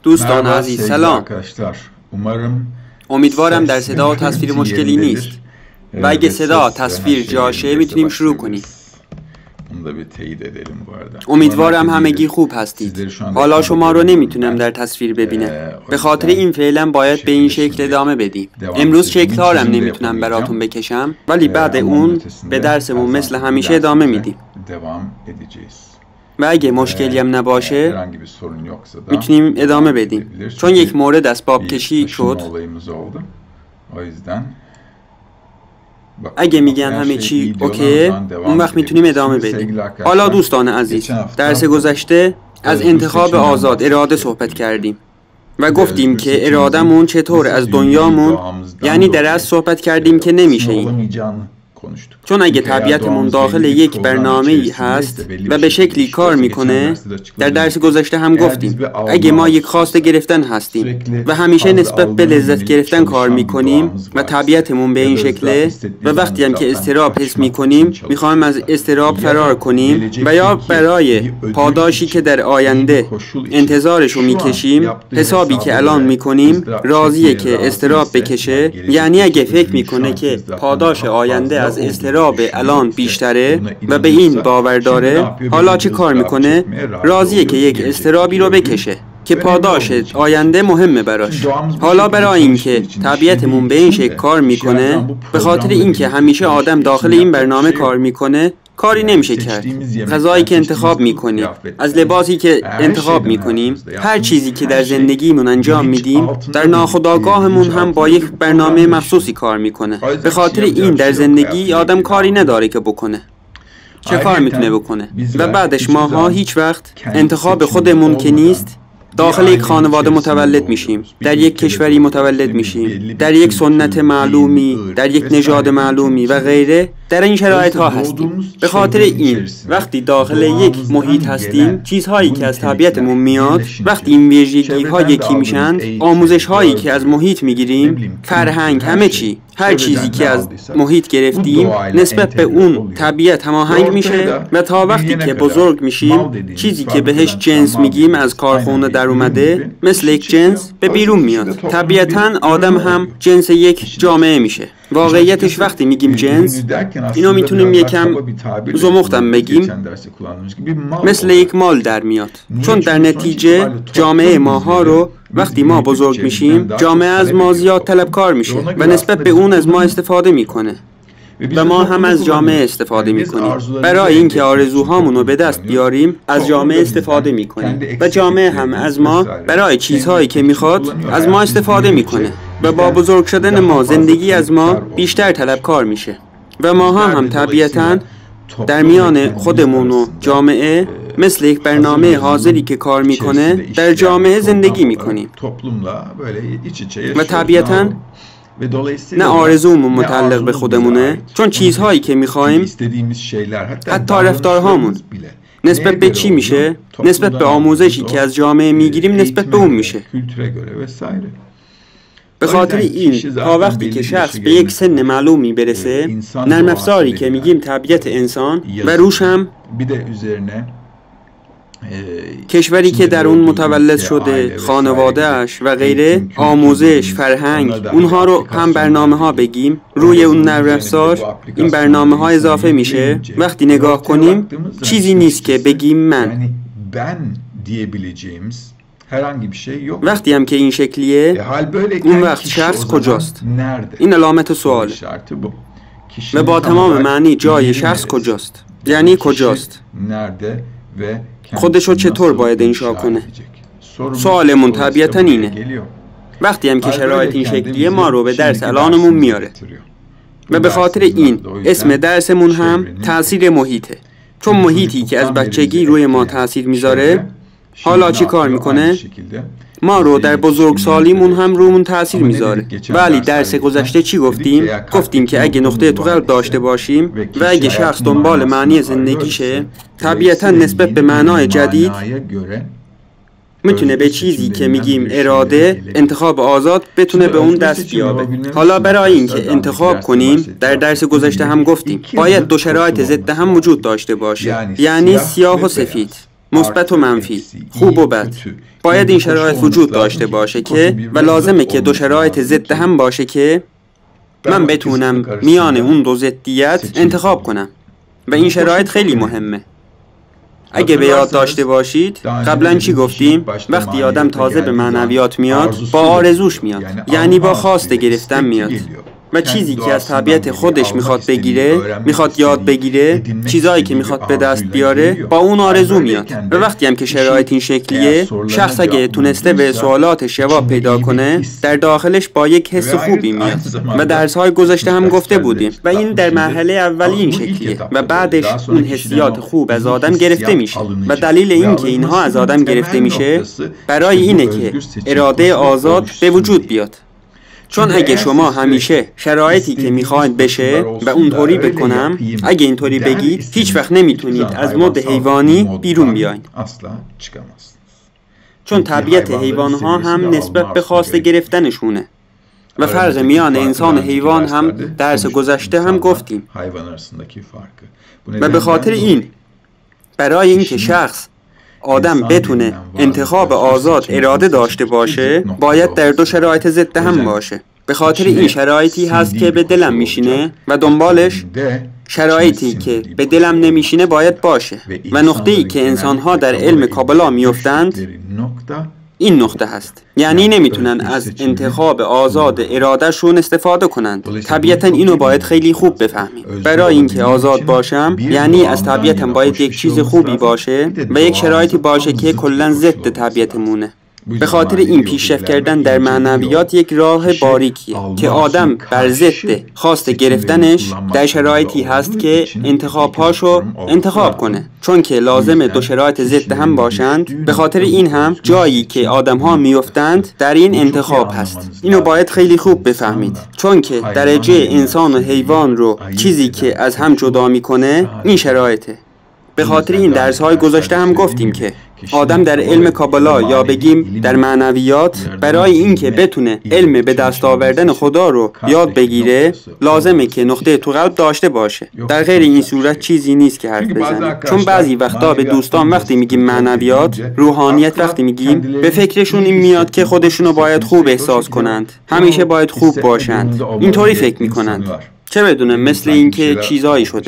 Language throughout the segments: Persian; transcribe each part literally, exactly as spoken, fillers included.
دوستان عزیز سلام. امیدوارم در صدا و تصویر مشکلی نیست و اگه صدا تصویر جاشه میتونیم شروع کنیم. امیدوارم همگی خوب هستید. حالا شما رو نمیتونم در تصویر ببینم، به خاطر این فعلا باید به این شکل ادامه بدیم. امروز شکل‌هارم نمیتونم براتون بکشم، ولی بعد اون به درسمون مثل همیشه ادامه میدیم. و اگه مشکلی هم نباشه میتونیم ادامه بدیم، چون یک مورد اسباب کشی شد. اگه میگن همه چی اوکی، اون وقت میتونیم ادامه بدیم. حالا دوستان عزیز، درس گذشته از انتخاب آزاد اراده صحبت کردیم و گفتیم که ارادهمون چطور از دنیامون، یعنی در اصل صحبت کردیم که نمیشه این، چون اگه طبیعتمون داخل یک برنامه‌ای هست و به شکلی کار میکنه. در درس گذشته هم گفتیم اگه ما یک خواسته گرفتن هستیم و همیشه نسبت به لذت گرفتن کار میکنیم و طبیعتمون به این شکله، و وقتی هم که اضطراب حس میکنیم میخوایم از اضطراب فرار کنیم و یا برای پاداشی که در آینده انتظارشو میکشیم، حسابی که الان میکنیم راضیه که اضطراب بکشه. یعنی اگه فکر میکنه که پاداش آینده از اضطراب الان بیشتره و به این باور داره، حالا چه کار میکنه؟ راضیه که یک اضطرابی رو بکشه که پاداش آینده مهمه براش. حالا برای اینکه طبیعتمون به این شکل کار میکنه، به خاطر اینکه همیشه آدم داخل این برنامه کار میکنه، کاری نمیشه کرد. غذایی که انتخاب میکنیم، از لباسی که انتخاب میکنیم، هر چیزی که در زندگیمون انجام میدیم، در ناخودآگاهمون هم با یک برنامه مخصوصی کار میکنه. به خاطر این در زندگی آدم کاری نداره که بکنه. چه کار میتونه بکنه؟ و بعدش ماها هیچ وقت انتخاب خودمون که نیست، داخل یک خانواده متولد میشیم، در یک کشوری متولد میشیم، در یک سنت معلومی، در یک نژاد معلومی و غیره، در این شرایط ها هستیم. به خاطر این وقتی داخل یک محیط هستیم، چیزهایی که از طبیعتمون میاد، وقتی این ویژگی ها یکی میشن، آموزش هایی که از محیط میگیریم، فرهنگ، همه چی، هر چیزی که از محیط گرفتیم نسبت به اون طبیعت هماهنگ میشه و تا وقتی که بزرگ میشیم، چیزی که بهش جنس میگیم از کارخونه در اومده، مثل یک جنس به بیرون میاد. طبیعتاً آدم هم جنس یک جامعه میشه. واقعیتش وقتی میگیم جنس، اینو میتونیم یکم زمختم بگیم، مثل یک مال در میاد، چون در نتیجه جامعه ماها رو وقتی ما بزرگ میشیم، جامعه از ما زیاد طلبکار میشه و نسبت به اون از ما استفاده میکنه و ما هم از جامعه استفاده میکنیم. برای اینکه آرزوهامون رو به دست بیاریم، از جامعه استفاده میکنیم و جامعه هم از ما برای چیزهایی که میخواد از ما استفاده میکنه و با بزرگ شدن ما زندگی از ما بیشتر طلبکار میشه و ما هم طبیعتاً در میان خودمون و جامعه مثل یک برنامه حاضری که کار میکنه در جامعه زندگی میکنیم و طبیعتاً نه آرزومون متعلق به خودمونه، چون چیزهایی که میخوایم، حتی رفتارهامون نسبت به چی میشه؟ نسبت به آموزشی که از جامعه میگیریم نسبت به اون میشه. به خاطر این تا وقتی که شخص به یک سن معلومی برسه، نرم افزاری که میگیم طبیعت انسان و روش هم کشوری که در اون متولد شده، خانوادهش و غیره، آموزش، فرهنگ، اونها رو هم برنامه ها بگیم، روی اون نرم افزار این برنامه ها اضافه میشه. وقتی نگاه کنیم چیزی نیست که بگیم من. وقتی هم که این شکلیه، اون وقت شخص کجاست؟ این علامت سوال و با تمام معنی جای شخص کجاست؟ یعنی کجاست؟ خودشو چطور باید انشا کنه؟ سوالمون طبیعتاً اینه. وقتی هم که شرایط این شکلیه، ما رو به درس الانمون میاره و به خاطر این اسم درسمون هم تأثیر محیطه، چون محیطی که از بچگی روی ما تأثیر میذاره، حالا چی کار میکنه؟ ما رو در بزرگسالیمون هم رومون تأثیر میذاره. ولی درس گذشته چی گفتیم؟ گفتیم که اگه نقطه تو قلب داشته باشیم و اگه شخص دنبال معنی زندگیشه، طبیعتاً نسبت به معنای جدید میتونه به چیزی که میگیم اراده، انتخاب آزاد، بتونه به اون دست بیابه. حالا برای اینکه انتخاب کنیم، در درس گذشته هم گفتیم باید دو شرایط ضد هم وجود داشته باشه، یعنی سیاه و سفید. مثبت و منفی، خوب و بد. باید این شرایط وجود داشته باشه که و لازمه که دو شرایط ضد هم باشه که من بتونم میان اون دو ضدیت انتخاب کنم و این شرایط خیلی مهمه. اگه به یاد داشته باشید قبلا چی گفتیم؟ وقتی آدم تازه به معنویات میاد با آرزوش میاد، یعنی با خواست گرفتن میاد و چیزی که از طبیعت خودش میخواد بگیره، میخواد یاد بگیره، چیزایی که میخواد به دست بیاره با اون آرزو میاد. و وقتی هم که شرایط این شکلیه، شخص اگه تونسته به سوالاتش جواب پیدا کنه، در داخلش با یک حس خوبی میاد و درس‌های گذشته هم گفته بودیم و این در مرحله اولی این شکلیه و بعدش اون حسیات خوب از آدم گرفته میشه و دلیل این که اینها از آدم گرفته میشه برای اینه که اراده آزاد به وجود بیاد. چون اگه شما همیشه شرایطی که میخواید بشه و اونطوری بکنم، اگه اینطوری بگید، هیچ وقت نمیتونید از مد حیوانی بیرون بیاین. چون طبیعت حیوانها هم نسبت به خواست گرفتنشونه و فرق میان انسان و حیوان هم درس گذشته هم گفتیم. و به خاطر این برای اینکه شخص آدم بتونه انتخاب آزاد اراده داشته باشه، باید در دو شرایط ضد هم باشه. به خاطر این شرایطی هست که به دلم میشینه و دنبالش شرایطی که به دلم نمیشینه باید باشه و نقطه‌ای که انسان‌ها در علم کابالا میافتند این نقطه هست، یعنی نمیتونن از انتخاب آزاد ارادهشون استفاده کنند. طبیعتا اینو باید خیلی خوب بفهمیم. برای اینکه آزاد باشم یعنی از طبیعتم باید یک چیز خوبی باشه و یک شرایطی باشه که کلاً ضد طبیعتمونه. به خاطر این پیشرفت کردن در معنویات یک راه باریکیه که آدم بر ضد خواست گرفتنش در شرایطی هست که انتخابهاشو انتخاب کنه، چون که لازمه دو شرایط ضد هم باشند. به خاطر این هم جایی که آدم ها میافتند در این انتخاب هست. اینو باید خیلی خوب بفهمید، چون که درجه انسان و حیوان رو چیزی که از هم جدا میکنه این شرایطه. به خاطر این درس های گذاشته هم گفتیم که آدم در علم کابالا یا بگیم در معنویات برای اینکه بتونه علم به دست آوردن خدا رو یاد بگیره لازمه که نقطه تو قلب داشته باشه. در غیر این صورت چیزی نیست که حرف بزنه. چون بعضی وقتا به دوستان وقتی میگیم معنویات، روحانیت وقتی میگیم، به فکرشون این میاد که خودشونو باید خوب احساس کنند، همیشه باید خوب باشند، اینطوری فکر میکنند. چه بدونه مثل اینکه چیزایی شده.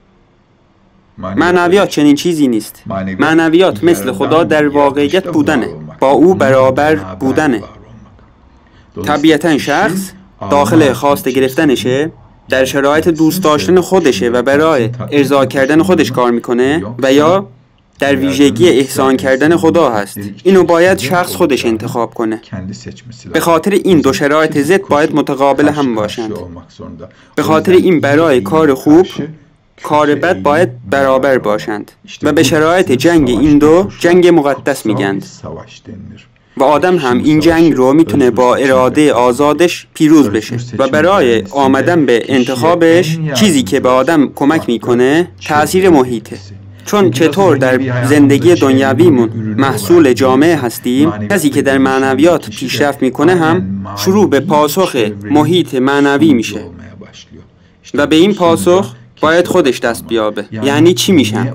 معنویات چنین چیزی نیست. معنویات مثل خدا در واقعیت بودنه، با او برابر بودنه. طبیعتا شخص داخل خواست گرفتنشه، در شرایط دوست داشتن خودشه و برای ارضا کردن خودش کار میکنه و یا در ویژگی احسان کردن خدا هست. اینو باید شخص خودش انتخاب کنه. به خاطر این دو شرایط ضد باید متقابل هم باشند. به خاطر این برای کار خوب کار بد باید برابر باشند و به شرایط جنگ این دو جنگ مقدس میگند و آدم هم این جنگ رو میتونه با اراده آزادش پیروز بشه و برای آمدن به انتخابش چیزی که به آدم کمک میکنه تأثیر محیطه. چون چطور در زندگی دنیویمون محصول جامعه هستیم، کسی که در معنویات پیشرفت میکنه هم شروع به پاسخ محیط معنوی میشه و به این پاسخ باید خودش دست بیابه. یعنی چی میشم؟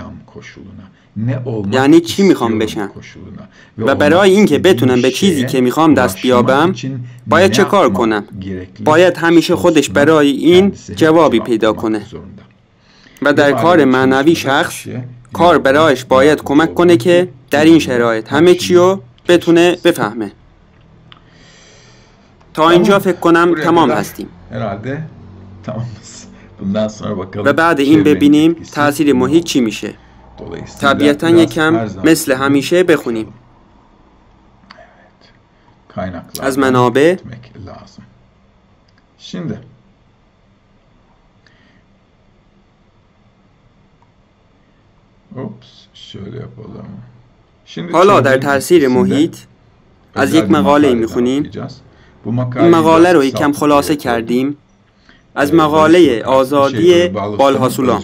یعنی چی میخوام بشم؟ و برای اینکه بتونم به چیزی که میخوام دست بیابم باید چه کار کنم؟ باید همیشه خودش برای این جوابی پیدا کنه و در کار معنوی شخص کار برایش باید کمک کنه که در این شرایط همه چی رو بتونه بفهمه. تا اینجا فکر کنم تمام هستیم و بعد این ببینیم تأثیر محیط چی میشه. طبیعتا یکم مثل همیشه بخونیم از منابع. حالا در تأثیر محیط از یک مقاله میخونیم. این مقاله رو یکم خلاصه کردیم از مقاله آزادی بالحاصولان،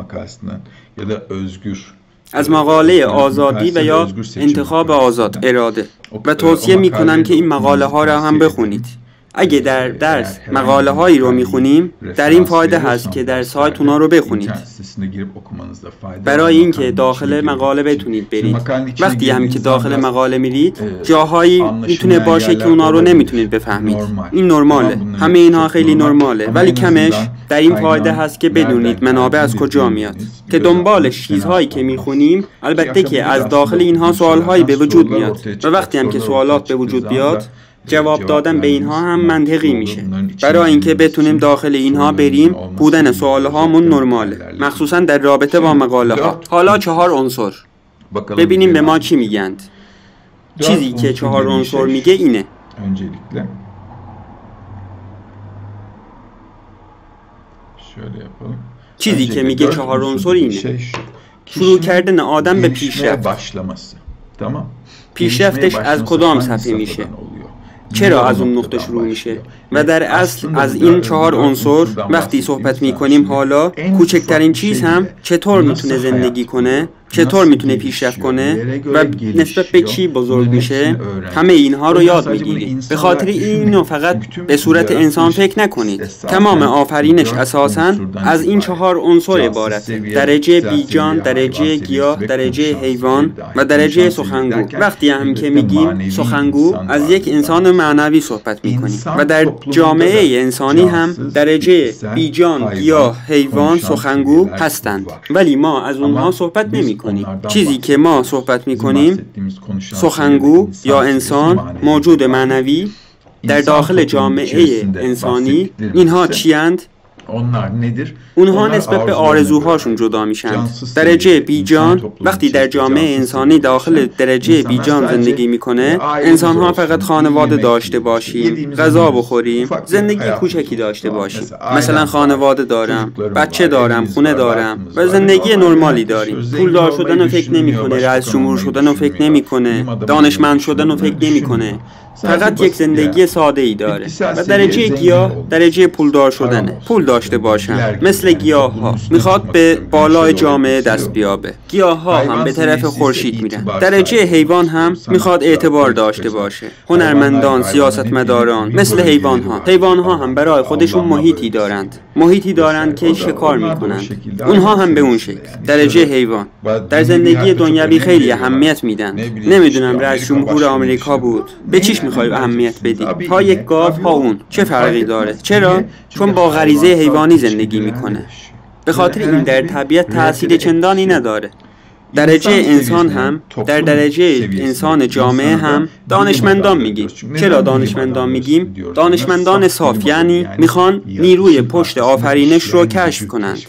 از مقاله آزادی و یا انتخاب آزاد اراده و توصیه میکنم که این مقاله ها را هم بخونید اگه در درس مقاله هایی رو میخونیم، در این فایده هست که در سایت اونا رو بخونید برای اینکه داخل مقاله بتونید برید. وقتی هم که داخل مقاله میرید، جاهایی میتونه باشه که اونا رو نمیتونید بفهمید. این نرماله، همه اینها خیلی نرماله، ولی کمش در این فایده هست که بدونید منابع از کجا میاد، که دنبال چیزهایی که میخونیم، البته که از داخل اینها سوالهایی به وجود میاد و وقتی هم که سوالات به وجود بیاد، جواب دادن به اینها هم منطقی میشه. برای اینکه بتونیم داخل اینها بریم، بودن سوالهامون نرماله، مخصوصا در رابطه با مقاله ها. حالا چهار عنصر، ببینیم به ما چی میگند. چیزی که چهار عنصر میگه اینه: چیزی که میگه چهار عنصر اینه: شروع کردن آدم به پیشرفت. پیشرفتش از کدام صفحه میشه؟ چرا از اون نقطه شروع میشه؟ و در اصل از این چهار عنصر وقتی صحبت میکنیم، حالا کوچکترین چیز هم چطور میتونه زندگی کنه، چطور میتونه پیشرفت کنه و نسبت به چی بزرگ میشه، همه اینها رو یاد میگیریم. به خاطر اینو فقط به صورت انسان فکر نکنید. تمام آفرینش اساساً از این چهار عنصر عبارته: درجه بیجان، درجه گیاه، درجه حیوان و درجه سخنگو. وقتی هم که میگیم سخنگو، از یک انسان معنوی صحبت میکنیم و در جامعه انسانی هم درجه بیجان، گیاه، حیوان، سخنگو هستند، ولی ما از اونها صحبت نمی کنیم. چیزی که ما صحبت می کنیم، سخنگو یا انسان، موجود معنوی در داخل جامعه انسانی، اینها چیند؟ اونها نسبت به آرزوهاشون جدا میشن. درجه بیجان وقتی در جامعه انسانی داخل درجه بیجان زندگی میکنه، انسانها فقط خانواده داشته باشیم، غذا بخوریم، زندگی کوچکی داشته باشیم. مثلا خانواده دارم، بچه دارم، خونه دارم و زندگی نرمالی داریم. پولدار شدن رو فکر نمیکنه، رئیس جمهور شدن رو فکر نمیکنه، دانشمند شدن رو فکر نمیکنه. فقط یک زندگی ساده ای داره. و درجه گیاه درجه پولدار شدنه، پول داشته باشن. مثل گیاه ها میخواد به بالای جامعه دست بیابه. گیاه ها هم به طرف خورشید میرن. درجه حیوان هم میخواد اعتبار داشته باشه. هنرمندان، سیاستمداران، مثل حیوان ها. حیوان ها هم برای خودشون محیطی دارند. محیطی دارند که شکار میکنند. اونها هم به اون شکل. درجه حیوان در زندگی دنیوی خیلی اهمیت میدن. نمیدونم رئیس جمهور آمریکا بود، به چیش میخوای اهمیت بدی؟ ها یک گاو، ها اون، چه فرقی داره؟ چرا؟ چون با غریزه حیوانی زندگی میکنه. به خاطر این در طبیعت تأثیر چندانی نداره. درجه انسان هم در درجه انسان جامعه هم دانشمندان میگیم. چرا دانشمندان میگیم؟ دانشمندان صاف، یعنی میخوان نیروی پشت آفرینش رو کشف کنند.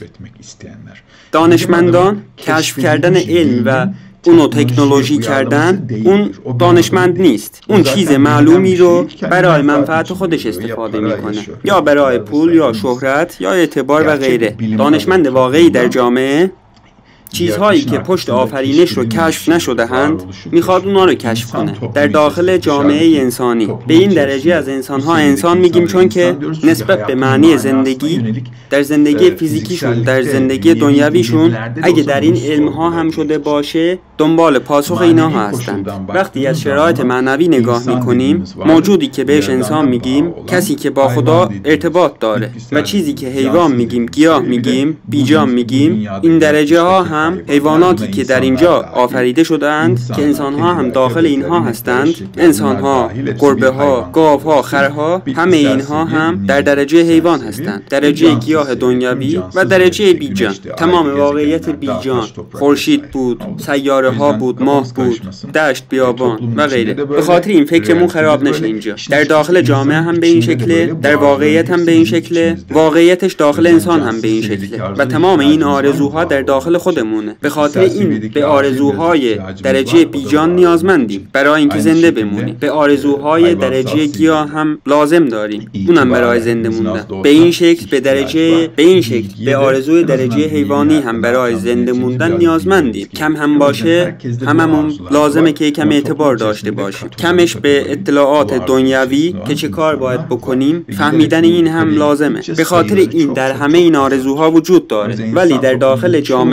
دانشمندان کشف کردن علم و اونو تکنولوژی کردن، اون دانشمند نیست. اون چیز معلومی رو برای منفعت خودش استفاده میکنه، یا برای پول یا شهرت یا اعتبار و غیره. دانشمند واقعی در جامعه چیزهایی که پشت آفرینش رو کشف نشده‌اند میخواد اونا رو کشف کنه در داخل جامعه انسانی. به این درجه از انسان‌ها انسان میگیم چون که نسبت به معنی زندگی در زندگی فیزیکیشون، در زندگی دنیویشون، اگه در این علم‌ها هم شده باشه، دنبال پاسخ اینا هستند. وقتی از شرایط معنوی نگاه میکنیم، موجودی که بهش انسان میگیم کسی که با خدا ارتباط داره، و چیزی که حیوان میگیم، گیاه میگیم، بیجان میگیم، این درجه ها هم حیواناتی که در اینجا آفریده شده‌اند که انسان‌ها هم داخل اینها هستند. انسان‌ها، گربه‌ها، گاوها، خرها، همه اینها هم در درجه حیوان هستند. درجه گیاه دنیوی و درجه بیجان. تمام واقعیت بیجان خورشید بود، سیاره ها بود، ماه بود، دشت، بیابان و غیره. به خاطر این فکرمون خراب نشه اینجا. در داخل جامعه هم به این شکله، در واقعیت هم به این شکله، واقعیتش داخل انسان هم به این شکله و تمام این آرزوها در داخل خودمون. به خاطر این به آرزوهای درجه بیجان نیازمندیم برای اینکه زنده بمونیم. به آرزوهای درجه گیاه هم لازم داریم، اونم برای زنده موندن. به این شکل به درجه به این شکل به آرزوی درجه حیوانی هم برای زنده موندن نیازمندیم. کم هم باشه، هممون لازمه که کم اعتبار داشته باشیم. کمش به اطلاعات دنیوی که چه کار باید بکنیم، فهمیدن این هم لازمه. به خاطر این در همه این آرزوها وجود داره، ولی در داخل جامعه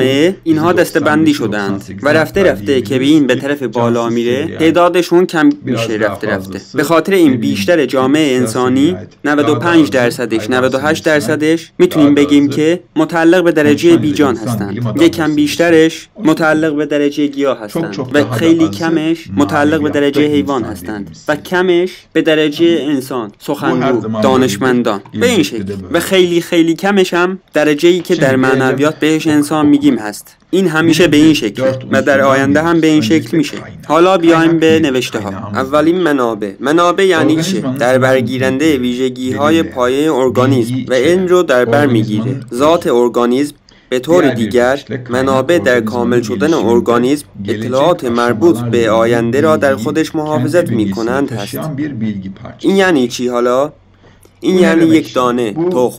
اینها دسته‌بندی شدند و رفته رفته که به این به طرف بالا میره تعدادشون کم میشه رفته رفته. به خاطر این بیشتر جامعه انسانی نود و پنج درصدش نود و هشت درصدش میتونیم بگیم که متعلق به درجه بیجان هستند. یکم بیشترش متعلق به درجه گیاه هستند و خیلی کمش متعلق به درجه حیوان هستند و کمش به درجه انسان، سخنگو، دانشمندان به این شکل و خیلی خیلی کمش هم درجه‌ای که در معنویات بهش انسان میگیم هست. این همیشه به این شکل و در آینده هم به این شکل میشه. حالا بیایم به نوشته ها. اولین منابع. منابع یعنی چه؟ در برگیرنده ویژگی های پایه ارگانیسم و علم رو در بر میگیره. ذات ارگانیسم به طور دیگر منابع در کامل شدن ارگانیسم اطلاعات مربوط به آینده را در خودش محافظت میکنند هست. این یعنی چی حالا؟ این یعنی یک دانه تخم.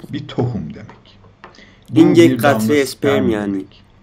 این یک قطره اسپرم یعنی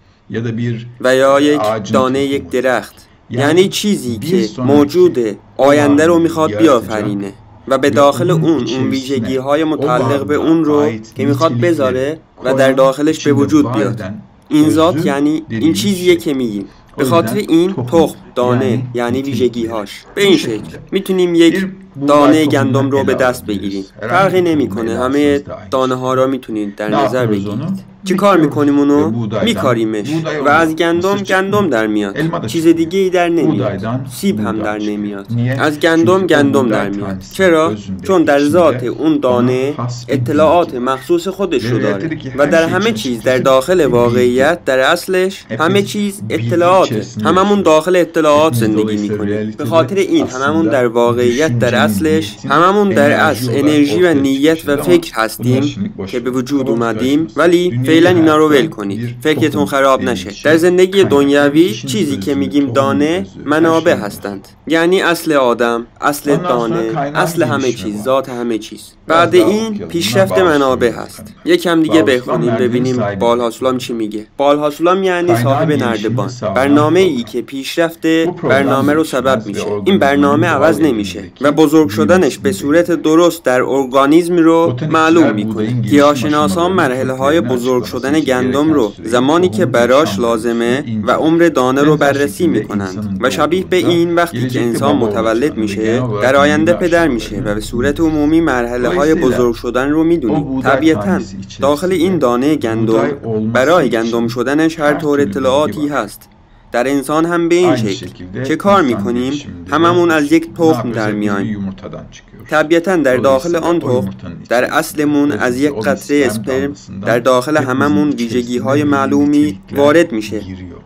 و یا یک دانه یک درخت، یعنی چیزی که موجوده آینده رو میخواد بیافرینه و به داخل اون اون ویژگی های متعلق به اون رو که میخواد بذاره و در داخلش به وجود بیاد. این ذات یعنی این چیزیه که میگیم. به خاطر این تخم، دانه یعنی ویژگی هاش. به این شکل میتونیم یک دانه گندم رو به دست بگیریم. فرقی نمیکنه، همه دانه ها را میتونید در نظر بگیرید. چی کار میکنیم اونو؟ میکاریمش و از گندم گندم در میاد، چیز دیگه ای در نمیاد. سیب هم در نمیاد. از گندم گندم در میاد. چرا؟ چون در ذات اون دانه اطلاعات مخصوص خودش رو داره و در همه چیز در داخل واقعیت در اصلش همه چیز اطلاعاته. هممون داخل اطلاعات زندگی میکنیم. به خاطر این هممون در واقعیت در اصلش هممون در اصل انرژی و نیت و فکر هستیم که به وجود اومدیم. ولی فعلا اینا رو ول کنید، فکرتون خراب نشه. در زندگی دنیوی چیزی که میگیم دانه منابع هستند، یعنی اصل آدم، اصل دانه، اصل همه چیز، ذات همه چیز. بعد این پیشرفت منابع هست. یکم دیگه بخونیم ببینیم بالحاصلام چی میگه. بالحاصلام یعنی صاحب نردبان، برنامه ای که پیشرفت برنامه رو سبب میشه. این برنامه عوض نمیشه و بزرگ شدنش به صورت درست در ارگانیسم رو معلوم میکنه. گیاهشناسان مرحله های بزرگ شدن گندم رو زمانی که براش لازمه و عمر دانه رو بررسی میکنند و شبیه به این وقتی که انسان متولد میشه در آینده پدر میشه و به صورت عمومی مرحله های بزرگ شدن رو میدونیم. طبیعتاً داخل این دانه گندم برای گندم شدنش هر طور اطلاعاتی هست. در انسان هم به این شکل چه کار میکنیم؟ هممون از یک تخم در میایم. طبیعتاً در داخل آن تخم در اصلمون از یک قطره اسپرم در داخل هممون ویژگی های معلومی وارد میشه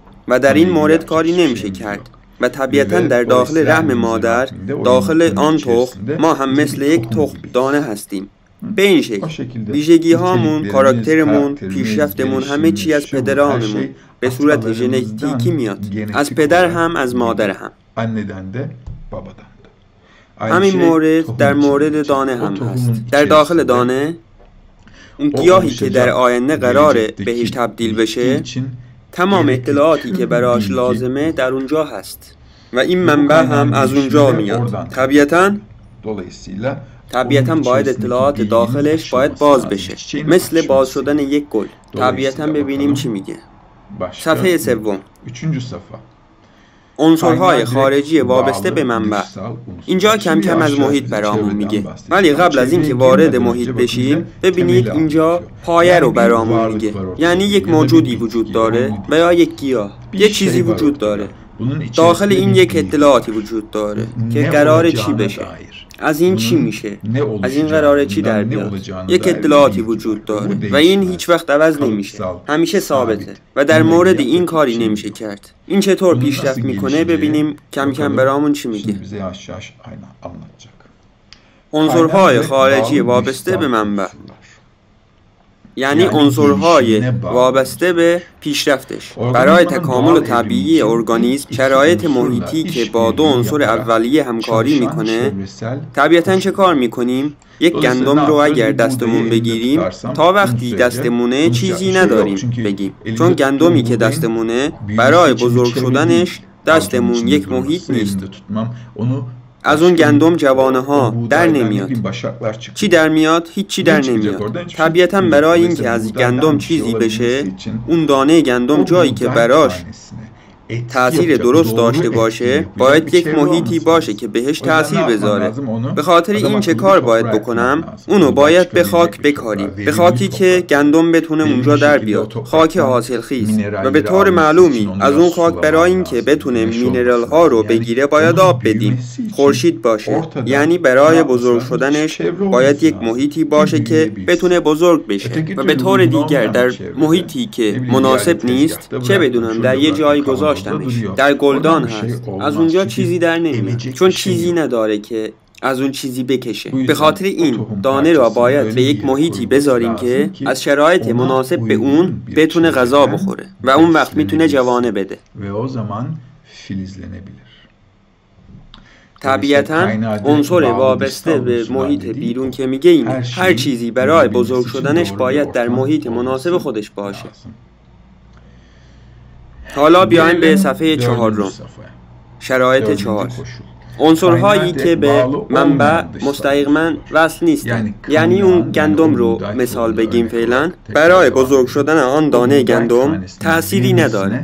و در این مورد کاری نمیشه کرد و طبیعتاً در داخل رحم مادر داخل آن تخم ما هم مثل یک تخم دانه هستیم. به این شکل ویژگی هامون، کاراکترمون، پیشرفتمون همه چی از پدرانمون به صورت ژنتیکی میاد، از پدر هم از مادر هم. همین مورد در مورد دانه هم هست. در داخل دانه اون گیاهی که در آینده قراره بهش تبدیل بشه تمام اطلاعاتی که براش لازمه در اونجا هست و این منبع هم از اونجا میاد. طبیعتاً طبیعتاً باید اطلاعات داخلش باید باز بشه، مثل باز شدن یک گل. طبیعتاً ببینیم چی میگه. صفحه سوم، عنصرهای خارجی وابسته به منبع. اینجا کم کم از محیط برامون میگه، ولی قبل از اینکه وارد محیط بشیم ببینید اینجا پایه رو برامون میگه، یعنی یک موجودی وجود داره و یا یک گیاه، یک چیزی وجود داره. داخل این یک اطلاعاتی وجود داره که قراره چی بشه، از این چی میشه، از این قراره چی در بیاد. یک اطلاعاتی وجود داره و این هیچ وقت عوض نمیشه، همیشه ثابته و در مورد این کاری نمیشه کرد. این چطور پیشرفت میکنه ببینیم کم کم برامون چی میگه. عنصرهای خارجی وابسته به منبع، یعنی عنصرهای وابسته به پیشرفتش. برای تکامل طبیعی ارگانیسم شرایط محیطی که با دو عنصر اولیه همکاری میکنه. طبیعتاً چه کار میکنیم؟ یک گندم رو اگر دستمون بگیریم تا وقتی دستمونه چیزی نداریم بگیم، چون گندمی که دستمونه برای بزرگ شدنش دستمون یک محیط نیست. از اون گندم جوانه ها در نمیاد. چی در میاد؟ هیچی در نمیاد. طبیعتاً برای اینکه از گندم چیزی بشه، اون دانه گندم جایی که براش تأثیر درست داشته باشه باید یک محیطی باشه که بهش تأثیر بذاره. به خاطر این چه کار باید بکنم؟ اونو باید به خاک بکاریم، به خاکی که گندم بتونه اونجا در بیاد، خاک حاصلخیز. و به طور معلومی از اون خاک برای اینکه بتونه مینرال ها رو بگیره باید آب بدیم، خورشید باشه. یعنی برای بزرگ شدنش باید یک محیطی باشه که بتونه بزرگ بشه. و به طور دیگر در محیطی که مناسب نیست، چه بدونم در یه جایی گذاشت در گلدان هست، از اونجا چیزی در نمیاد، چون چیزی نداره که از اون چیزی بکشه. به خاطر این دانه را باید به یک محیطی بذاریم که از شرایط مناسب به اون بتونه غذا بخوره و اون وقت میتونه جوانه بده. طبیعتاً عنصر وابسته به محیط بیرون که میگه این هر چیزی برای بزرگ شدنش باید در محیط مناسب خودش باشه. حالا بیایم به صفحه چهارم. شرایط چهار. عنصرهایی که به منبع مستقیما وصل نیستند. یعنی اون گندم رو مثال بگیم فعلا، برای بزرگ شدن آن دانه گندم تأثیری نداره،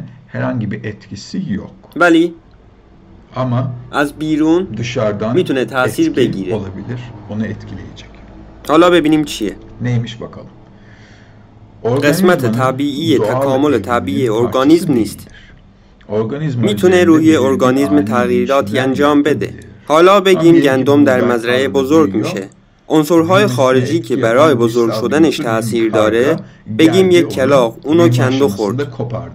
ولی از بیرون میتونه تأثیر بگیره. حالا ببینیم چیه. قسمت طبیعی تکامل طبیعی ارگانیسم نیست. میتونه روحی ارگانیسم تغییراتی انجام بده. حالا بگیم گندم در مزرعه بزرگ میشه. عنصرهای خارجی که برای بزرگ شدنش تأثیر داره، بگیم یک کلاغ اونو کند و خورد.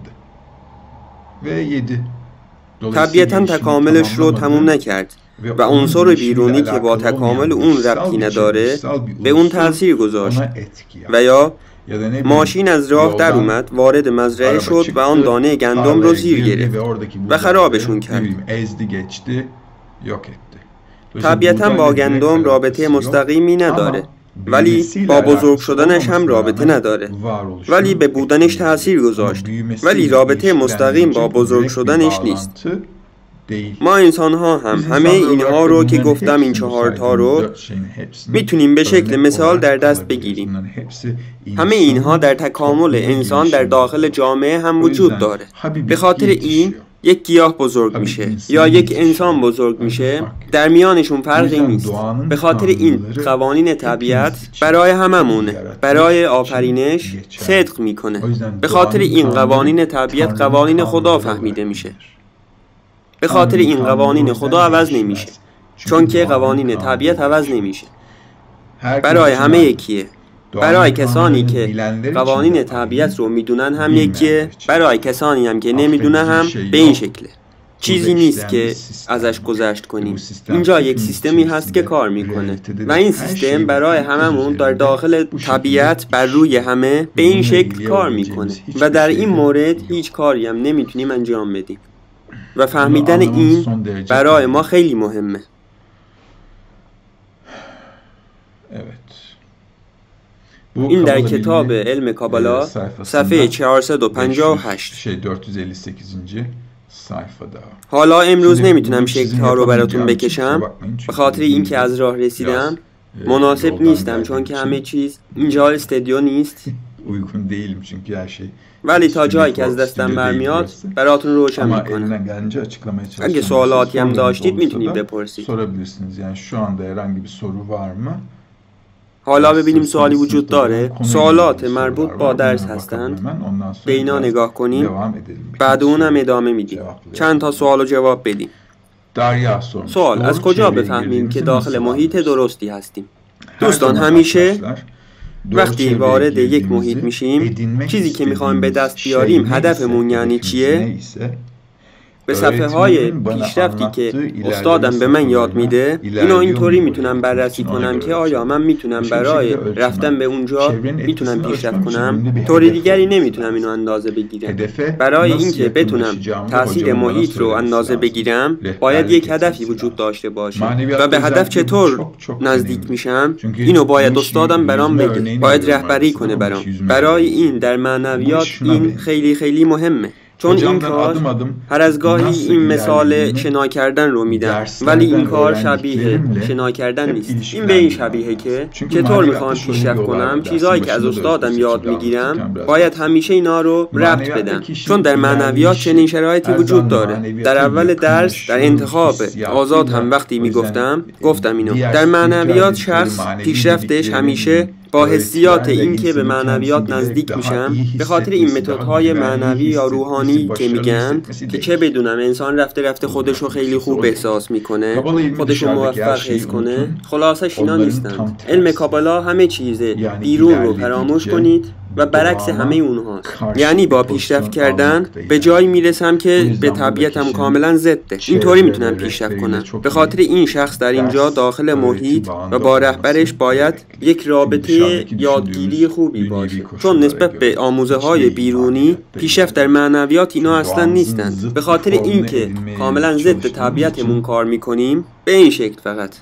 طبیعتاً تکاملش رو تموم نکرد و عنصر بیرونی که با تکامل اون ربطی نداره به اون تأثیر گذاشت. و یا ماشین از راه در اومد، وارد مزرعه شد و آن دانه گندم رو زیر گرفت و خرابشون کرد. طبیعتاً با گندم رابطه مستقیمی نداره، ولی با بزرگ شدنش هم رابطه نداره، ولی به بودنش تأثیر گذاشت، ولی رابطه مستقیم با بزرگ شدنش نیست. ما انسان ها هم همه اینها رو که گفتم، این چهار تا رو میتونیم به شکل مثال در دست بگیریم. همه اینها در تکامل انسان در داخل جامعه هم وجود داره. به خاطر این یک گیاه بزرگ میشه یا یک انسان بزرگ میشه، در میانشون فرقی نیست. به خاطر این قوانین طبیعت برای هممونه، برای آفرینش صدق میکنه. به خاطر این قوانین طبیعت قوانین خدا فهمیده میشه. به خاطر این قوانین خدا عوض نمیشه، چون که قوانین طبیعت عوض نمیشه. برای همه یکیه. برای کسانی که قوانین طبیعت رو میدونن هم یکیه، برای کسانی هم که نمیدونن هم به این شکله. چیزی نیست که ازش گذشت کنیم. اینجا یک سیستمی هست که کار میکنه و این سیستم برای هممون در داخل طبیعت بر روی همه به این شکل کار میکنه و در این مورد هیچ کاری هم نمیتونیم انجام بدیم. و فهمیدن این برای ما خیلی مهمه. این در کتاب علم کابالا صفحه چهارصد و پنجاه و هشت. حالا امروز نمیتونم شکل ها رو براتون بکشم به خاطر اینکه از راه رسیدم، مناسب نیستم چون که همه چیز اینجا استودیو نیست. uygun değilim çünkü her şey. ولی تا جایی که از دستم برمیاد براتون روشن میکنم. اگه سوالاتی هم داشتید میتونید بپرسید. Sorabilirsiniz. Yani şu anda herhangi bir soru var mı? حالا ببینیم سوالی وجود داره. سوالات مربوط با درس هستند. به اینا نگاه کنیم. بعد اونم ادامه میدیم. چند تا سوال و جواب بدیم. سوال: از کجا بفهمیم که داخل محیط درستی هستیم؟ دوستان، همیشه وقتی وارد یک محیط میشیم، چیزی که میخوایم به دست بیاریم، هدفمون یعنی چیه؟ به صفحه های پیشرفتی که استادم به من یاد میده، اینو اینطوری میتونم بررسی کنم که آیا من میتونم برای رفتن به اونجا میتونم پیشرفت کنم. طور دیگری نمیتونم اینو اندازه بگیرم. برای اینکه بتونم تاثیر محیط رو اندازه بگیرم، باید یک هدفی وجود داشته باشه. و به هدف چطور نزدیک میشم؟ اینو باید استادم برام بگه. باید رهبری کنه برام. برای این در معنویات این خیلی خیلی مهمه. چون این کار هر از گاهی این مثال شنا کردن رو میدم، ولی این کار شبیه شنا کردن نیست. این به این شبیه که چطور میخوام پیشرفت کنم، چیزهایی که از استادم یاد میگیرم باید همیشه اینا رو ربط بدم، چون در معنویات چنین شرایطی وجود داره. در اول درس در انتخاب آزاد هم وقتی میگفتم گفتم اینو، در معنویات شخص پیشرفتش همیشه با حسیات این که به معنویات نزدیک میشم، به خاطر این متدهای معنوی یا روحانی که میگن که چه بدونم انسان رفته رفته خودشو خیلی خوب احساس میکنه، خودشو موفق حس کنه. خلاصش اینا نیستند. علم کابالا همه چیزه بیرون رو فراموش کنید و برعکس همه اونها، یعنی با پیشرفت کردن به جایی میرسم که به طبیعتم کاملا ضده. اینطوری میتونم پیشرفت کنم. به خاطر این شخص در اینجا داخل محیط و با رهبرش باید یک رابطه یادگیری خوبی باشه، چون نسبت به آموزه های بیرونی پیشرفت در معنویات اینا اصلا نیستند. به خاطر اینکه کاملا ضد طبیعتمون کار میکنیم به این شکل فقط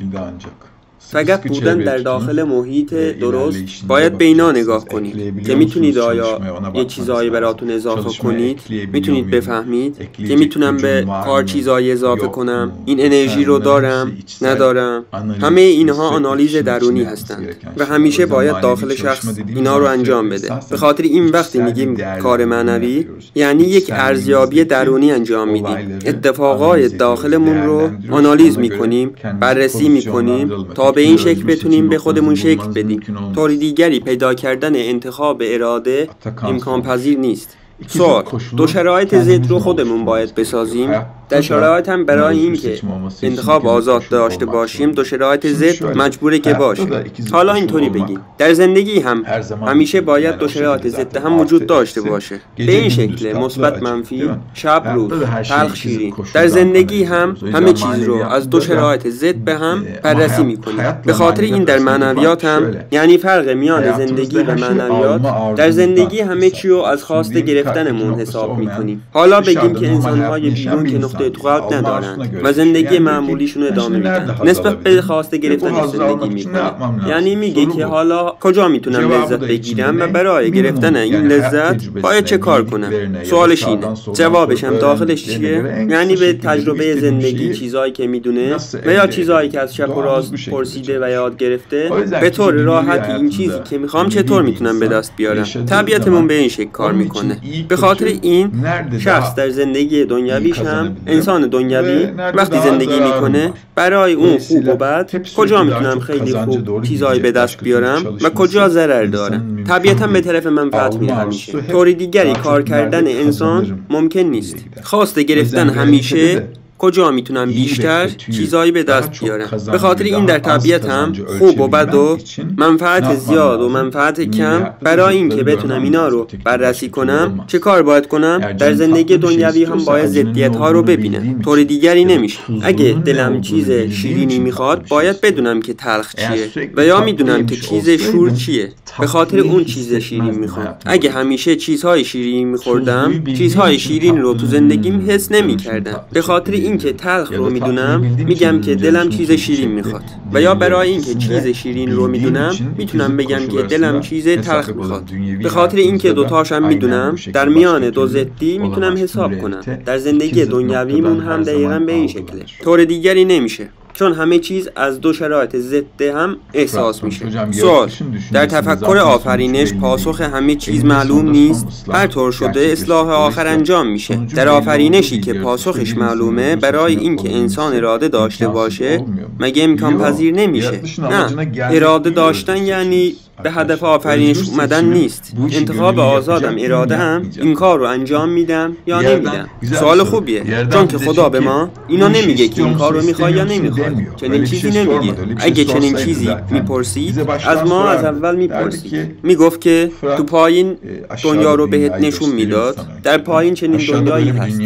فقط بودن در داخل محیط درست باید به اینا نگاه کنید که میتونید آیا یه چیزایی براتون اضافه کنید، میتونید بفهمید که میتونم به کار چیزایی اضافه کنم، این انرژی رو دارم ندارم. همه اینها آنالیز درونی هستند و همیشه باید داخل شخص اینا رو انجام بده. به خاطر این وقتی میگیم کار معنوی یعنی یک ارزیابی درونی انجام میدیم، اتفاقای داخلمون رو آنالیز میکنیم، بررسی میکنیم تا به این شکل بتونیم به خودمون شکل بدیم. طور دیگری پیدا کردن انتخاب اراده امکان پذیر نیست. سوال: دو شرایط ضد رو خودمون باید بسازیم. در شرایط هم برای این که انتخاب آزاد داشته باشیم دو شرایط ضد مجبوره که باشه. حالا اینطوری بگیم در زندگی هم همیشه باید دو شرایط ضد هم وجود داشته باشه، به این شکل مثبت منفی، شب روز، تلخ شیرین. در زندگی هم همه چیز رو از دو شرایط ضد به هم بررسی میکنیم. به خاطر این در معنویات هم یعنی فرق میان زندگی و معنویات، در زندگی همه چی رو از خواسته گرفتنمون حساب میکنیم. حالا بگیم که انسان‌های بیرون که نقطه اتفاق ندارن و زندگی معمولیشون ادامه میدن، نسبت به خواسته گرفتن زندگی میکنن. یعنی میگه که حالا کجا میتونم لذت بگیرم و برای گرفتن این لذت باید چه کار کنم؟ سوالش اینه. جوابش هم داخلش چیه؟ یعنی به تجربه زندگی، چیزایی که میدونه و یا چیزایی که از چپ و راست پرسیده و یاد گرفته، به طور راحتی این چیزی که میخوام چطور میتونم به دست بیارم. طبیعتمون به این شکل کار میکنه. به خاطر این شخص در زندگی دنیویش هم انسان دنیوی وقتی زندگی میکنه برای اون خوب و بد، کجا میتونم خیلی خوب چیزایی به دست بیارم و کجا ضرر داره، طبیعتا به طرف منفعت میره همیشه. طوری دیگری کار کردن انسان ممکن نیست. خواسته گرفتن همیشه کجا میتونم بیشتر چیزایی به دست بیارم. به خاطر این در طبیعت هم خوب و بد و منفعت زیاد و منفعت کم، برای اینکه بتونم اینا رو بررسی کنم چه کار باید کنم؟ در زندگی دنیوی هم باید ضدیت ها رو ببینم. طور دیگری نمیشه. اگه دلم چیز شیرینی میخواد باید بدونم که تلخ چیه و یا میدونم که چیز شور چیه. به خاطر اون چیز شیرین میخوام. اگه همیشه چیزهای شیرین میخوردم چیزهای شیرین رو تو زندگیم حس نمیکردم. به خاطر اینکه تلخ رو میدونم میگم که دلم چیز شیرین میخواد، و یا برای اینکه چیز شیرین رو میدونم میتونم بگم که دلم چیز تلخ میخواد. به خاطر اینکه دوتاشم میدونم در میان دو ضدی میتونم حساب کنم. در زندگی دنیویمون هم دقیقاً به این شکله. طور دیگری نمیشه، چون همه چیز از دو شرایط ضد هم احساس میشه. سوال: در تفکر آفرینش پاسخ همه چیز معلوم نیست. هر طور شده اصلاح آخر انجام میشه. در آفرینشی که پاسخش معلومه برای اینکه انسان اراده داشته باشه مگه امکان پذیر نمیشه؟ نه، اراده داشتن یعنی به هدف آفرینش اومدن نیست. انتخاب آزادم، اراده هم این کار رو انجام میدم یا نمیدم. سوال خوبیه، چون که خدا به ما اینا نمیگه که این کار رو میخوای یا نمیخوای. چنین چیزی نمیگه. اگه چنین چیزی میپرسید از ما از اول میپرسید. میگفت که تو پایین دنیا رو بهت نشون میداد، در پایین چنین دنیایی هست،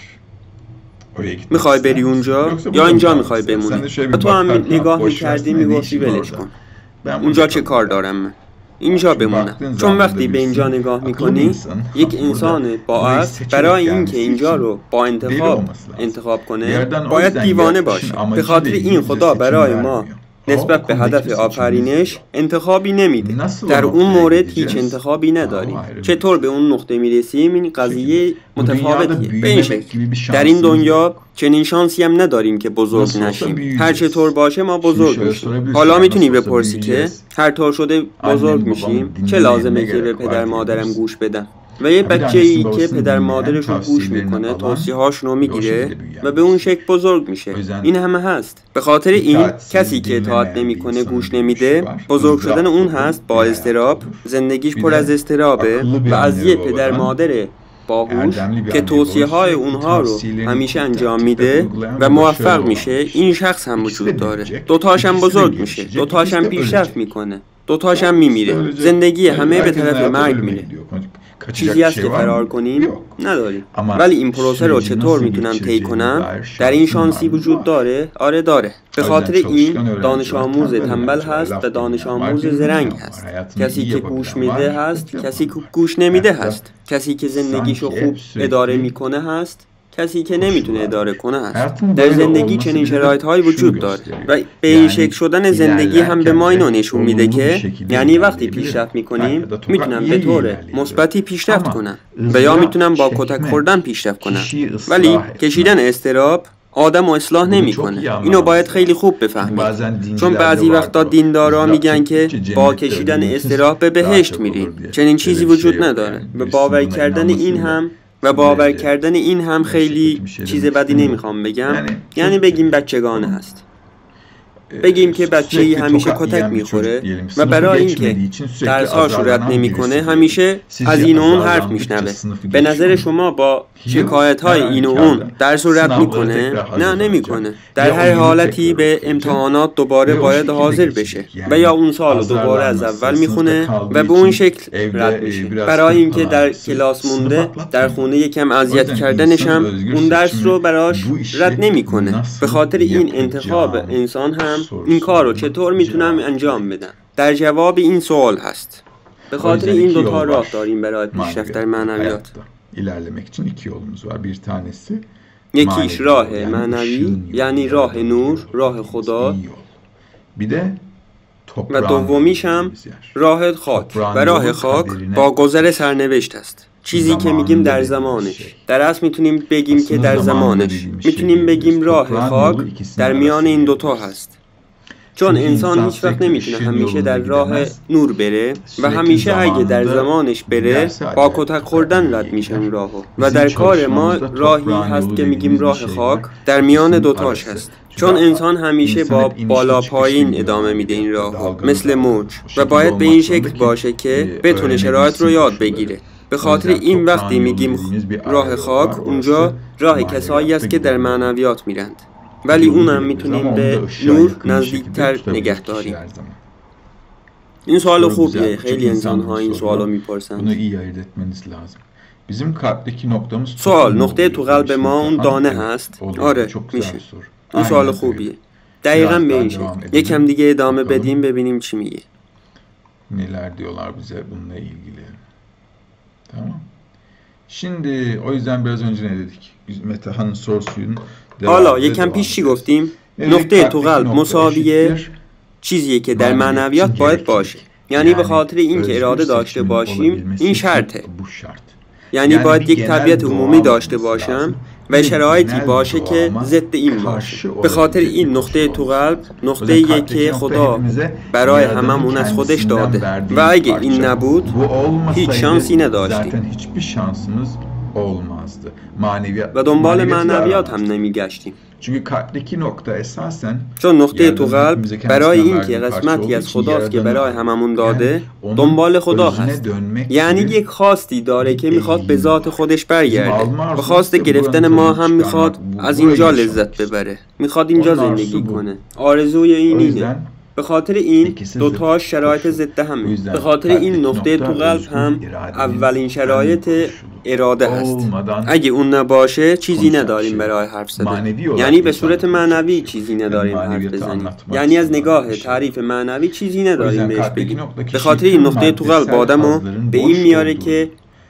میخوای بری اونجا یا اینجا میخوای بمونی؟ و تو هم نگاه میکردی میگفتی ولش کن، اونجا چه کار دارم من؟ اینجا بمونم. چون وقتی به اینجا نگاه میکنی یک انسان با عقل برای اینکه اینجا رو با انتخاب انتخاب کنه باید دیوانه باشه. به خاطر این خدا برای ما نسبت به هدف آفرینش انتخابی نمیده. در اون مورد هیچ انتخابی نداریم. چطور به اون نقطه میرسیم این قضیه متفاوتیه. به این شکل در این دنیا چنین شانسی هم نداریم که بزرگ نشیم. هر چطور باشه ما بزرگ میشیم. حالا میتونی بپرسی که هر طور شده بزرگ میشیم چه لازمه که به پدر مادرم گوش بدم؟ و یه بچه ای که پدر مادرش رو گوش میکنه توصیه هاشون رو میگیره و به اون شکل بزرگ میشه. این همه هست. به خاطر این کسی که اطاعت نمیکنه گوش نمیده بزرگ شدن اون هست با اضطراب، زندگیش پر از اضطرابه و از یه پدر مادر باهوش که توصیه های اونها رو همیشه انجام میده و موفق میشه. این شخص هم وجود داره. دوتاش هم بزرگ میشه، دوتاش هم پیشرفت میکنه، دوتاش هم میمیره. زندگی همه به طرف مرگ میره. چیزی هست که فرار کنیم؟ نداریم. ولی این پروسه رو چطور میتونم طی کنم؟ در این شانسی وجود داره؟ آره داره. به خاطر این دانش آموز تنبل هست و دانش آموز زرنگ هست. کسی که گوش میده هست، کسی که گوش نمیده هست. کسی که زندگیشو خوب اداره میکنه هست، کسی که نمیتونه اداره کنه هست. در زندگی چنین شرایط‌هایی وجود داره و به این شکل شدن زندگی هم به ما اینو نشون میده که یعنی وقتی پیشرفت میکنیم میتونم به طور مثبتی پیشرفت کنم و یا میتونم با کتک خوردن پیشرفت کنم. ولی کشیدن اضطراب آدم رو اصلاح نمیکنه. اینو باید خیلی خوب بفهمید. چون بعضی وقتا دیندارا میگن که با کشیدن اضطراب به بهشت میریم. چنین چیزی وجود نداره. و باور کردن این هم و باور کردن این هم خیلی چیز بدی نمیخوام بگم. یعنی بگیم بچگانه هست. بگیم که بچه‌ای همیشه کتک میخوره و برای اینکه درس‌هاش رو رد نمیکنه همیشه از این و اون حرف میشنوه. به نظر شما با شکایت‌های این و اون درس رو رد میکنه؟ نه نمیکنه. در هر حالتی به امتحانات دوباره باید حاضر بشه و یا اون سال رو دوباره از اول میخونه و به اون شکل رد میشه. برای اینکه در کلاس مونده در خونه یکم اذیت کردنش هم اون درس رو براش رد نمیکنه. به خاطر این انتخاب انسان هم این کار رو چطور میتونم انجام بدم؟ در جواب این سوال هست. به خاطر این دوتا راه داریم برای پیشرفت در معنویات. ilerlemek için iki yolumuz var. Bir tanesi یکیش راه معنوی یعنی راه نور، راه خدا. و دومیش هم راه خاک و راه خاک با گذر سرنوشت است. چیزی که میگیم در زمانش. در اصل میتونیم بگیم که در زمانش. میتونیم بگیم راه خاک در میان این دوتا هست. چون انسان هیچ وقت نمیتونه همیشه در راه نور بره و همیشه اگه در زمانش بره با کتک خوردن رد میشه اون راهو. و در کار ما راهی هست که میگیم راه خاک در میان دوتاش هست. چون انسان همیشه با بالا پایین ادامه میده این راهو مثل موج و باید به این شکل باشه که بتونه شرایط رو یاد بگیره. به خاطر این وقتی میگیم راه خاک اونجا راه کسایی است که در معنویات میرند. ولی اونم میتونیم به نور نزدیکتر نگه داریم. این سوال خوبیه. خیلی انسان ها این سوالو میپرسن. سوال نقطه تو قلب ما اون دانه هست؟ آره میشه. این سوال خوبیه. دقیقاً به این شکل. یکم دیگه ادامه بدیم ببینیم چی میگه. Neler diyorlar bize bununla ilgili. Tamam. Şimdi o yüzden biraz önce ne dedik? Metaha'nın sorusuyun حالا یکم پیش چی گفتیم؟ نقطه تو قلب مساویه چیزیه که در معنویات باید باشه. یعنی به خاطر این که اراده داشته باشیم این شرطه. یعنی باید یک طبیعت عمومی داشته باشم و شرایطی باشه که ضد این باشه. به خاطر این نقطه تو قلب نقطه یه که خدا برای هممون از خودش داده و اگه این نبود هیچ شانسی نداشتیم و دنبال معنویات هم نمیگشتیم. چون نقطه تو قلب برای این که قسمتی از خداست که برای هممون داده دنبال خدا هست. یعنی یک خواستی داره که میخواد به ذات خودش برگرده و خواست گرفتن ما هم میخواد از اینجا لذت ببره، میخواد اینجا زندگی کنه. آرزوی این اینه. به خاطر این دوتا شرایط ضد همه. به خاطر این نقطه تو قلب هم اولین شرایط اراده هست. اگه اون نباشه چیزی نداریم برای حرف زدن. یعنی به صورت معنوی چیزی نداریم حرف بزنیم. یعنی از نگاه تعریف معنوی چیزی نداریم بهش بگیم. به خاطر این نقطه تو قلب آدمو به این میاره که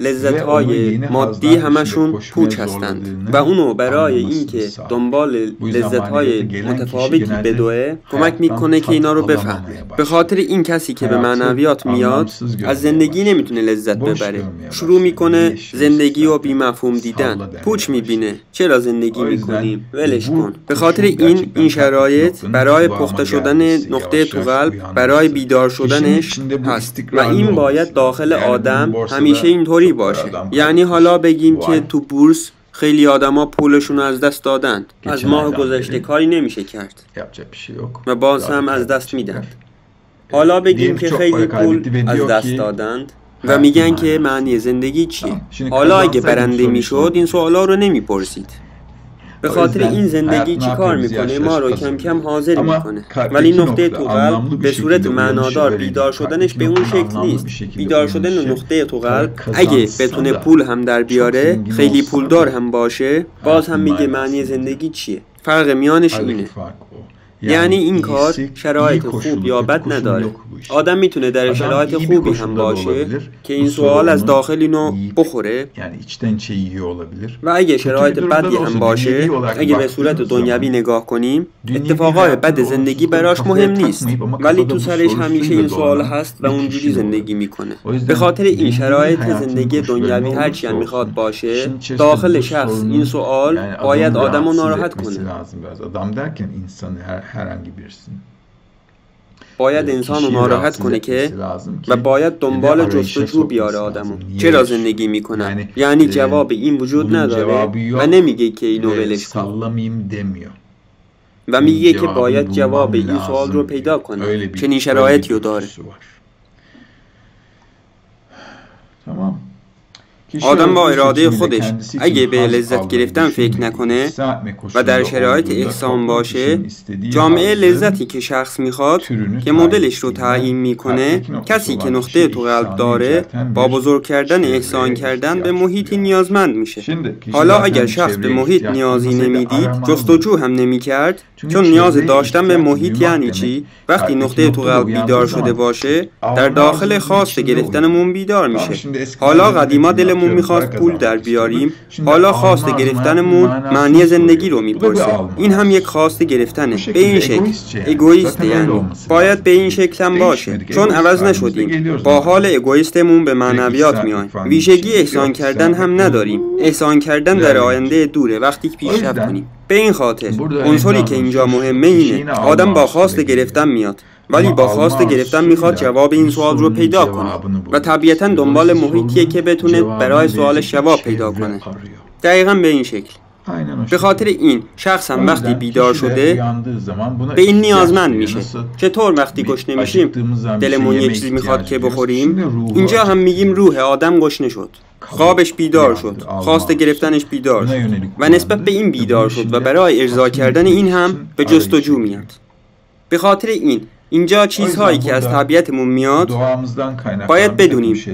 لذت‌های مادی همشون پوچ هستند و اونو برای اینکه دنبال لذت‌های متفاوتی بدوه کمک میکنه که اینا رو بفهمه. به خاطر این کسی که به معنویات میاد از زندگی نمیتونه لذت ببره، شروع میکنه زندگی رو بی‌مفهوم دیدن، پوچ میبینه. چرا زندگی میکنیم؟ ولش کن. به خاطر این این شرایط برای پخته شدن نقطه تو قلب، برای بیدار شدنش هست و این باید داخل آدم همیشه اینطوری باشه. یعنی حالا بگیم که تو بورس خیلی آدما پولشون از دست دادند، از ماه گذشته کاری نمیشه کرد و باز هم از دست میدن. حالا بگیم که خیلی پول از دست دادند و میگن که معنی زندگی چیه؟ حالا اگه برنده میشد این سوالا رو نمیپرسید. به خاطر این زندگی چی کار میکنه؟ ما رو کم کم حاضر میکنه. ولی نقطه تو قلب به صورت معنادار بیدار شدنش به اون شکل نیست. بیدار شدن نقطه تو قلب اگه بتونه پول هم در بیاره، خیلی پولدار هم باشه، باز هم میگه معنی زندگی چیه. فرق میانش اینه. یعنی این کار شرایط خوب یا بد نداره. آدم میتونه در شرایط خوبی هم باشه که این سوال از داخل اینو بخوره و اگه شرایط بدی هم باشه، اگه به صورت دنیوی نگاه کنیم، اتفاقات بد زندگی براش مهم نیست، ولی تو سرش همیشه این سوال هست و اونجوری زندگی میکنه. به خاطر این شرایط زندگی دنیوی هرچی هم میخواد باشه، داخل شخص این سوال باید آدمو ناراحت کنه. herhangi birisi. باید انسان رو ناراحت کنه که و باید دنبال جستجو بیاره آدمو. چرا زندگی میکنن؟ یعنی جواب این وجود نداره و نمیگه که اینو ولش کن و میگه که باید جواب این سوال رو پیدا کنه. چنین شرایطی رو داره. تمام. آدم با اراده خودش اگه به لذت گرفتن فکر نکنه و در شرایط احسان باشه، جامعه لذتی که شخص میخواد که مدلش رو تعیین میکنه، کسی که نقطه تو قلب داره با بزرگ کردن احسان کردن به محیطی نیازمند میشه. حالا اگر شخص به محیط نیازی نمیدید، جستجو هم نمیکرد، چون نیاز داشتن به محیط یعنی چی؟ وقتی نقطه تو قلب بیدار شده باشه، در داخل خواست گرفتنمون بیدار میشه. حالا قدیما دلمون میخواست پول در بیاریم، حالا خواست گرفتنمون معنی زندگی رو میپرسه. این هم یک خواست گرفتنه. به این شکل اگوئیست، یعنی باید به این شکل هم باشه، چون عوض نشدیم. با حال اگوئیستمون به معنویات میایم. ویژگی احسان کردن هم نداریم. احسان کردن در آینده دوره وقتی پیشرفت کنیم. به این خاطر عنصری که اینجا مهمه اینه، آدم با خواست گرفتن میاد، ولی با خواست گرفتن میخواد جواب این سوال رو پیدا کنه و طبیعتاً دنبال محیطیه که بتونه برای سوالش جواب پیدا کنه. دقیقاً به این شکل. به خاطر این شخص هم وقتی بیدار شده به این نیازمند میشه. چطور وقتی گشنه میشیم دلمون یه چیزی میخواد که بخوریم؟ اینجا هم میگیم روح آدم گشنه شد، خوابش بیدار شد، خواست گرفتنش بیدار شد و نسبت به این بیدار شد و برای ارضا کردن این هم به جستجو میاد. به خاطر این اینجا چیزهایی که از طبیعتمون میاد باید بدونیم.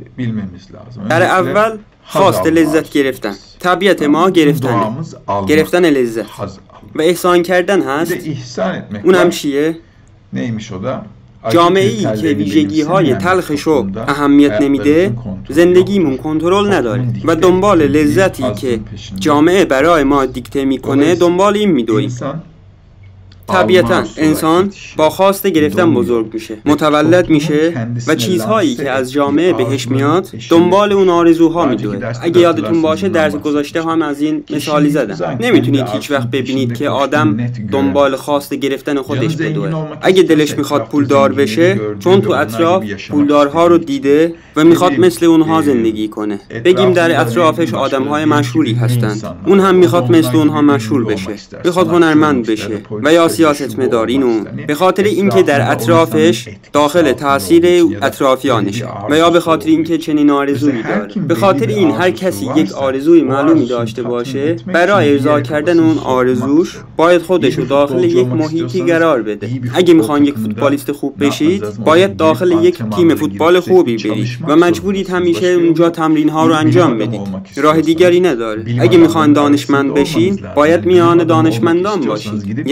در اول خواست لذت گرفتن، طبیعت ما گرفتنه، گرفتن لذت و احسان کردن هست. اون هم چیه؟ جامعه‌ای که ویژگی‌های تلخشو اهمیت نمیده، زندگیمون کنترل نداره و دنبال لذتی که جامعه برای ما دیکته میکنه دنبال این میدویم. طبیعتاً انسان با خواست گرفتن بزرگ میشه، متولد میشه و چیزهایی که از جامعه بهش میاد دنبال اون آرزوها میدوه. اگه یادتون باشه درس گذشته هم از این مثالی زدم. نمیتونید هیچ وقت ببینید که آدم دنبال خواست گرفتن خودش بدوه. اگه دلش میخواد پولدار بشه، چون تو اطراف پولدارها رو دیده و میخواد مثل اونها زندگی کنه. بگیم در اطرافش آدمهای مشهوری هستند، اون هم میخواد مثل اونها مشهور بشه، میخواد هنرمند بشه و یا سیاستمدار. اینو به خاطر اینکه در اطرافش داخل تاثیر اطرافیانش و یا به خاطر اینکه چنین آرزویی داره. به خاطر این هر کسی یک آرزوی معلومی داشته باشه، برای ارضا کردن اون آرزوش باید خودش رو داخل یک محیطی قرار بده. اگه میخوان یک فوتبالیست خوب بشید، باید داخل یک تیم فوتبال خوبی برید و مجبورید همیشه اونجا تمرین ها رو انجام بدید. راه دیگری نداره. اگه میخوان دانشمند بشین، باید میان دانشمندان باشید. یعنی اگه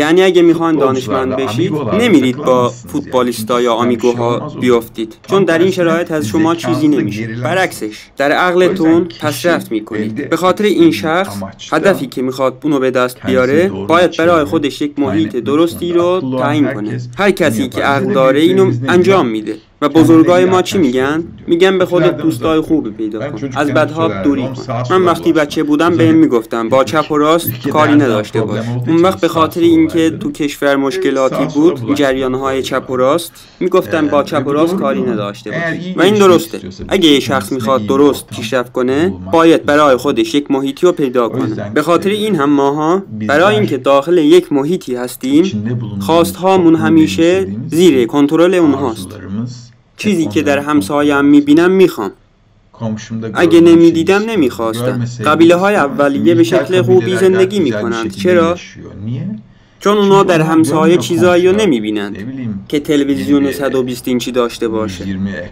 میخواین دانشمند بشید نمیرید با فوتبالیستا یا آمیگوها بیافتید، چون در این شرایط از شما چیزی نمیشه. برعکسش در عقلتون پیشرفت میکنید. به خاطر این شخص هدفی که میخواد اونو به دست بیاره باید برای خودش یک محیط درستی رو تعیین کنه. هر کسی که عقل داره اینو انجام میده. و بزرگای ما چی میگن؟ میگن به خودت دوستای خوبی پیدا کن، از بدها دوری کن. من وقتی بچه بودم بهم میگفتم با چپ و راست کاری نداشته باش. اون وقت به خاطر اینکه تو کشور مشکلاتی بود، جریانهای چپ و راست، میگفتم با چپ و راست کاری نداشته باش. و این درسته. اگه یه شخص میخواد درست پیشرفت کنه، باید برای خودش یک محیطی رو پیدا کنه. به خاطر این هم ماها برای اینکه داخل یک محیطی هستیم، خواستهامون همیشه زیر کنترل اونهاست. چیزی که در همسایم میبینم میخوام. اگه نمیدیدم نمیخواستم. قبیله های اولیه به شکل خوبی زندگی میکنند. چرا؟ چون اونا در همسایه چیزایی رو نمیبینند که تلویزیون صد و بیست اینچی داشته باشه،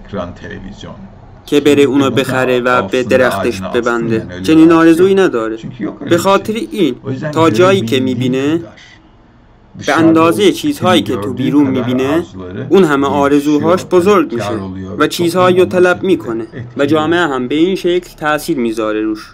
که بره اونو بخره و به درختش ببنده. چنین آرزویی نداره. به خاطر این تا جایی که میبینه، به اندازه چیزهایی که تو بیرون میبینه، اون همه آرزوهاش بزرگ میشه و چیزهایی رو طلب میکنه و جامعه هم به این شکل تأثیر میذاره روش.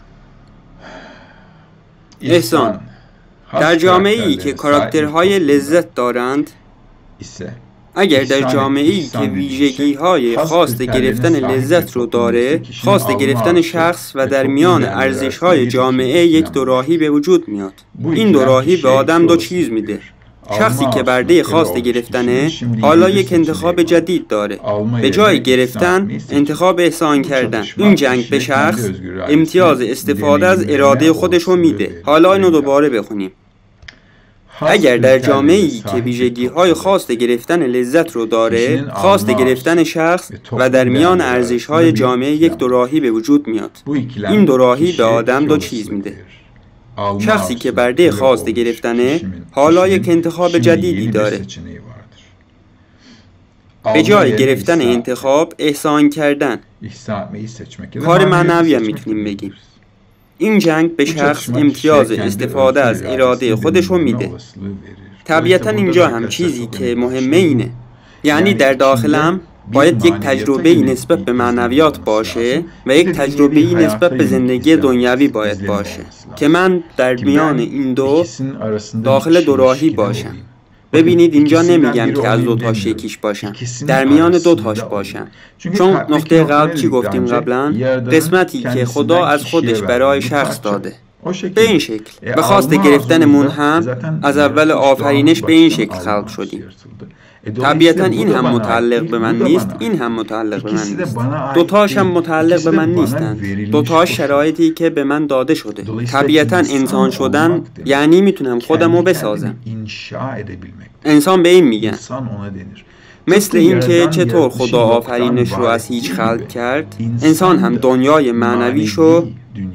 احسان در جامعه ای که کاراکترهای لذت دارند، اگر در جامعه ای که ویژگی های خواست گرفتن لذت رو داره، خواست گرفتن شخص و در میان ارزش های جامعه یک دوراهی به وجود میاد. این دوراهی به آدم دو چیز میده. شخصی که برده خواست گرفتنه حالا یک انتخاب جدید داره. به جای گرفتن انتخاب احسان کردن. این جنگ به شخص امتیاز استفاده از اراده خودشو میده. حالا اینو دوباره بخونیم. اگر در جامعه ای که ویژگی های خواست گرفتن لذت رو داره، خواست گرفتن شخص و در میان ارزش های جامعه یک دوراهی به وجود میاد. این دوراهی به آدم دو چیز میده. شخصی که برده خواست گرفتنه حالا یک انتخاب جدیدی داره. به جای گرفتن انتخاب احسان کردن. کار معنوی هم میتونیم بگیم. این جنگ به شخص امتیاز استفاده از اراده خودش رو میده. طبیعتا اینجا هم چیزی که مهمه اینه، یعنی در داخلم باید یک تجربه‌ای نسبت به معنویات باشه و یک تجربه‌ای نسبت به زندگی دنیوی باید باشه که من در میان این دو داخل دوراهی باشم. ببینید اینجا نمیگم که از دو تاش یکیش باشم، در میان دو تاش باشم. چون نقطه قلب چی گفتیم قبلا؟ قسمتی که خدا از خودش برای شخص داده. به این شکل به خواست گرفتنمون هم از اول آفرینش به این شکل خلق شدیم. طبیعتا این هم متعلق به من نیست، این هم متعلق به من نیست. دوتاش هم متعلق به من نیستند. دوتاش شرایطی که به من داده شده. طبیعتا انسان شدن یعنی میتونم خودم رو بسازم. انسان به این میگن. مثل اینکه چطور خدا آفرینش رو از هیچ خلق کرد، انسان هم دنیای معنویشو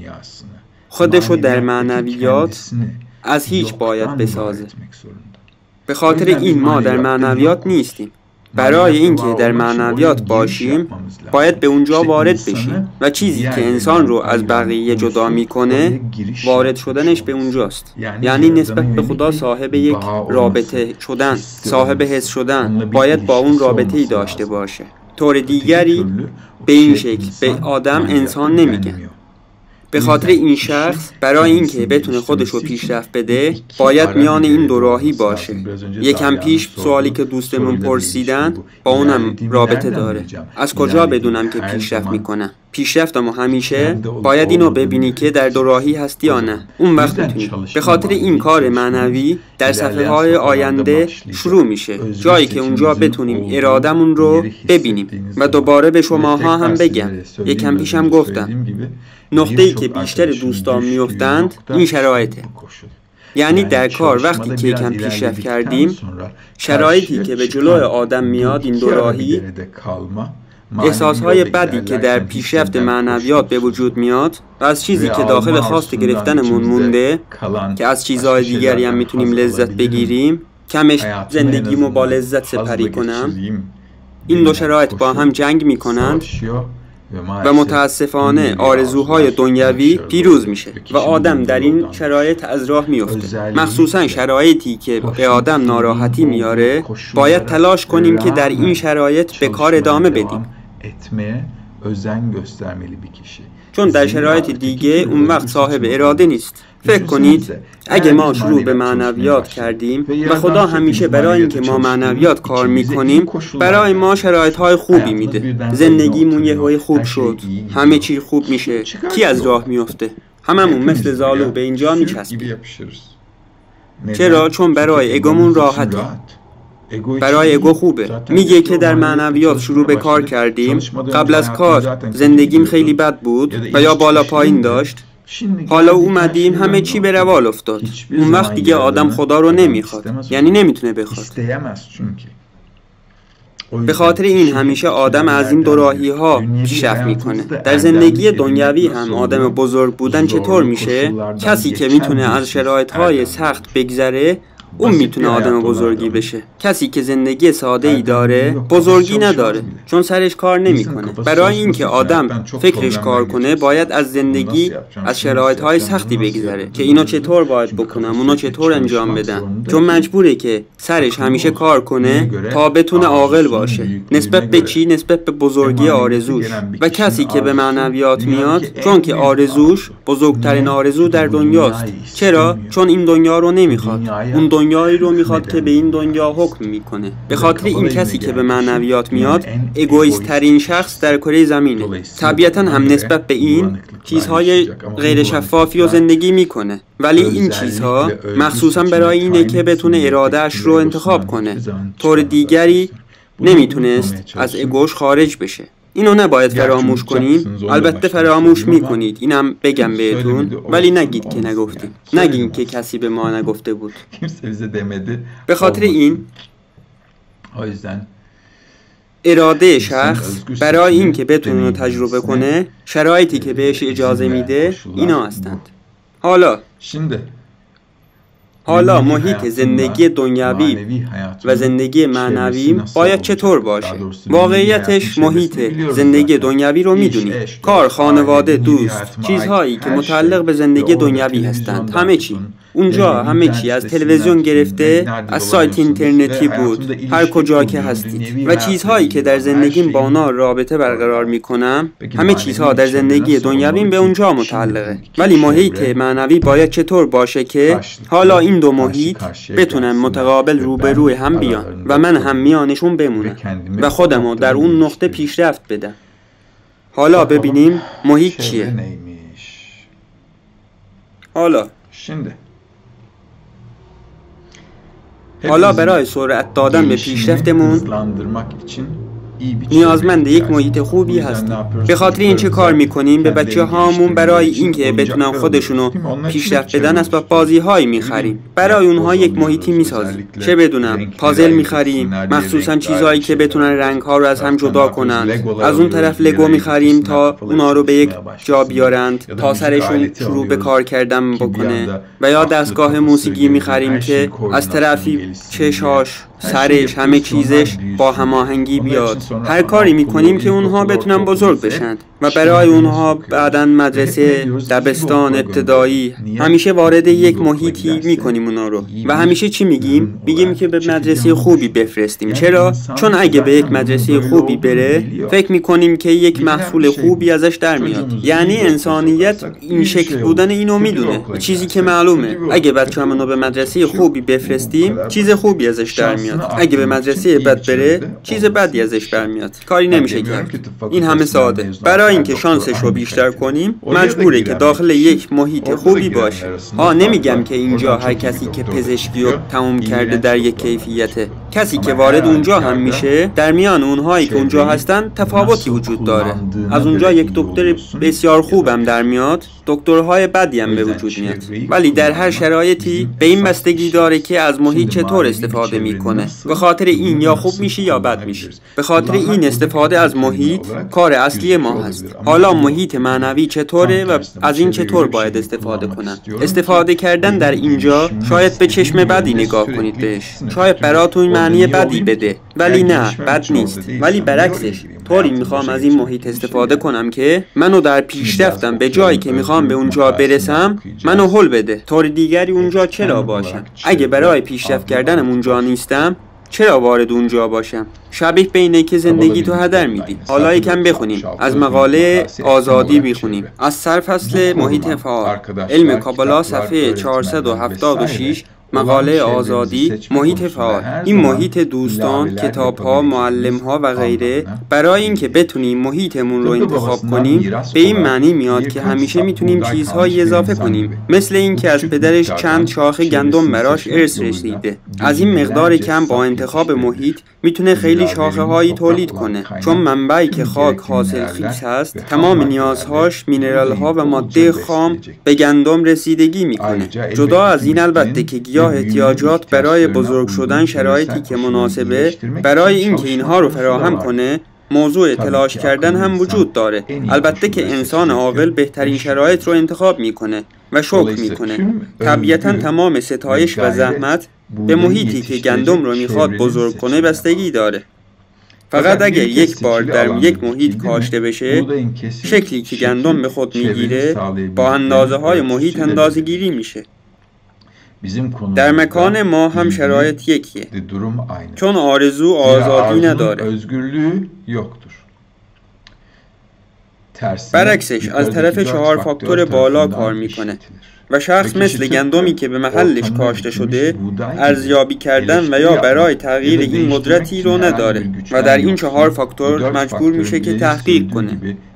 خودشو در معنویات از هیچ باید بسازه. به خاطر این ما در معنویات نیستیم. برای اینکه در معنویات باشیم باید به اونجا وارد بشیم و چیزی که انسان رو از بقیه جدا میکنه وارد شدنش به اونجاست. یعنی نسبت به خدا صاحب یک رابطه شدن، صاحب حس شدن، باید با اون رابطه‌ای داشته باشه. طور دیگری به این شکل به آدم انسان نمیگن. به خاطر این شخص برای اینکه بتونه خودش رو پیشرفت بده باید میان این دو راهی باشه. یکم پیش سوالی که دوستمون پرسیدن با اونم رابطه داره. از کجا بدونم که پیشرفت میکنم؟ پیشرفتم همیشه باید اینو ببینی که در دو راهی هستی یا نه. اون وقت میتونی. به خاطر این کار معنوی در صفحه های آینده شروع میشه، جایی که اونجا بتونیم ارادمون رو ببینیم. و دوباره به شماها هم بگم، یکم پیشم گفتم نقطه‌ای که بیشتر دوستان میافتند این شرایطه. یعنی در کار وقتی که یکم پیشرفت کردیم، شرایطی که به جلوی آدم میاد این دو راهی، احساسهای بدی که در پیشرفت معنویات به وجود میاد و از چیزی که داخل خواست گرفتنمون مونده که از چیزهای دیگری هم میتونیم لذت بگیریم، کمش زندگیمو با لذت سپری کنم، این دو شرایط با هم جنگ میکنند و متاسفانه آرزوهای دنیوی پیروز میشه و آدم در این شرایط از راه میفته. مخصوصا شرایطی که به آدم ناراحتی میاره، باید تلاش کنیم که در این شرایط به کار ادامه بدیم، چون در شرایط دیگه اون وقت صاحب اراده نیست. فکر کنید اگه ما شروع به معنویات کردیم و خدا همیشه برای اینکه ما معنویات کار میکنیم برای ما شرایطهای خوبی میده، زندگیمون یه هوی خوب شد، همه چی خوب میشه، کی از راه میفته؟ هممون مثل زالو به اینجا میچسبیم. چرا؟ چون برای اگومون راحته، برای اگو خوبه. میگه که در معنویات شروع به کار کردیم، قبل از کار زندگیم خیلی بد بود و یا بالا پایین داشت، حالا اومدیم همه چی به روال افتاد. اون وقت دیگه آدم خدا رو نمیخواد، یعنی نمیتونه بخواد. به خاطر این همیشه آدم از این دوراهی ها پیشرفت میکنه. در زندگی دنیوی هم آدم بزرگ بودن چطور میشه؟ کسی که میتونه از شرایط های سخت بگذره اون میتونه آدم بزرگی بشه. کسی که زندگی ساده ای داره بزرگی نداره، چون سرش کار نمیکنه. برای اینکه آدم فکرش کار کنه باید از زندگی، از شرایط های سختی بگذره که اینو چطور باید بکنم، اونو چطور انجام بدم، چون مجبوره که سرش همیشه کار کنه تا بتونه عاقل باشه. نسبت به چی؟ نسبت به بزرگی آرزوش. و کسی که به معنویات میاد، چون که آرزوش بزرگترین آرزو در دنیاست. چرا؟ چون این دنیا رو نمیخواد، اون دنیایی رو میخواد که به این دنیا حکم میکنه. به خاطر این کسی که به معنویات میاد اگوئیست ترین شخص در کره زمینه. طبیعتا هم نسبت به این چیزهای غیر شفافی و زندگی میکنه، ولی این چیزها مخصوصا برای اینه که بتونه ارادهش رو انتخاب کنه. طور دیگری نمیتونست از اگوش خارج بشه. اینو نباید فراموش کنین. البته فراموش میکنید، اینم بگم بهتون، ولی نگید که نگفتیم، نگین که کسی به ما نگفته بود. به خاطر این اراده شخص برای این که بتونه رو تجربه کنه، شرایطی که بهش اجازه میده اینا هستند. حالا حالا محیط زندگی دنیوی و زندگی معنوی باید چطور باشه؟ واقعیتش محیط زندگی دنیوی رو میدونی. کار، خانواده، دوست، چیزهایی که متعلق به زندگی دنیوی هستند، همه چی اونجا، همه چی از تلویزیون گرفته، از سایت اینترنتی بود، هر کجا که هستید، و چیزهایی که در زندگیم با اونا رابطه برقرار میکنم، همه چیزها در زندگی دنیویم به اونجا متعلقه. ولی محیط معنوی باید چطور باشه که حالا این دو محیط بتونن متقابل روبروی هم بیان و من هم میانشون بمونم و خودمو در اون نقطه پیشرفت بدم. حالا ببینیم محیط چیه. حالا حالا برای سرعت دادن به پیشرفتمون نیازمند یک محیط خوبی هستیم. به خاطر این چه کار میکنیم؟ به بچه هامون برای اینکه بتونن خودشونو پیشرفت بدن اسباب بازی هایی میخریم، برای اونها یک محیطی میسازیم. چه بدونم، پازل میخریم، مخصوصا چیزهایی که بتونن رنگ ها رو از هم جدا کنن. از اون طرف لگو میخریم تا اونا رو به یک جا بیارند، تا سرشون شروع به کار کردن بکنه. و یا دستگاه موسیقی میخریم که از طرفی چشاش، سرش، همه چیزش با هماهنگی بیاد. هر کاری میکنیم که اونها بتونن بزرگ بشن و برای اونها بعداً مدرسه، دبستان، ابتدایی، همیشه وارد یک محیطی میکنیم اونا رو. و همیشه چی میگیم؟ میگیم که به مدرسه خوبی بفرستیم. چرا؟ چون اگه به یک مدرسه خوبی بره، فکر میکنیم که یک محصول خوبی ازش در میاد. یعنی انسانیت این شکل بودن اینو میدونه، چیزی که معلومه. اگه بچه‌مون رو به مدرسه خوبی بفرستیم، چیز خوبی ازش در میاد. اگه به مدرسه بد بره، چیز بدی ازش برمیاد. کاری نمیشه کرد. این همه ساده. برای اینکه شانسش رو بیشتر کنیم، مجبوره که داخل یک محیط خوبی باشه. ها، نمیگم که اینجا هر کسی که پزشکی رو تموم کرده در یک کیفیته. کسی که وارد اونجا هم میشه، در میان اونهایی که اونجا هستن تفاوتی وجود داره. از اونجا یک دکتر بسیار خوبم در میاد، دکترهای بدی هم به وجود میاد. ولی در هر شرایطی به این بستگی داره که از محیط چطور استفاده میکنه. به خاطر این یا خوب میشی یا بد میشی. به خاطر این استفاده از محیط کار اصلی ما هست. حالا محیط معنوی چطوره و از این چطور باید استفاده کنن؟ استفاده کردن در اینجا شاید به چشم بدی نگاه کنید بهش. شاید براتون معنی بدی بده، ولی نه بد نیست، ولی برعکسش طوری میخوام از این محیط استفاده کنم که منو در پیشرفتم به جایی که میخوام به اونجا برسم منو هل بده. طور دیگری اونجا چرا باشم؟ اگه برای پیشرفت کردنم اونجا نیستم چرا وارد اونجا باشم؟ شبیه به اینه که زندگی تو هدر میدی. حالا یکم بخونیم، از مقاله آزادی میخونیم، از سرفصل محیط فعال، علم کابالا، صفحه چهارصد و هفتاد و شش، مقاله آزادی، محیط فعال. این محیط دوستان، کتاب‌ها، معلم‌ها و غیره برای اینکه بتونیم محیطمون رو انتخاب کنیم به این معنی میاد که همیشه میتونیم چیزهایی اضافه کنیم، مثل اینکه از پدرش چند شاخه گندم براش ارث رسیده. از این مقدار کم با انتخاب محیط میتونه خیلی شاخه هایی تولید کنه، چون منبعی که خاک حاصل خیز هست تمام نیازهاش مینرال ها و ماده خام به گندم رسیدگی میکنه. جدا از این البته که گیاه احتیاجات برای بزرگ شدن شرایطی که مناسبه برای اینکه اینها رو فراهم کنه موضوع تلاش کردن هم وجود داره. البته که انسان عاقل بهترین شرایط رو انتخاب میکنه و شکر میکنه. طبیعتا تمام ستایش و زحمت به محیطی که گندم رو میخواد بزرگ کنه بستگی داره. فقط اگر یک بار در یک محیط کاشته بشه، شکلی که گندم به خود میگیره با اندازه های محیط اندازه گیری میشه. در مکان ما هم شرایط یکیه، چون آرزو آزادی نداره. برعکسش از طرف چهار فاکتور بالا کار میکنه و شخص مثل گندمی که به محلش کاشته شده ارزیابی کردن و یا برای تغییر این قدرتی رو نداره و در این چهار فاکتور مجبور میشه که تحقیق کنه.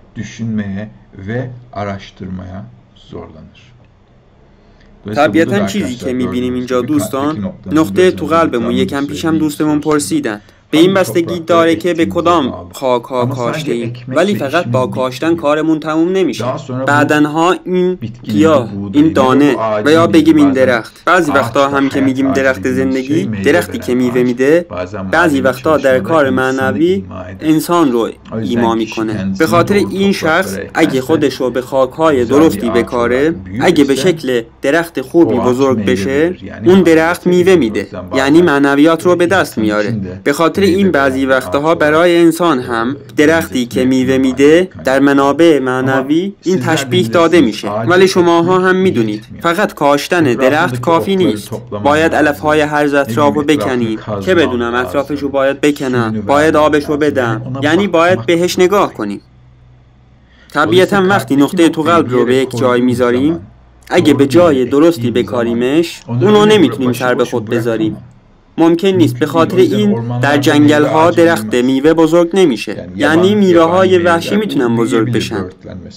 طبیعتا چیزی که میبینیم اینجا دوستان نقطه تو قلبمون. یکم پیشم دوستمون پرسیدن به این بستگی داره که به کدام خاک ها کاشته ایم، ولی فقط با کاشتن کارمون تموم نمیشه. بعدنها این گیاه، این دانه و یا بگیم این درخت، بعضی وقتا هم که میگیم درخت زندگی، درختی که میوه میده، بعضی وقتا در کار معنوی انسان رو ایما میکنه. به خاطر این شخص اگه خودش رو به خاکهای درستی بکاره، اگه به شکل درخت خوبی بزرگ بشه، اون درخت میوه میده، یعنی معنویات رو به دست میاره. به خاطر این بعضی وقتها برای انسان هم درختی که میوه میده در منابع معنوی این تشبیه داده میشه. ولی شماها هم میدونید فقط کاشتن درخت کافی نیست، باید علفهای هرز اطراف رو بکنیم، که بدونم اطرافش رو باید بکنم، باید آبش رو بدم، یعنی باید بهش نگاه کنیم. طبیعتا وقتی نقطه تو قلب رو به یک جای میذاریم، اگه به جای درستی بکاریمش اونو نمیتونیم سر به خود بذاریم. ممکن نیست. به خاطر این در جنگل ها درخت میوه بزرگ نمیشه، یعنی میوه های وحشی میتونن بزرگ بشن.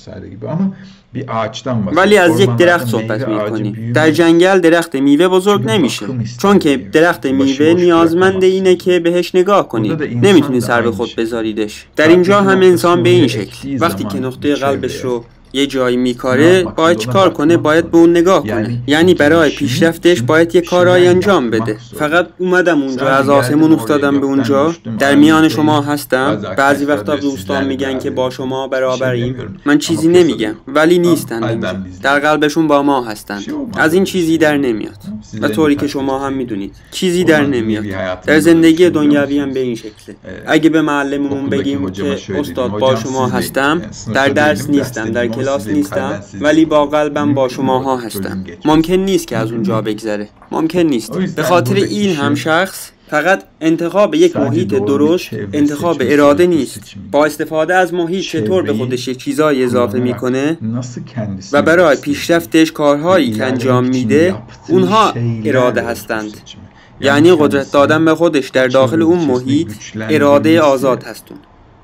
ولی از یک درخت صحبت میکنیم. در جنگل درخت میوه بزرگ نمیشه، چون که درخت میوه نیازمند اینه که بهش نگاه کنید، نمیتونی سر به خود بذاریدش. در اینجا هم انسان به این شکل وقتی که نقطه قلبش رو یه جایی میکاره باید چیکار کنه؟ باید به اون نگاه کنه، یعنی برای پیشرفتش باید یه کارایی انجام بده. فقط اومدم اونجا، از آسمون افتادم به اونجا، در میان شما هستم. بعضی وقتا دوستان میگن که با شما برابریم، من چیزی نمیگم، ولی نیستن، در قلبشون با ما هستن. از این چیزی در نمیاد و طوری که شما هم میدونید چیزی در نمیاد. در زندگی دنیوی هم به این شکله. اگه به معلممون بگیم که استاد با شما هستم، در درس نیستم، در کلاس نیستم، ولی با قلبم با شماها هستم، ممکن نیست که از اونجا بگذره، ممکن نیست. به خاطر این هم شخص فقط انتخاب یک محیط درست انتخاب اراده نیست. با استفاده از محیط چطور به خودش چیزای اضافه میکنه و برای پیشرفتش کارهایی که انجام میده، اونها اراده هستند. یعنی قدرت دادن به خودش در داخل اون محیط اراده آزاد هستون.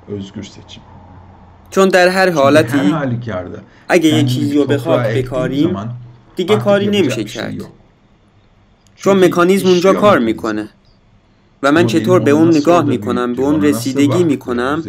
چون در هر حالتی اگه یک چیزی رو بخواد بکاریم دیگه کاری نمیشه کرد، چون مکانیزم اونجا کار میکنه و من چطور به اون نگاه میکنم، به اون رسیدگی میکنم،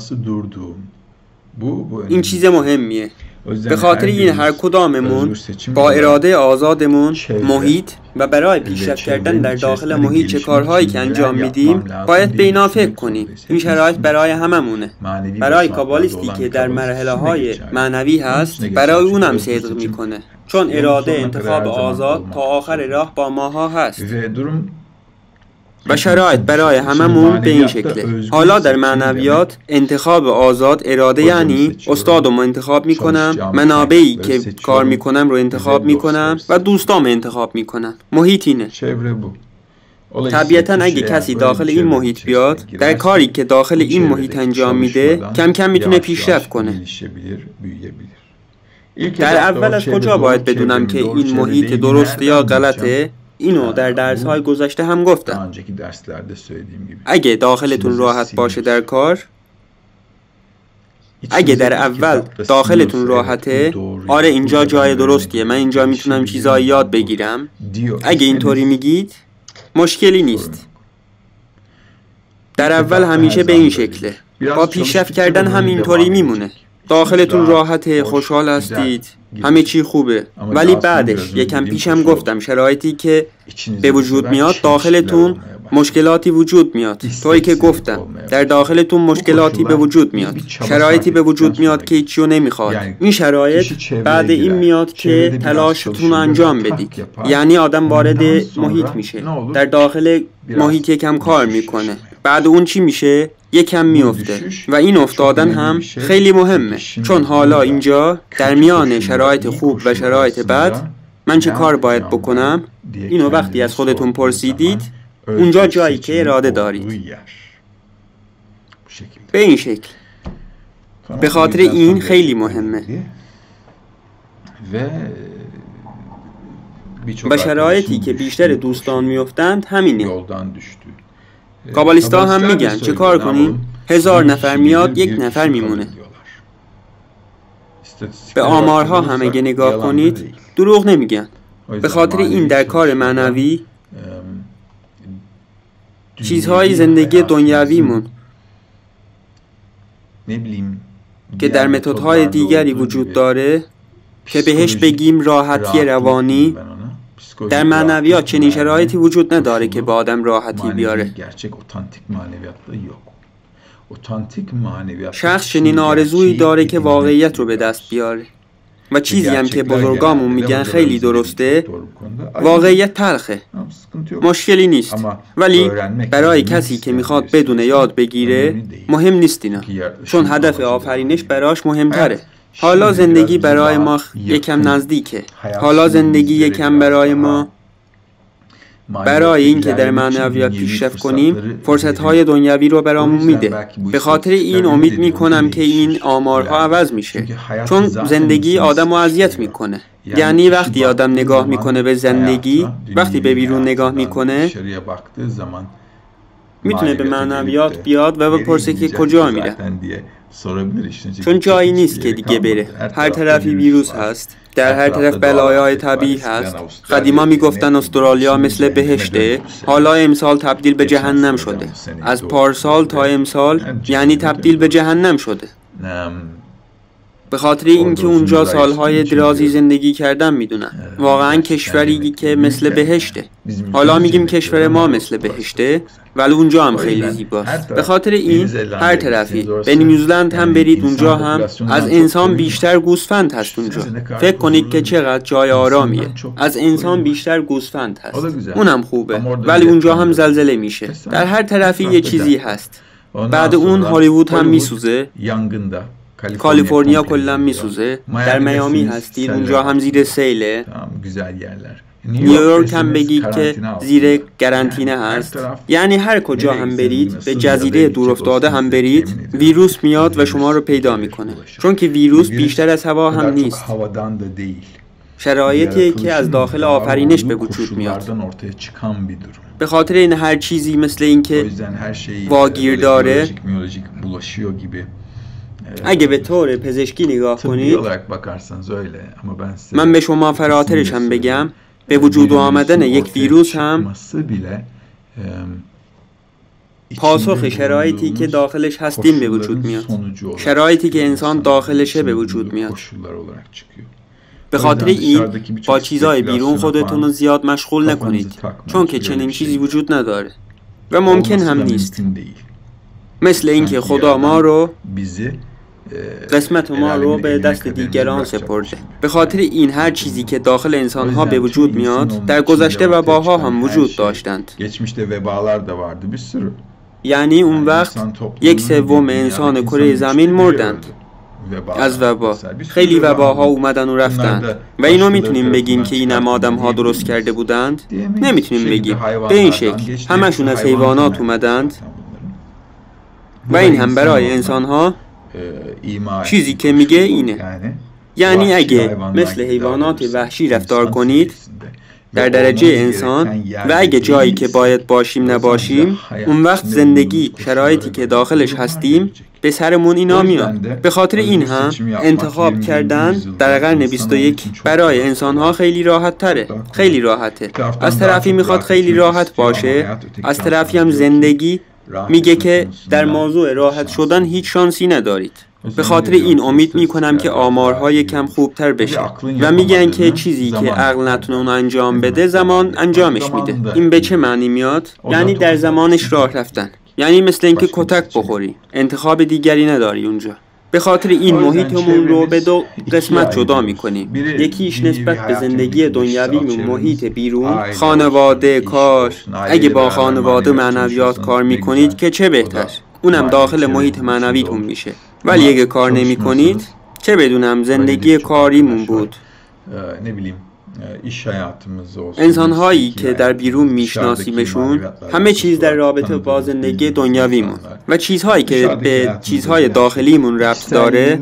این چیز مهمیه. به خاطر این هر کداممون با اراده آزادمون محیط و برای پیشرفت کردن در داخل محیط چه کارهایی که انجام میدیم باید به اینا فکر کنیم. این شرایط برای هممونه. برای کابالیستی که در مرحله های معنوی هست برای اونم صدق میکنه، چون اراده انتخاب آزاد تا آخر راه با ماها هست. و شرایط برای هممون به این شکله. حالا در معنویات انتخاب آزاد، اراده یعنی استادم رو انتخاب میکنم، منابعی که کار میکنم رو انتخاب میکنم و دوستام انتخاب میکنم. محیط اینه. طبیعتا اگه کسی داخل این محیط بیاد، در کاری که داخل این محیط انجام میده کم کم میتونه پیشرفت کنه. در اول از کجا باید بدونم که این محیط درسته یا غلطه؟ اینو در درس‌های گذشته هم گفتم. اگه داخلتون راحت باشه در کار، اگه در اول داخلتون راحته، آره اینجا جای درستیه، من اینجا میتونم چیزایی یاد بگیرم، اگه اینطوری میگید مشکلی نیست. در اول همیشه به این شکله. با پیشرفت کردن هم اینطوری میمونه. داخلتون راحته، خوشحال هستید، همه چی خوبه، ولی بعدش یکم پیشم گفتم شرایطی که به وجود میاد داخلتون مشکلاتی وجود میاد. تویی که گفتم در داخلتون مشکلاتی به وجود میاد، شرایطی به وجود میاد که هیچیو نمیخواد. این شرایط بعد این میاد که تلاشتون رو انجام بدید. یعنی آدم وارد محیط میشه، در داخل محیط یکم کار میکنه، بعد اون چی میشه؟ یکم میفته و این افتادن هم خیلی مهمه، چون حالا اینجا در میان شرایط خوب و شرایط بد من چه کار باید بکنم؟ اینو وقتی از خودتون پرسیدید، اونجا جایی که اراده دارید. به این شکل. به خاطر این خیلی مهمه. و شرایطی که بیشتر دوستان میافتند همینه. کابالیستا هم میگن چه کار کنیم؟ هزار نفر میاد، یک نفر میمونه. به آمارها هم اگه نگاه کنید دروغ نمیگن. به خاطر این در کار معنوی چیزهای زندگی دنیویمون که در متدهای دیگری وجود داره که بهش بگیم راحتی روانی، در معنویات چنین شرایطی وجود نداره که به آدم راحتی بیاره. شخص چنین آرزویی داره که واقعیت رو به دست بیاره و چیزی هم که بزرگامون میگن خیلی درسته، واقعیت تلخه، مشکلی نیست، ولی برای کسی که میخواد بدون یاد بگیره مهم نیست اینا، چون هدف آفرینش براش مهمتره. حالا زندگی برای ما یکم نزدیکه. حالا زندگی یکم برای ما برای اینکه در معنویات پیشرفت کنیم فرصت‌های دنیوی رو برامون میده. به خاطر این امید میکنم که این آمارها عوض میشه، چون زندگی آدم رو اذیت میکنه. یعنی وقتی آدم نگاه میکنه به زندگی، وقتی به بیرون نگاه میکنه، میتونه به معنویات بیاد و بپرسه که کجا میره، چون جایی نیست که دیگه بره. هر طرفی ویروس هست، در هر طرف بلایای طبیعی هست. قدیما میگفتن استرالیا مثل بهشته، حالا امسال تبدیل به جهنم شده. از پارسال تا امسال یعنی تبدیل به جهنم شده. به خاطر اینکه اونجا سالهای درازی زندگی کردن میدونن واقعا کشوری که مثل بهشته. حالا میگیم کشور ما مثل بهشته، ولی اونجا هم خیلی زیباست. به خاطر این هر طرفی، به نیوزلند هم برید اونجا هم از انسان بیشتر گوسفند هست. اونجا فکر کنید که چقدر جای آرامیه، از انسان بیشتر گوسفند هست، اونم خوبه، ولی اونجا هم زلزله میشه. در هر طرفی یه چیزی هست. بعد اون هالیوود هم میسوزه، کالیفرنیا کلا میسوزه، در میامی هستید اونجا هم زیر سیله، نیویورک هم بگید که زیر قرنطینه هست. یعنی هر کجا هم برید، به جزیره دورافتاده هم برید، ویروس میاد و شما رو پیدا میکنه، چون که ویروس بیشتر از هوا هم نیست، شرایطی که از داخل آفرینش به وجود میاد. به خاطر این هر چیزی مثل این که واگیر داره، اگه به طور پزشکی نگاه کنید، من به شما فراترش هم بگم، به وجود آمدن یک ویروس هم پاسخ شرایطی که داخلش هستیم به وجود میاد، شرایطی که انسان داخلشه به وجود میاد. به خاطر این با چیزای بیرون خودتون رو زیاد مشغول نکنید، چون که چنین چیزی وجود نداره و ممکن هم نیست. مثل اینکه خدا ما رو قسمت ما رو به دست دیگران سپرده. به خاطر این هر چیزی که داخل انسانها به وجود میاد در گذشته وباها هم وجود داشتند. یعنی اون وقت یک سوم انسان کره زمین مردند از وبا. خیلی وباها اومدن و رفتند و اینو میتونیم بگیم که اینم آدم ها درست کرده بودند؟ نمیتونیم بگیم. به این شکل همشون از حیوانات اومدند و این هم برای انسان ها چیزی که میگه اینه. یعنی اگه مثل حیوانات وحشی رفتار کنید در درجه انسان و اگه جایی که باید باشیم نباشیم، اون وقت زندگی شرایطی که داخلش هستیم به سرمون اینا میاد. به خاطر این هم انتخاب کردن در قرن بیست و یک برای انسانها خیلی راحت تره. خیلی راحته. از طرفی میخواد خیلی راحت باشه، از طرفی هم زندگی میگه که در موضوع راحت شدن هیچ شانسی ندارید. به خاطر این امید میکنم که آمارها یکم خوبتر بشه و میگن که چیزی که عقل نتونه اون انجام بده زمان انجامش میده. این به چه معنی میاد؟ یعنی در زمانش راه رفتن. یعنی مثل اینکه کتک بخوری، انتخاب دیگری نداری اونجا. به خاطر این محیطمون رو به دو قسمت جدا میکنیم. یکیش نسبت به زندگی دنیوی محیط بیرون، خانواده، کار. اگه با خانواده معنویات کار میکنید که چه بهتر، اونم داخل محیط معنویتون میشه. ولی اگه کار نمی کنید چه بدونم زندگی کاریمون بود. انسان هایی که در بیرون میشناسیمشون همه چیز در رابطه با زندگی دنیویمون و چیزهایی که به چیزهای داخلیمون ربط داره،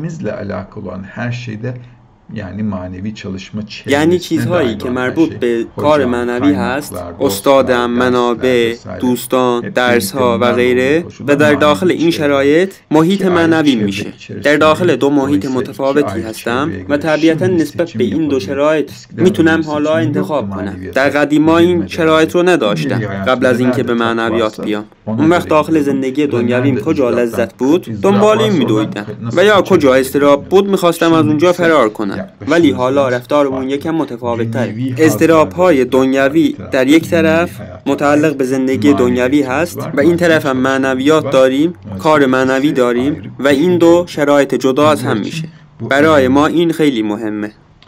یعنی معنوی çalışma یعنی چیزهایی که مربوط به کار معنوی هست، استادم، منابع، دوستان، درس‌ها و غیره. و در داخل این شرایط محیط معنوی میشه. در داخل دو محیط متفاوتی هستم و طبیعتا نسبت به این دو شرایط میتونم حالا انتخاب کنم. در قدیما این شرایط رو نداشتم قبل از اینکه به معنویات بیام. اون وقت داخل زندگی دنیویم کجا لذت بود دنبال این میدویدم و یا کجا اضطراب بود میخواستم از اونجا فرار کنم. ولی حالا رفتارمون یکم متفاوت‌تره. اضطراب‌های دنیوی در یک طرف متعلق به زندگی دنیوی هست و این طرف هم معنویات داریم، کار معنوی داریم و این دو شرایط جدا از هم میشه. برای ما این خیلی مهمه.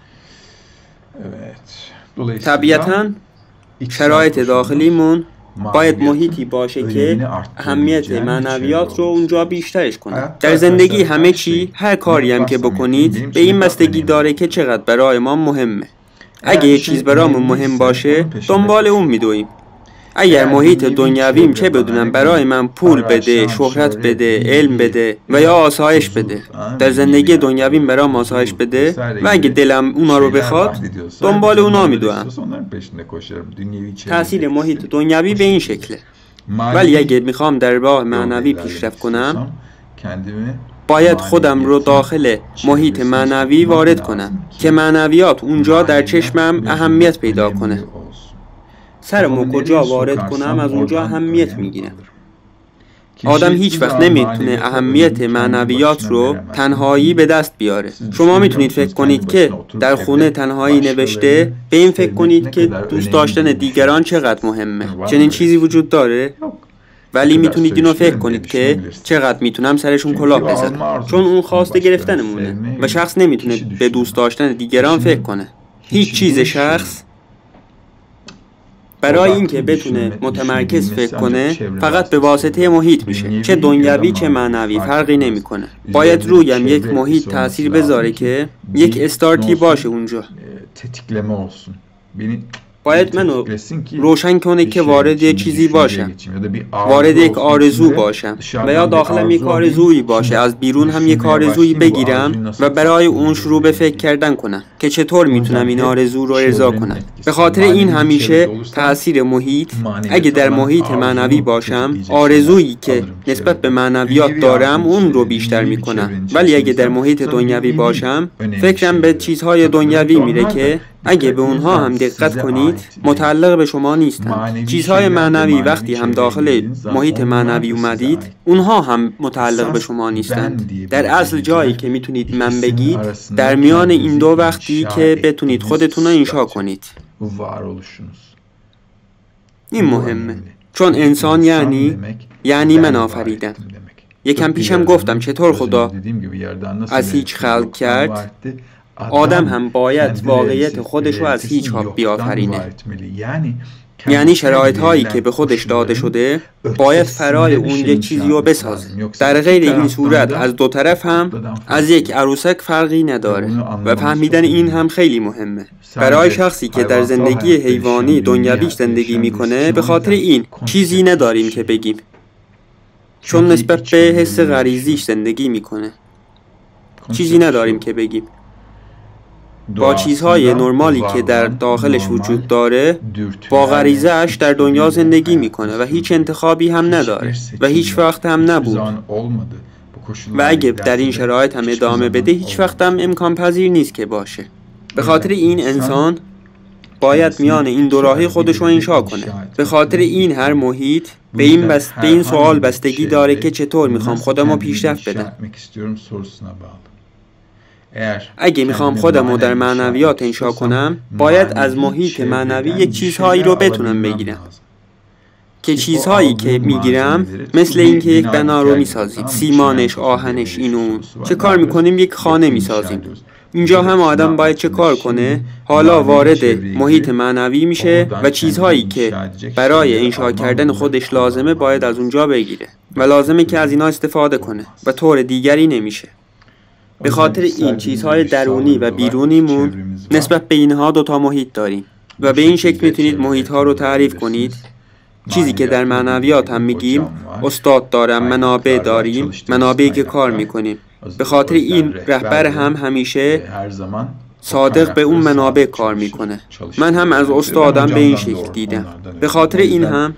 طبیعتاً شرایط داخلیمون باید محیطی باشه که اهمیت معنویات رو اونجا بیشترش کنه. در زندگی همه چی، هر کاری هم که بکنید به این بستگی داره که چقدر برای ما مهمه. اگه یه چیز برامون مهم باشه دنبال اون میدویم. اگر محیط دنیویم چه بدونم برای من پول بده، شهرت بده، علم بده و یا آسایش بده، در زندگی دنیویم برام آسایش بده و اگه دلم اونا رو بخواد دنبال اونا میدوام. تأثیر محیط دنیوی به این شکله. ولی اگه میخوام در راه معنوی پیشرفت کنم باید خودم رو داخل محیط معنوی وارد کنم که معنویات اونجا در چشمم اهمیت پیدا کنه. سرمو کجا وارد کنم از اونجا اهمیت میگیرم. آدم هیچ وقت نمیتونه اهمیت معنویات رو تنهایی به دست بیاره. شما میتونید فکر کنید که در خونه تنهایی نوشته، به این فکر کنید که دوست داشتن دیگران چقدر مهمه. چنین چیزی وجود داره؟ ولی میتونید اینو فکر کنید که چقدر میتونم سرشون کلاه بزنم، چون اون خواسته گرفتنمونه و شخص نمیتونه به دوست داشتن دیگران فکر کنه. هیچ چیز شخص برای اینکه بتونه متمرکز فکر کنه فقط به واسطه محیط میشه، چه دنیوی چه معنوی فرقی نمیکنه. باید رویم یک محیط تاثیر بذاره که یک استارتی باشه اونجا. باید منو روشن کنه که وارد یک چیزی باشم، وارد یک آرزو باشم و یا داخلم یک آرزویی باشه، از بیرون هم یک آرزویی بگیرم و برای اون شروع به فکر کردن کنم که چطور میتونم این آرزو رو ارضا کنم. به خاطر این همیشه تأثیر محیط، اگه در محیط معنوی باشم آرزویی که نسبت به معنویات دارم اون رو بیشتر میکنم، ولی اگه در محیط دنیوی باشم فکرم به چیزهای دنیوی میره که اگه به اونها هم دقت کنید متعلق به شما نیستن. چیزهای معنوی وقتی هم داخل محیط معنوی اومدید اونها هم متعلق به شما نیستن. در اصل جایی که میتونید من بگید در میان این دو وقتی که بتونید خودتون رو انشا کنید. این مهمه، چون انسان یعنی یعنی من آفریدم، یکم پیشم گفتم چطور خدا از هیچ خلق کرد، آدم هم باید واقعیت خودش رو از هیچ ها بیافرینه. یعنی شرایط هایی که به خودش داده شده باید فرای اون یک چیزی رو بسازه. در غیر این صورت از دو طرف هم از یک عروسک فرقی نداره و فهمیدن این هم خیلی مهمه. برای شخصی که در زندگی حیوانی دنیویش زندگی میکنه به خاطر این چیزی نداریم که بگیم، چون نسبت به حس غریزیش زندگی میکنه. چیزی نداریم که بگیم. با چیزهای نرمالی که در داخلش وجود داره با غریزه اش در دنیا زندگی میکنه و هیچ انتخابی هم نداره و هیچ وقت هم نبود و اگه در این شرایط هم ادامه بده هیچ وقت هم امکان پذیر نیست که باشه. به خاطر این انسان باید میان این دو راهی خودش رو انشا کنه. به خاطر این هر محیط به این, بس... به این سوال بستگی داره که چطور میخوام خودم رو پیشرفت بدم. اگه میخوام خودم رو در معنویات انشا کنم باید از محیط معنوی یک چیزهایی رو بتونم بگیرم که چیزهایی که میگیرم مثل اینکه یک بنا رو میسازیم، سیمانش، آهنش، این اون. چه کار میکنیم؟ یک خانه میسازیم. اینجا هم آدم باید چه کار کنه؟ حالا وارد محیط معنوی میشه و چیزهایی که برای انشا کردن خودش لازمه باید از اونجا بگیره و لازمه که از اینا استفاده کنه و طور دیگری نمیشه. به خاطر این چیزهای درونی و بیرونیمون نسبت به اینها دوتا محیط داریم و به این شکل میتونید محیط ها رو تعریف کنید. چیزی که در معنویات هم میگیم استاد دارم، منابع داریم، منابعی که کار میکنیم. به خاطر این رهبر هم همیشه صادق به اون منابع کار میکنه. من هم از استادم به این شکل دیدم. به خاطر این هم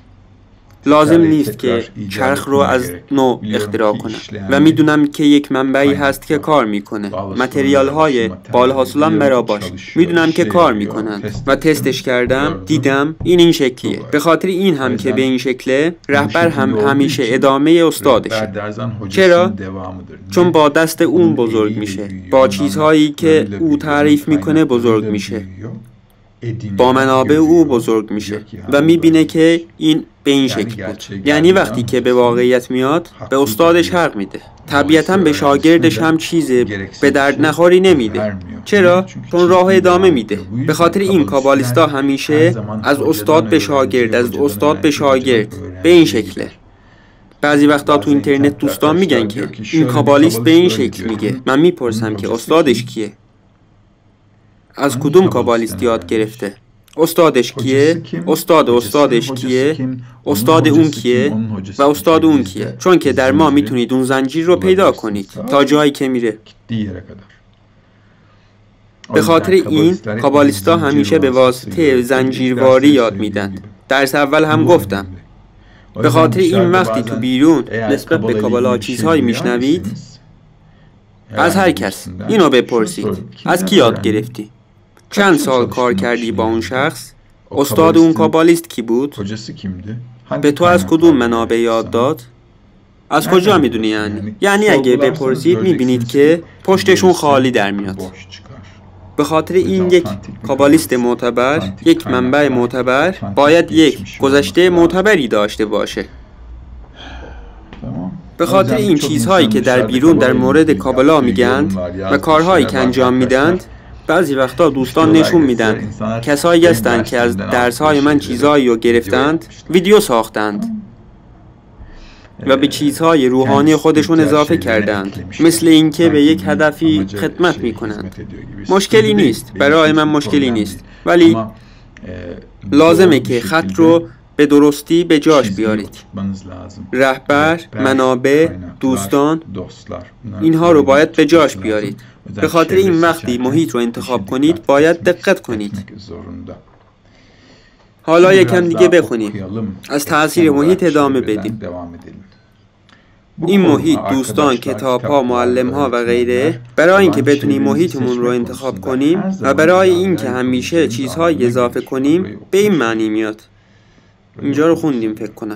لازم نیست که چرخ رو از نو اختراع کنم و میدونم که یک منبعی هست که کار میکنه. متریال های بالحاصلم برا باش میدونم که کار میکنن و تستش کردم، دیدم این این شکلیه. به خاطر این هم که به این شکله رهبر هم همیشه ادامه استادشه. چرا؟ چون با دست اون بزرگ میشه، با چیزهایی که او تعریف میکنه بزرگ میشه، با منابع او بزرگ میشه و میبینه که این به این شکل بود. یعنی وقتی که به واقعیت میاد به استادش حق میده. طبیعتاً به شاگردش هم چیز به درد نخوری نمیده. چرا؟ چون راه ادامه میده. به خاطر این کابالیستا همیشه از استاد به شاگرد، از استاد به شاگرد به این شکله. بعضی وقتا تو اینترنت دوستان میگن که این کابالیست به این شکل میگه. من میپرسم که استادش کیه؟ از کدوم کابالیست یاد گرفته؟ استادش کیه؟ استاد استادش کیه؟ استاد اون کیه؟ و استاد اون کیه؟ چون که در ما میتونید اون زنجیر رو پیدا کنید تا جایی که میره. به خاطر این کابالیستا همیشه به واسطه زنجیرواری یاد میدن. درس اول هم گفتم. به خاطر این وقتی تو بیرون نسبت به کابالا چیزهایی میشنوید از هر کس اینو بپرسید. از کی یاد گرفتی؟ چند سال کار کردی با اون شخص؟ استاد اون کابالیست کی بود؟ به تو از کدوم منابع یاد داد؟ از کجا میدونی یعنی؟ یعنی اگه بپرسید میبینید که پشتشون خالی در میاد. به خاطر این یک کابالیست معتبر، یک منبع معتبر باید یک گذشته معتبری داشته باشه. به خاطر این چیزهایی که در بیرون در مورد کابالا میگن و کارهایی که انجام میدن بعضی وقتا دوستان نشون میدن کسایی هستند که از درسهای من چیزهایی رو گرفتند، ویدیو ساختند و به چیزهای روحانی خودشون اضافه کردند، مثل اینکه به یک هدفی خدمت میکنند. مشکلی نیست، برای من مشکلی نیست، ولی لازمه که خط رو به درستی به جاش بیارید. رهبر، منابع، دوستان، اینها رو باید به جاش بیارید. به خاطر این وقتی محیط رو انتخاب کنید باید دقت کنید. حالا یکم دیگه بخونیم. از تأثیر محیط ادامه بدیم. این محیط، دوستان، کتاب‌ها، معلم‌ها و غیره، برای اینکه بتونیم محیطمون رو انتخاب کنیم و برای اینکه همیشه چیزهای اضافه کنیم به این معنی میاد. اینجا رو خوندیم فکر کنم.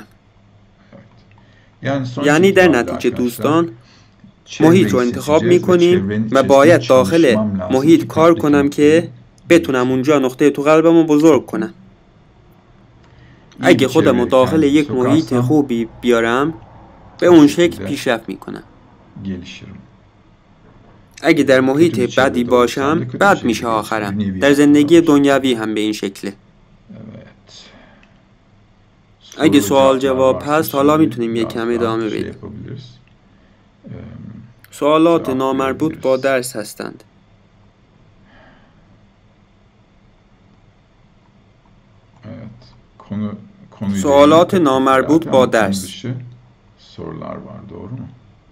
یعنی در نتیجه دوستان محیط رو انتخاب میکنیم و باید داخل محیط کار کنم که بتونم اونجا نقطه تو قلبمو بزرگ کنم. اگه خودم رو داخل یک محیط خوبی بیارم به اون شکل پیشرفت میکنم. اگه در محیط بدی باشم بد میشه آخرم. در زندگی دنیوی هم به این شکله. اگه سوال جواب هست حالا میتونیم یک کم ادامه بدیم. سوالات نامربوط با درس هستند. سوالات نامربوط با درس. sorular var, doğru mu?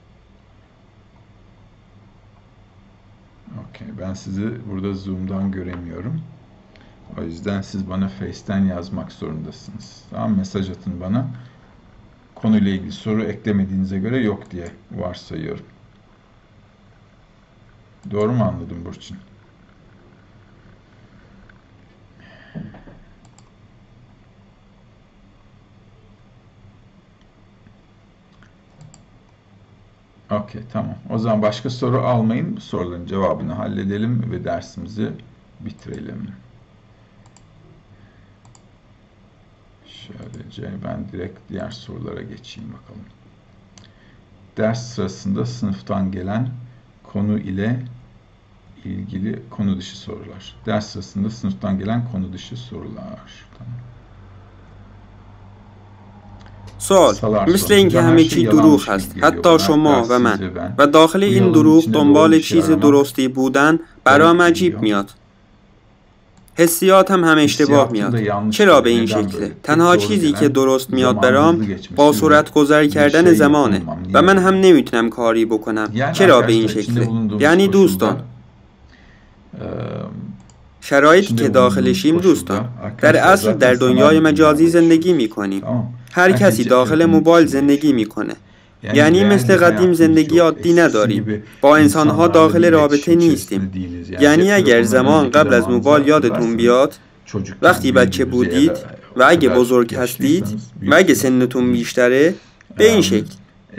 Okey, ben sizi burada Zoom'dan göremiyorum. O yüzden siz bana Face'ten yazmak zorundasınız. Tamam, mesaj atın bana. Konuyla ilgili soru eklemediğinize göre yok diye varsayıyorum. Doğru mu anladım Burçin? Okey, tamam. O zaman başka soru almayın. Bu soruların cevabını halledelim ve dersimizi bitirelim. Şöylece ben direkt diğer sorulara geçeyim bakalım. Ders sırasında sınıftan gelen konu ile ilgili konu dışı sorular. Ders sırasında sınıftan gelen konu dışı sorular. Tamam. سوال مثل اینکه همه چی دروغ هست، حتی شما و من، و داخل این دروغ دنبال چیز درستی بودن برام عجیب میاد. حسیات هم هم اشتباه میاد. چرا به این شکله؟ تنها چیزی که درست میاد برام با سرعت گذر کردن زمانه و من هم نمیتونم کاری بکنم. چرا به این شکله؟ یعنی دوستان شرایطی که داخلشیم دوستان در اصل در دنیای مجازی زندگی میکنیم. هر کسی داخل موبایل زندگی میکنه. یعنی مثل قدیم زندگی عادی نداریم. با انسانها داخل رابطه نیستیم. یعنی اگر زمان قبل از موبایل یادتون بیاد، وقتی بچه بودید و اگه بزرگ هستید و اگه سنتون بیشتره، به این شکل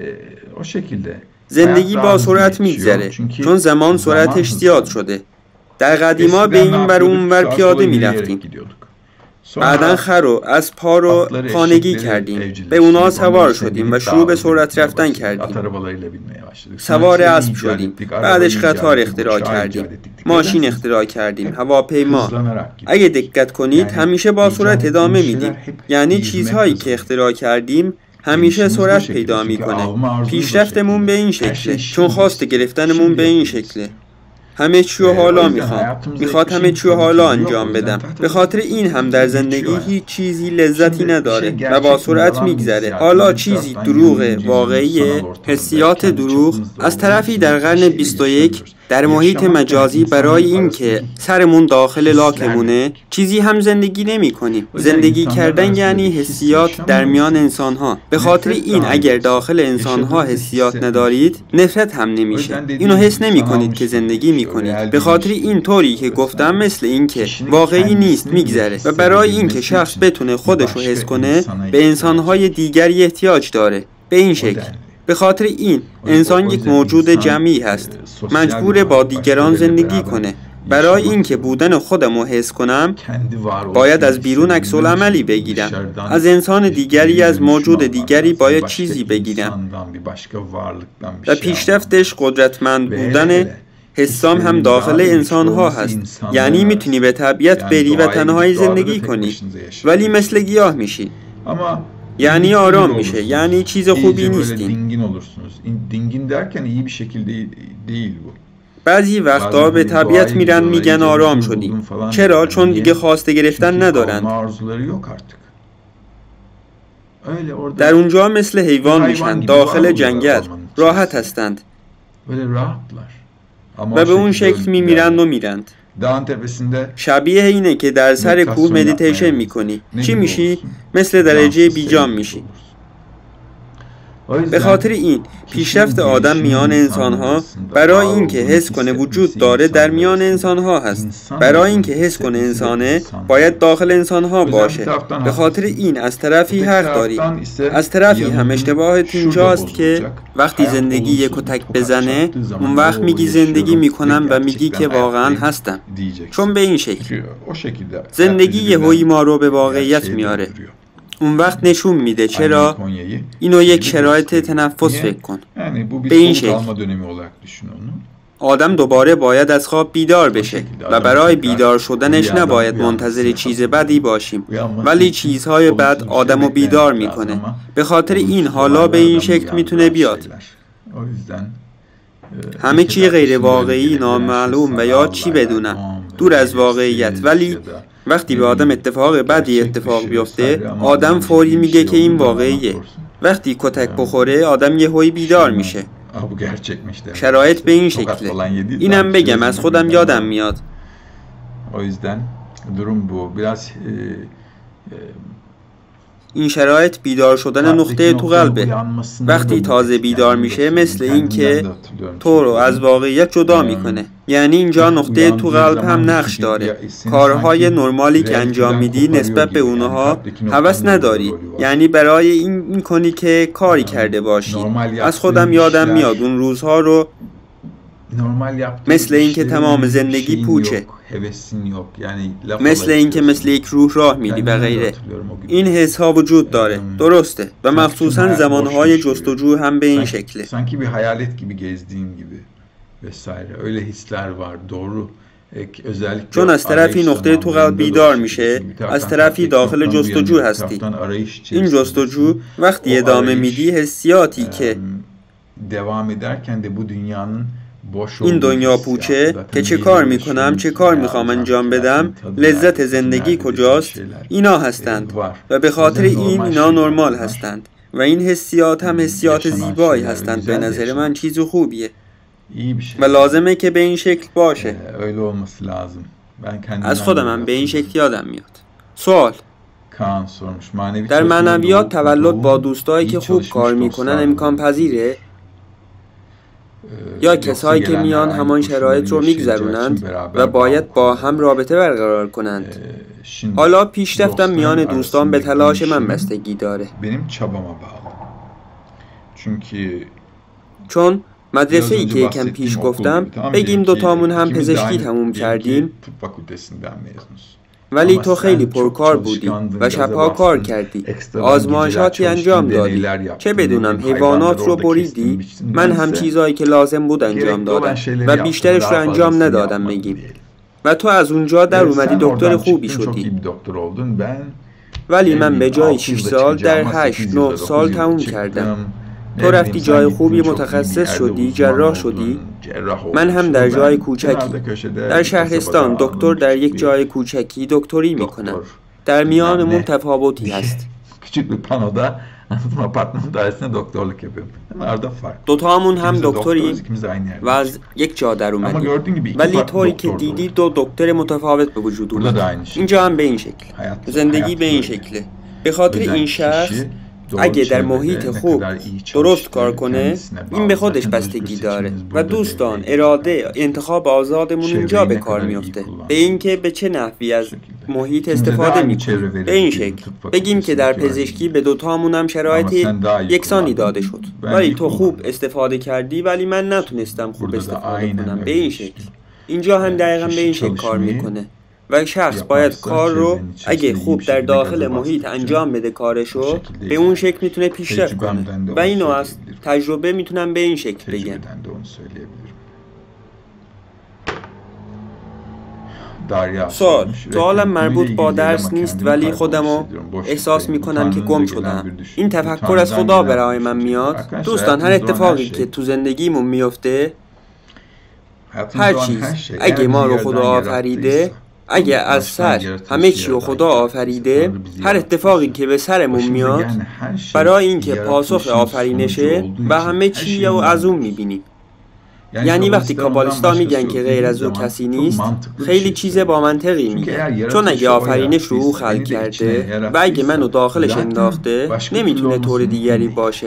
زندگی با سرعت میگذره، چون زمان سرعتش زیاد شده. در قدیما به این ور اون ور پیاده میرفتیم. بعدن خر رو از پا رو خانگی کردیم، به اونا سوار شدیم و شروع به سرعت رفتن کردیم. سوار اسب شدیم، بعدش قطار اختراع کردیم، ماشین اختراع کردیم، هواپیما. اگه دقت کنید همیشه با سرعت ادامه میدیم. یعنی چیزهایی که اختراع کردیم همیشه سرعت پیدا میکنه. پیشرفتمون به این شکله، چون خواست گرفتنمون به این شکله. همه چی رو حالا میخوام. میخواد همه چی رو حالا انجام بدم. به خاطر این هم در زندگی هیچ چیزی لذتی نداره و با سرعت میگذره. حالا چیزی دروغ واقعیه، حسیات دروغ. از طرفی در قرن بیست و یک در محیط مجازی برای اینکه سرمون داخل لاکمونه چیزی هم زندگی نمی کنیم. زندگی کردن یعنی حسیات در میان انسانها. به خاطر این اگر داخل انسانها حسیات ندارید نفرت هم نمیشه. اینو حس نمی کنید که زندگی می کنید. به خاطر این طوری که گفتم مثل اینکه واقعی نیست میگذره و برای اینکه شخص بتونه خودش رو حس کنه به انسانهای دیگری احتیاج داره. به این شکل. به خاطر این انسان یک موجود جمعی هست، مجبور با دیگران زندگی کنه. برای اینکه بودن خودم رو حس کنم باید از بیرون عکس العملی بگیرم. از انسان دیگری، از موجود دیگری باید چیزی بگیرم و پیشرفتش قدرتمند بودن حسام هم داخل انسان ها هست. یعنی میتونی به طبیعت بری و تنهایی زندگی کنی ولی مثل گیاه میشی. یعنی آرام میشه. یعنی چیز خوبی نیستین. بعضی وقتا به طبیعت میرن میگن آرام شدیم. چرا؟ چون دیگه خواسته گرفتن ندارن. در اونجا مثل حیوان میشن، داخل جنگل راحت هستند و به اون شکل میمیرند و میرند. شبیه اینه که در سر کوه مدیتیشن میکنی. چی میشی؟ مثل درجه بیجان میشی. به خاطر این پیشرفت آدم میان انسانها برای اینکه حس کنه وجود داره در میان انسانها هست. برای اینکه حس کنه انسانه باید داخل انسانها باشه. به خاطر این از طرفی حق داری، از طرفی هم اشتباهت اینجاست که وقتی زندگی یک کتک بزنه اون وقت میگی زندگی میکنم و میگی که واقعا هستم. چون به این شکل زندگی یهویی ما رو به واقعیت میاره. اون وقت نشون میده چرا اینو یک شرایط تنفس فکر کن. به این شکل آدم دوباره باید از خواب بیدار بشه و برای بیدار شدنش نباید منتظر چیز بدی باشیم، ولی چیزهای بد آدمو بیدار میکنه. به خاطر این حالا به این شکل میتونه بیاد. همه چی غیر واقعی، نامعلوم و یا چی بدونم دور از واقعیت، ولی وقتی به آدم اتفاق بدی اتفاق بیفته آدم فوری میگه که این واقعیه. وقتی کتک بخوره آدم یهویی بیدار میشه. شرایط به این شکله. اینم بگم از خودم یادم میاد. این شرایط بیدار شدن نقطه تو قلبه. وقتی تازه بیدار میشه مثل این که تو رو از واقعیت جدا میکنه. یعنی اینجا نقطه تو قلب هم نقش داره. کارهای نرمالی که انجام میدی نسبت به اونها هوس نداری، یعنی برای این میکنی که کاری کرده باشی. از خودم یادم میاد اون روزها رو مثل این که تمام زندگی پوچه، مثل این که مثل یک روح راه میری و غیره. این حس ها وجود داره، درسته، و مخصوصا زمانهای جستجو هم به این şekli. Sanki bir hayalet gibi gezdiğin gibi vesaire. Öyle hisler var, doğru. چون از طرفی نقطه تو قلب بیدار میشه، از طرفی داخل جستجو هستی. این جستجو وقتی ادامه میدی حسیاتی که این دنیا پوچه که چه کار میکنم، چه کار میخوام انجام بدم، لذت زندگی کجاست، اینا هستند و به خاطر این اینا نرمال هستند و این حسیات هم حسیات زیبایی هستند. به نظر من چیز خوبیه و لازمه که به این شکل باشه. از خودم هم به این شکل یادم میاد. سوال: در معنویات تولد با دوستایی که خوب کار میکنن امکان پذیره؟ یا کسایی که میان همان شرایط رو میگذرونند و باید با هم رابطه برقرار کنند؟ حالا پیشرفتم میان دوستان به تلاش من بستگی داره. چون مدرسه ای که یکم پیش گفتم، بگیم دوتامون هم پزشکی تموم کردیم، ولی تو خیلی پرکار بودی و شبها کار کردی، آزمایشاتی انجام دادی، چه بدونم حیوانات رو بریدی، من هم چیزایی که لازم بود انجام دادم و بیشترش رو انجام ندادم بگیم، و تو از اونجا در اومدی دکتر خوبی شدی. ولی من به جای شش سال در هشت نه سال تموم کردم. تو رفتی جای خوبی متخصص شدی، جراح شدی. من هم در جای کوچکی در شهرستان دکتر در یک جای کوچکی دکتری میکنم. در میانمون تفاوتی هست. دوتامون هم دکتری و از یک جا در اومدیم، ولی طوری که دیدی دو دکتر متفاوت به وجود اومد. اینجا هم به این شکل، زندگی به این شکله. به خاطر این شخص اگه در محیط خوب درست کار کنه، این به خودش بستگی داره و دوستان، اراده، انتخاب آزادمون اینجا به کار میفته. به این که به چه نحوی از محیط استفاده میکنه. به این شکل بگیم که در پزشکی به دوتامون هم شرایط یکسانی داده شد، ولی تو خوب استفاده کردی ولی من نتونستم خوب استفاده کنم. به این شکل اینجا هم دقیقا به این شکل کار میکنه و شخص باید کار رو اگه خوب در داخل محیط انجام بده کارشو، به اون شکل میتونه پیشرفت کنه و اینو از تجربه میتونم به این شکل بگم. سوال: سوالم مربوط با درس نیست، ولی خودمو احساس میکنم که گم شدم. این تفکر از خدا برای من میاد. دوستان، هر اتفاقی که تو زندگیمون میفته، هر چیز، اگه ما رو خدا آفریده، اگه از سر همه چی رو خدا آفریده، هر اتفاقی که به سرمون میاد برای اینکه پاسخ آفرینشه و همه چی رو از اون میبینیم. یعنی وقتی کابالیستا میگن که غیر از او کسی نیست، خیلی چیز با منطقی میگن، چون اگه آفرینش رو او خلق کرده و اگه منو داخلش انداخته، نمیتونه طور دیگری باشه.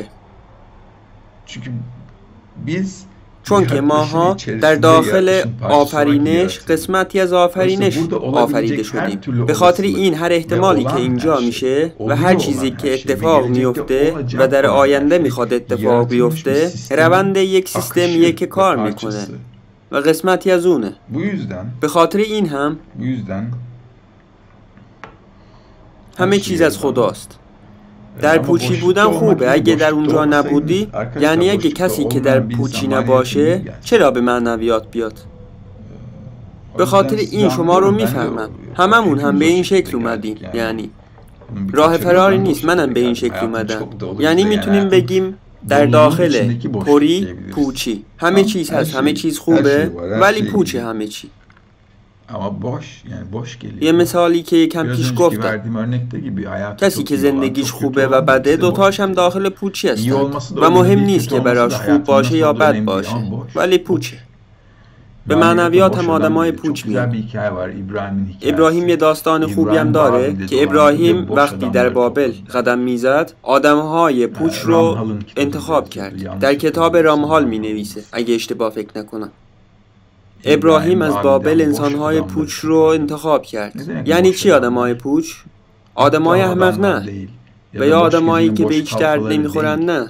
چون که ماها در داخل آفرینش قسمتی از آفرینش آفریده شدیم. به خاطر این هر احتمالی که اینجا میشه و هر چیزی که اتفاق میفته و در آینده میخواد اتفاق بیفته، روند یک سیستمیه که کار میکنه و قسمتی از اونه. به خاطر این هم همه چیز از خداست. در پوچی بودن خوبه. اگه در اونجا نبودی، یعنی اگه کسی که در پوچی نباشه چرا به معنویات بیاد؟ به خاطر این شما رو میفهمم. هممون هم به این شکل اومدیم. یعنی راه فراری نیست، منم به این شکل اومدم. یعنی میتونیم بگیم در داخل پری پوچی همه چیز هست، همه چیز خوبه ولی پوچه همه چی. Ama boş, yani boş geliyor. یه مثالی که یکم پیش گفتم، کسی که زندگیش خوبه و بده دوتاش هم داخل پوچی هستن و مهم نیست که براش خوب باشه یا بد باشه ولی پوچه. به معنویات هم آدمای پوچ میاد. ابراهیم یه داستان خوبی هم داره که ابراهیم وقتی در بابل قدم میزد آدمهای پوچ رو انتخاب کرد. در کتاب رامحال می نویسه اگه اشتباه فکر نکنم. ابراهیم از بابل انسانهای پوچ رو انتخاب کرد. یعنی چی آدمهای پوچ؟ آدمهای احمق نه، و یا آدمایی که به هیچ درد نمیخورن نه،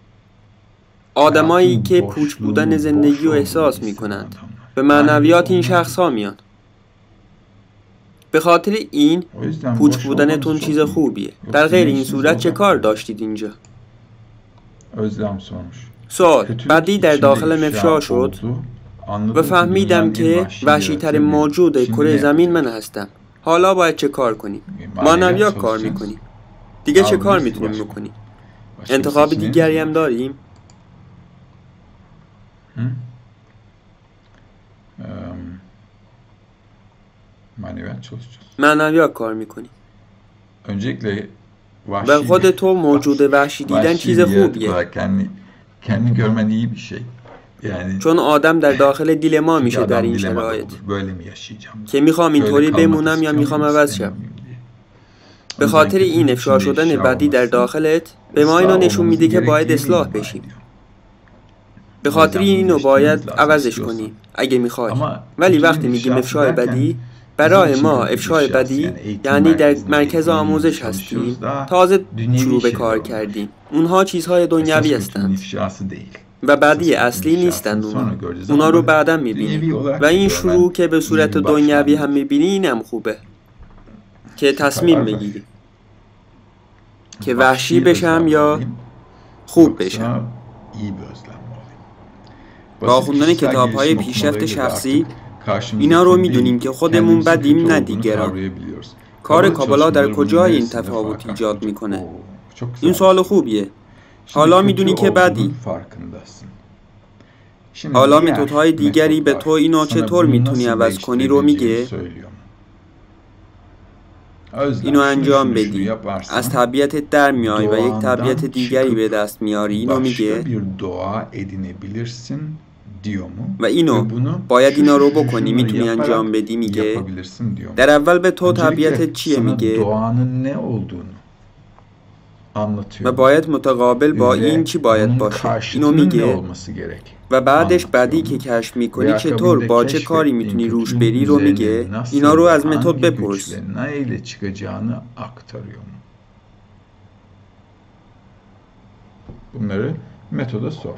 آدمایی که پوچ بودن زندگی رو احساس میکنند. به معنویات این شخص ها میان. به خاطر این پوچ بودنتون چیز خوبیه. در غیر این صورت چه کار داشتید اینجا؟ سوال بعدی در داخل مفشا شد و فهمیدم که وحشی‌ترین موجود کره زمین من هستم. حالا باید چه کار کنیم؟ معنویات کار میکنیم. دیگه چه کار میتونیم بکنیم؟ انتخاب دیگری هم داریم؟ معنویات کار میکنیم. و خود تو موجود وحشی دیدن چیز خوبیه. چون آدم در داخل دیلما میشه در این شرایط که میخوام اینطوری بمونم یا میخوام عوض شم. به خاطر این افشا شدن بدی در داخلت به ما اینو نشون میده که باید اصلاح بشیم. به خاطر اینو باید عوضش کنیم اگه میخوای. ولی وقتی میگیم افشای بدی، برای ما افشای بدی یعنی در مرکز آموزش هستیم، تازه شروع به کار کردیم. اونها چیزهای دنیوی هستند و بدی اصلی نیستند. اونا, اونا رو بعدا میبینیم و این شروع که به صورت دنیوی هم میبینی اینم خوبه که تصمیم بگیری که وحشی بشم یا خوب بشم. با خوندن کتاب های پیشرفت شخصی اینا رو میدونیم که خودمون بدیم نه دیگران. کار کابالا در کجای این تفاوت ایجاد میکنه؟ این سوال خوبیه. حالا میدونی که بدی. حالا متدهای دیگری به تو اینو چطور میتونی عوض کنی رو میگه. اینو انجام بدی، از طبیعتت در میای و یک طبیعت دیگری به دست میاری. اینو میگه و اینو باید اینا رو بکنی، میتونی انجام بدی. میگه در اول به تو طبیعتت چیه میگه و باید متقابل با این چی باید باشه. اینو میگه و بعدش بعدی که کشف میکنی چطور با چه کاری میتونی روش بری رو میگه. اینا رو از متد بپرس. Bunları metoda sor.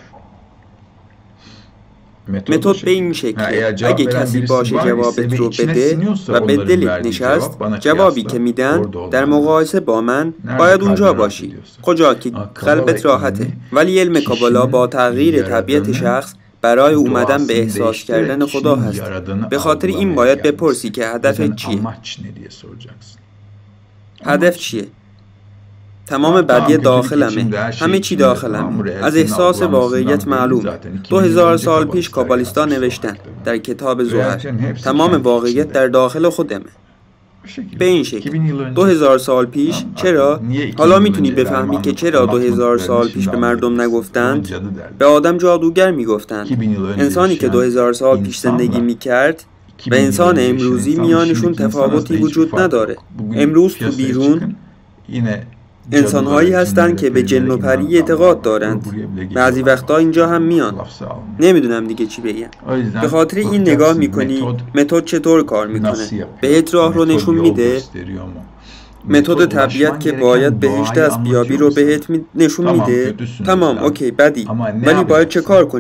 متد به این شکله. اگه کسی باشه جوابت رو بده و به دلت نشست، جوابی که میدن در مقایسه با من باید اونجا باشی، کجا که قلبت راحته. ولی علم کابالا با تغییر طبیعت شخص برای اومدن به احساس کردن خدا هست. به خاطر این باید بپرسی که هدفت چیه؟ هدف چیه؟ تمام بدی داخلمه، همه چی داخلمه. از احساس واقعیت معلوم. دو هزار سال پیش کابالیستا نوشتن در کتاب زهر تمام واقعیت در داخل خودمه. به این شکل دو هزار سال پیش. چرا؟ حالا میتونی بفهمی که چرا دو هزار سال پیش به مردم نگفتند. به آدم جادوگر میگفتند. انسانی که دو هزار سال پیش زندگی میکرد و انسان امروزی میانشون تفاوتی وجود نداره. امروز تو بیرون انسان‌هایی هستند که به جن و پری اعتقاد دارند. بعضی وقتا اینجا هم میان. نمیدونم دیگه چی بگم. به خاطر این نگاه میکنی متد چطور کار میکنه. بهت راه رو نشون میده. متد طبیعت که باید بهش دست بیابی رو بهت نشون میده. تمام اوکی بدی. ولی باید چه کار کنی؟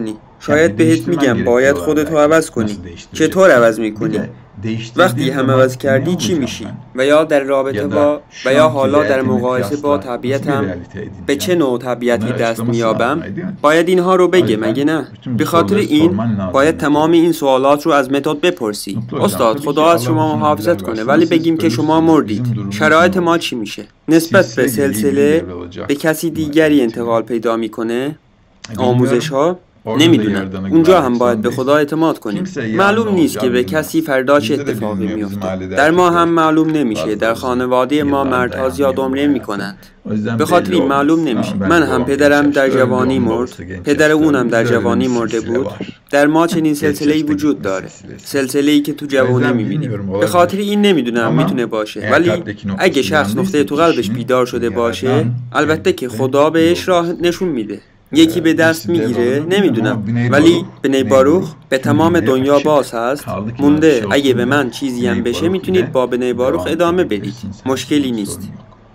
شاید بهت میگم باید خودتو عوض کنی. چطور عوض میکنی؟ وقتی هم عوض کردی چی میشی؟ و یا در رابطه با و یا حالا در مقایسه با طبیعتم به چه نوع طبیعتی دست میابم؟ باید اینها رو بگه مگه نه؟ به خاطر این باید تمام این سوالات رو از متد بپرسی. استاد خدا از شما محافظت کنه، ولی بگیم که شما مردید، شرایط ما چی میشه؟ نسبت به سلسله به کسی دیگری انتقال پیدا میکنه؟ آموزش ها؟ نمیدونم. اونجا هم باید به خدا اعتماد کنیم. معلوم نیست که به کسی فردا چه اتفاقی میفته. در ما هم معلوم نمیشه. در خانواده ما مردها زیاد عمر میکنند. به خاطر این معلوم نمیشه. من هم پدرم در جوانی مرد، پدر اونم در جوانی مرده بود. در ما چنین سلسله‌ای وجود داره، سلسله‌ای که تو جوانی میبینیم. به خاطر این نمیدونم میتونه باشه، ولی اگه شخص نقطه تو قلبش بیدار شده باشه، البته که خدا بهش راه نشون میده. یکی به دست میگیره، نمیدونم، ولی بنی باروخ به تمام دنیا باز هست مونده. اگه به من چیزی هم بشه میتونید با بنی باروخ ادامه بدید، مشکلی نیست.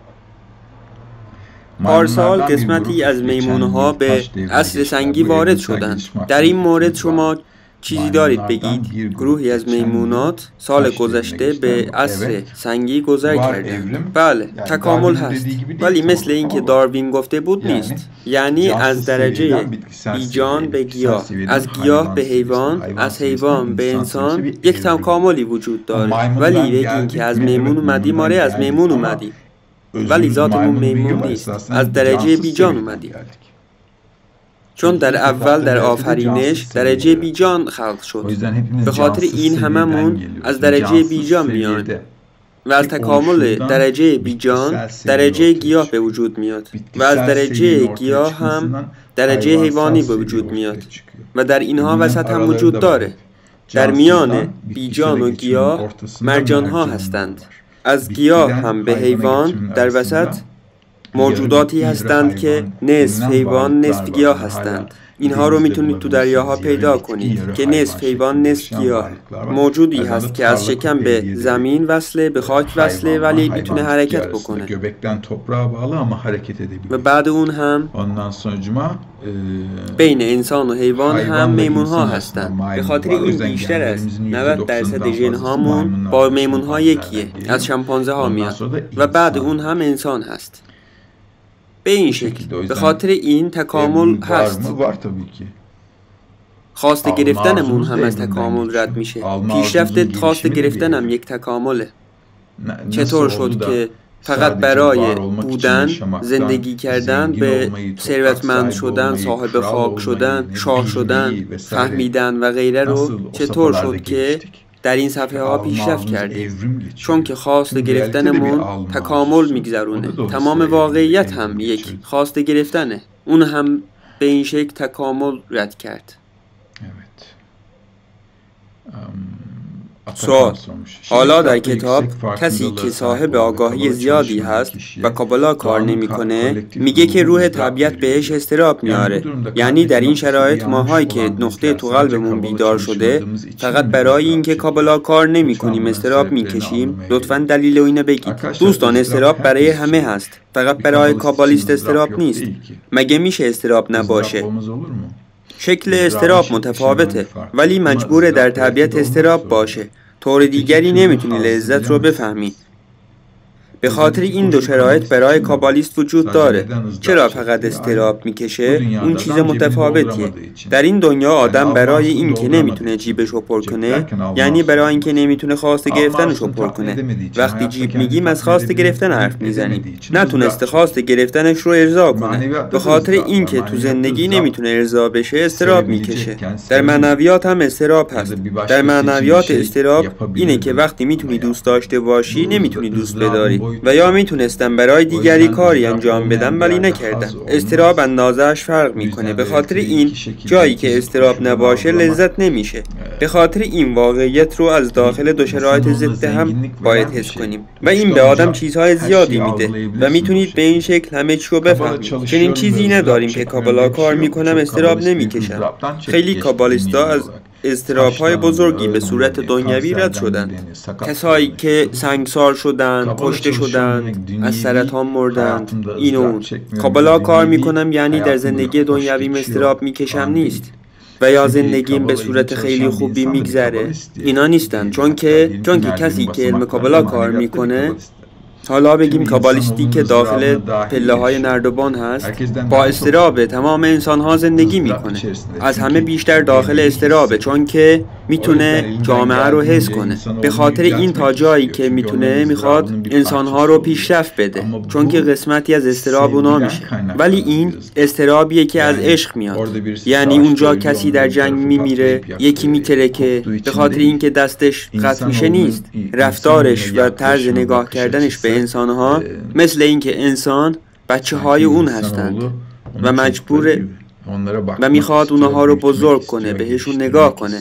پارسال قسمتی از میمونها به عصر سنگی وارد شدند. در این مورد شما چیزی دارید بگید؟ گروهی از میمونات سال گذشته به عصر سنگی گذر کردند. بله، تکامل هست، ولی مثل اینکه داروین گفته بود نیست. یعنی از درجه بیجان به گیاه، از گیاه به حیوان، از حیوان به انسان یک تکاملی وجود داره. ولی بگین که از میمون اومدیم، آره از میمون اومدیم، ولی ذاتمون میمون نیست، از درجه بیجان اومدیم. چون در اول در آفرینش درجه بیجان خلق شد. به خاطر این هممون از درجه بیجان میان و از تکامل درجه بیجان درجه گیاه به وجود میاد و از درجه گیاه هم درجه حیوانی به وجود میاد و در اینها وسط هم وجود داره. در میان بیجان و گیاه مرجان ها هستند. از گیاه هم به حیوان در وسط موجوداتی هستند که نصف حیوان نصف گیاه هستند. اینها رو میتونید تو دریاها پیدا کنید که نصف حیوان نصف گیاه. موجودی هست که از شکم به زمین وصله، به خاک وصله، ولی میتونه حرکت بکنه. و بعد اون هم بین انسان و حیوان هم میمون ها هستند. به خاطر این بیشتر از نود درصد ژن هامون با میمون ها یکیه، از شامپانزه ها میاد و بعد اون هم انسان هست. به این شکل، به خاطر این تکامل هست. خواسته گرفتنمون هم از تکامل رد میشه. پیشرفت خواسته گرفتنم یک تکامله. چطور شد که فقط برای بودن، زندگی کردن، به ثروتمند شدن، صاحب خاک شدن، شاه شدن، فهمیدن و غیره رو چطور شد که در این صفحه ها پیشرفت کردیم؟ چون که خواست گرفتنمون تکامل میگذرونه. تمام واقعیت هم یک خواست گرفتنه. اون هم به این شکل تکامل رد کرد. سوال: حالا در کتاب کسی که صاحب آگاهی زیادی هست و کابالا کار نمیکنه میگه که روح طبیعت بهش اضطراب میاره. یعنی در این شرایط ماهایی که نقطه تو قلبمون بیدار شده فقط برای اینکه کابالا کار نمیکنیم اضطراب میکشیم؟ لطفاً دلیل اینو بگید. دوستان، اضطراب برای همه هست، فقط برای کابالیست اضطراب نیست. مگه میشه اضطراب نباشه؟ شکل اضطراب متفاوته، ولی مجبور در طبیعت اضطراب باشه. طور دیگری نمیتونی لذت رو بفهمی. به خاطر این دو شرایط برای کابالیست وجود داره. چرا فقط اضطراب میکشه؟ اون چیز متفاوتیه. در این دنیا آدم برای این که نمیتونه جیبش رو پر کنه، یعنی برای این که نمیتونه خواست گرفتنش رو پر کنه. وقتی جیب میگیم از خواست گرفتن حرف میزنیم. نتونسته خواست گرفتنش رو ارضا کنه. به خاطر این که تو زندگی نمیتونه ارضا بشه اضطراب میکشه. در معنویات هم اضطراب هست. در معنویات اضطراب اینه که وقتی میتونی دوست داشته باشی نمیتونی دوست بداری. و یا میتونستم برای دیگری کاری انجام بدم ولی نکردم. اضطراب اندازه‌اش فرق میکنه. به خاطر این جایی که اضطراب نباشه لذت نمیشه. به خاطر این واقعیت رو از داخل دو شرایط ضد هم باید حس کنیم و این به آدم چیزهای زیادی میده و میتونید به این شکل همه چی رو بفهمید. چنین چیزی نداریم که کابالا کار میکنم اضطراب نمیکشم. خیلی کابالیستا از اضطراب‌های بزرگی به صورت دنیوی رد شدند. کسایی که سنگسار شدند، کشته شدند، از سرطان مردند، این و اون. کابالا کار میکنم یعنی در زندگی دنیوی اضطراب میکشم نیست. و یا زندگیم به صورت خیلی خوبی میگذره، اینا نیستن. چون که چون که کسی که علم کابالا کار میکنه، حالا بگیم کابالیستی که داخل پله های نردبان هست، با اضطراب تمام انسان ها زندگی میکنه. از همه بیشتر داخل اضطرابه، چون که میتونه جامعه رو حس کنه. به خاطر این تا جایی که میتونه میخواد انسان ها رو پیشرفت بده، چون که قسمتی از اضطراب اونا میشه. ولی این اضطرابیه که از عشق میاد. یعنی اونجا کسی در جنگ میمیره، یکی میترکه، به خاطر اینکه دستش قطع میشه نیست. رفتارش و طرز نگاه کردنش به انسان‌ها مثل اینکه انسان بچه های اون هستند و مجبوره و میخواد اونها رو بزرگ کنه، بهشون نگاه کنه،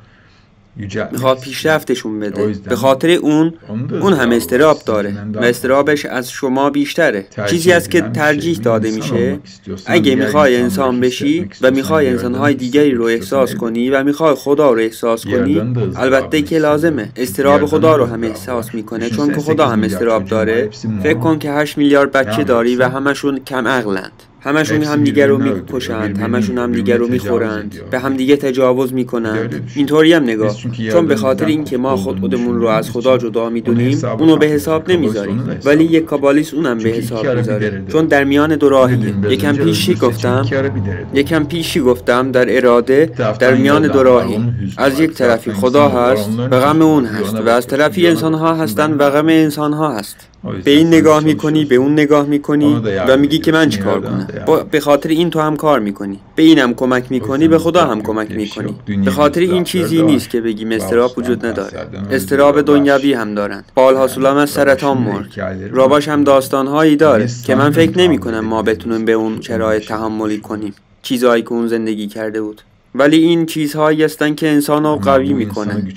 میخواد پیشرفتشون بده. به خاطر اون اون هم اضطراب داره و اضطرابش از شما بیشتره. چیزی است که ترجیح داده میشه. اگه میخوای انسان بشی و میخوای انسانهای دیگری رو احساس کنی و میخوای خدا رو احساس کنی، البته که لازمه. اضطراب خدا رو هم احساس میکنه، چون که خدا هم اضطراب داره. فکر کن که هشت میلیارد بچه داری و همشون کم عقلند، همشون هم دیگر رو میکشند، همشون هم دیگر رو میخورند، به هم دیگه تجاوز میکنند. اینطوری هم نگاه، چون به خاطر اینکه ما خود خودمون رو از خدا جدا میدونیم، اونو به حساب نمیذاریم. ولی یک کابالیست اونم به حساب میذاره، چون در میان دو راهیه. یکم پیشی گفتم یکم پیشی گفتم در اراده در میان دو راهی. از یک طرفی خدا هست و غم اون هست، و از طرفی انسان ها هستن و غم انسان ها هست. به این نگاه میکنی، به اون نگاه میکنی و میگی که من چیکار کنم. به خاطر این تو هم کار میکنی، به اینم کمک میکنی، به خدا هم کمک میکنی. به خاطر این چیزی نیست که بگیم اضطراب وجود نداره. اضطراب دنیوی هم دارن. بالهاسولام از سرطان مرد. راباش هم داستانهایی داره که من فکر نمی کنم ما بتونیم به اون شرایط تحملی کنیم، چیزهایی که اون زندگی کرده بود. ولی این چیزهایی هستن که انسانو قوی میکنن،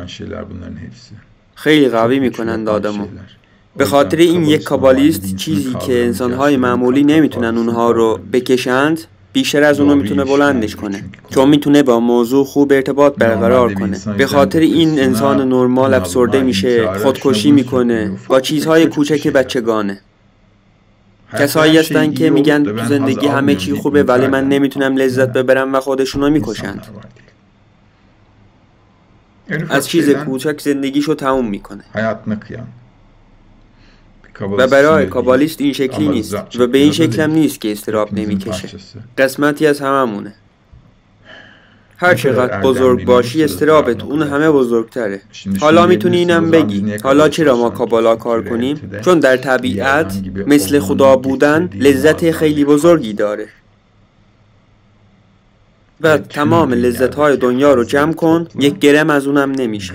خیلی قوی میکنن آدمو. به خاطر این یک کابالیست چیزی که انسان‌های معمولی نمیتونن اونها رو بکشند، بیشتر از اونو میتونه بلندش کنه، چون میتونه با موضوع خوب ارتباط برقرار کنه. به خاطر این انسان نرمال افسرده میشه، خودکشی میکنه با چیزهای کوچک بچگانه. کسایی هستن که میگن تو زندگی همه چی خوبه ولی من نمیتونم لذت ببرم و خودشونو میکشند. از چیز کوچک زندگیشو تموم میکنه. و برای کابالیست این شکلی نیست و به این شکل هم نیست که اضطراب نمیکشه. قسمتی از هممونه. هر چقدر بزرگ باشی اضطرابت اون همه بزرگتره. حالا میتونی اینم بگی حالا چرا ما کابالا کار کنیم؟ چون در طبیعت مثل خدا بودن لذت خیلی بزرگی داره و تمام لذت‌های دنیا رو جمع کن، یک گرم از اونم نمیشه.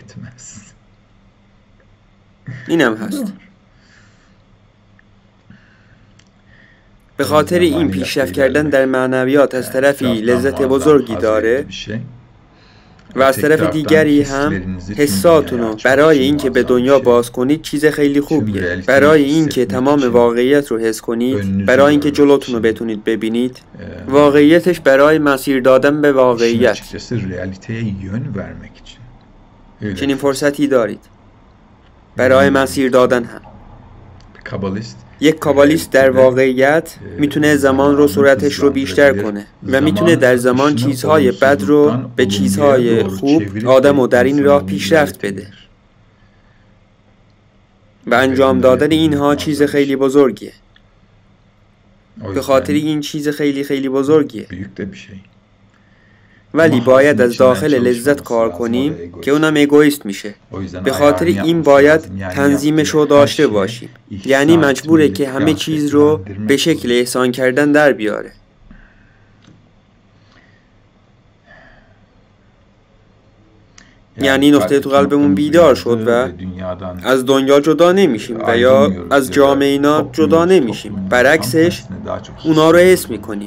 اینم هست. به خاطر این پیشرفت کردن در معنویات از طرفی لذت بزرگی داره و از طرف دیگری هم حساتونو برای اینکه به دنیا باز کنید چیز خیلی خوبیه. برای اینکه تمام واقعیت رو حس کنید، برای اینکه جلوتون رو بتونید ببینید، واقعیتش برای مسیر دادن به واقعیت. چنین فرصتی دارید برای مسیر دادن هم. یک کابالیست در واقعیت میتونه زمان رو سرعتش رو بیشتر کنه و میتونه در زمان چیزهای بد رو به چیزهای خوب آدم رو در این راه پیشرفت بده و انجام دادن اینها چیز خیلی بزرگیه. به خاطر این چیز خیلی خیلی بزرگیه. ولی باید از داخل لذت کار کنیم که اونم اگویست میشه. به خاطر این باید تنظیمش رو داشته باشیم. یعنی مجبوره که همه چیز رو به شکل احسان کردن در بیاره. یعنی نقطه تو قلبمون بیدار شد و از دنیا جدا نمیشیم و یا از جامعه اینا جدا نمیشیم. برعکسش اونا رو حس میکنیم.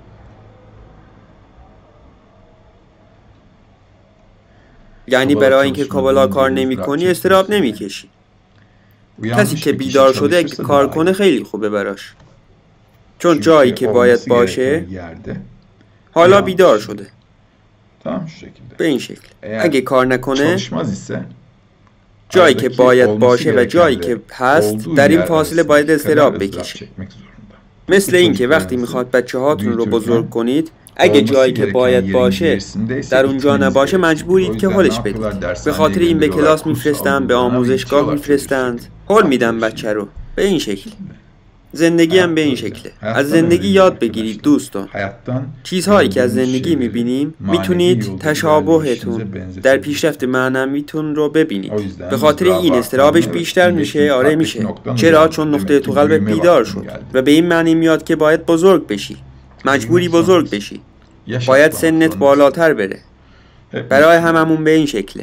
یعنی برای اینکه کابالا کار نمی کنی اضطراب نمی کشی. کسی که بیدار شده اگه کار کنه خیلی خوبه براش، چون جایی که باید باشه حالا بیدار شده. به این شکل اگه کار نکنه جایی که باید باشه و جایی که هست در این فاصله باید اضطراب بکشه. مثل این که وقتی میخواد بچه هاتون رو بزرگ کنید، اگه جایی که باید باشه در اونجا نباشه مجبورید که هلش بدید. به خاطر این به کلاس میفرستن، به آموزشگاه میفرستند، هل میدن بچه رو. به این شکل زندگی هم به این شکله. از زندگی یاد بگیرید دوستان. چیزهایی که از زندگی میبینیم میتونید تشابهتون در پیشرفت معنویتون رو ببینید. به خاطر این استرابش بیشتر میشه. آره میشه. چرا؟ چون نقطه تو قلبت بیدار شد و به این معنی میاد که باید بزرگ بشی. مجبوری بزرگ بشی. باید سنت بالاتر بره. برای هممون به این شکله.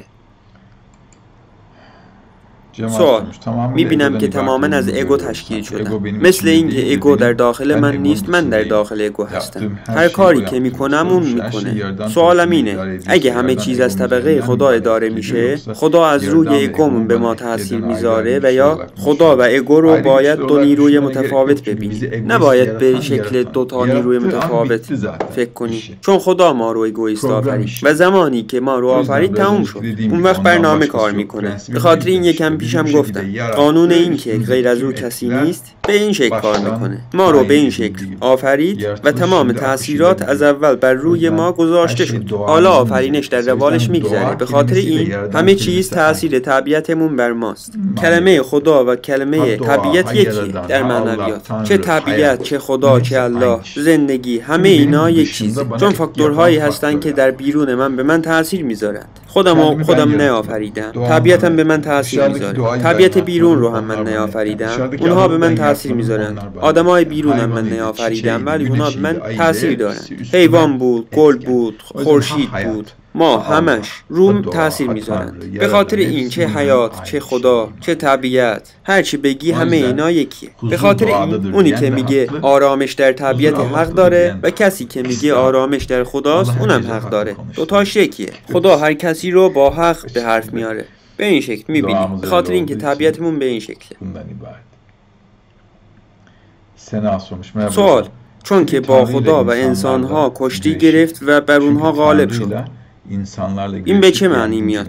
سوال: میبینم که تماما از اگو تشکیل شدم. مثل اینکه egو در داخل من نیست، من در داخل egو هستم. هر کاری که میکنم اون میکنه. سوالم اینه: اگه همه چیز از طبقه خدا اداره میشه، خدا از روی اگومون به ما تاثیر میذاره و یا خدا و اگو رو باید دو نیروی متفاوت ببینی، نباید به شکل دو تا نیروی متفاوت فکر کنی. چون خدا ما رو اگویست آفرید و زمانی که ما رو آفرید تموم شد. اون وقت برنامه کار میکنه. به خاطر این یکم پیشم گفتم قانون این که غیر از او کسی نیست به این شکل کار میکنه. ما رو به این شکل آفرید و تمام تاثیرات از اول بر روی ما گذاشته شد. حالا آفرینش در روالش میگذره. به خاطر این همه چیز تاثیر طبیعتمون بر ماست. کلمه خدا و کلمه طبیعت یکی در معنویات. چه طبیعت، چه خدا، چه الله، زندگی، همه اینا یک چیزه. چون فاکتورهایی هستن که در بیرون من به من تاثیر میذارند. خودم خودم نیافریدم، طبیعتم به من تاثیر میذاره. طبیعت بیرون رو هم من نیافریدم، اونها به من تاثیر میذارن. آدمای بیرون هم من نیافریدم ولی اونها به من تاثیر دارن. حیوان بود، گل بود، خورشید بود، ما همش روم تاثیر میذارن. به خاطر این چه حیات، چه خدا، چه طبیعت، هر چی بگی همه اینا یکیه. به خاطر این اونی که میگه آرامش در طبیعت حق داره و کسی که میگه آرامش در خداست اونم حق داره. دوتاش یکیه. خدا هر کسی رو با حق به حرف میاره. به این شکل میبینیم. به خاطر اینکه طبیعتمون به این شکله. سوال: چون که با خدا و انسانها کشتی گرفت و بر اونها غالب شد، این به چه معنی میاد؟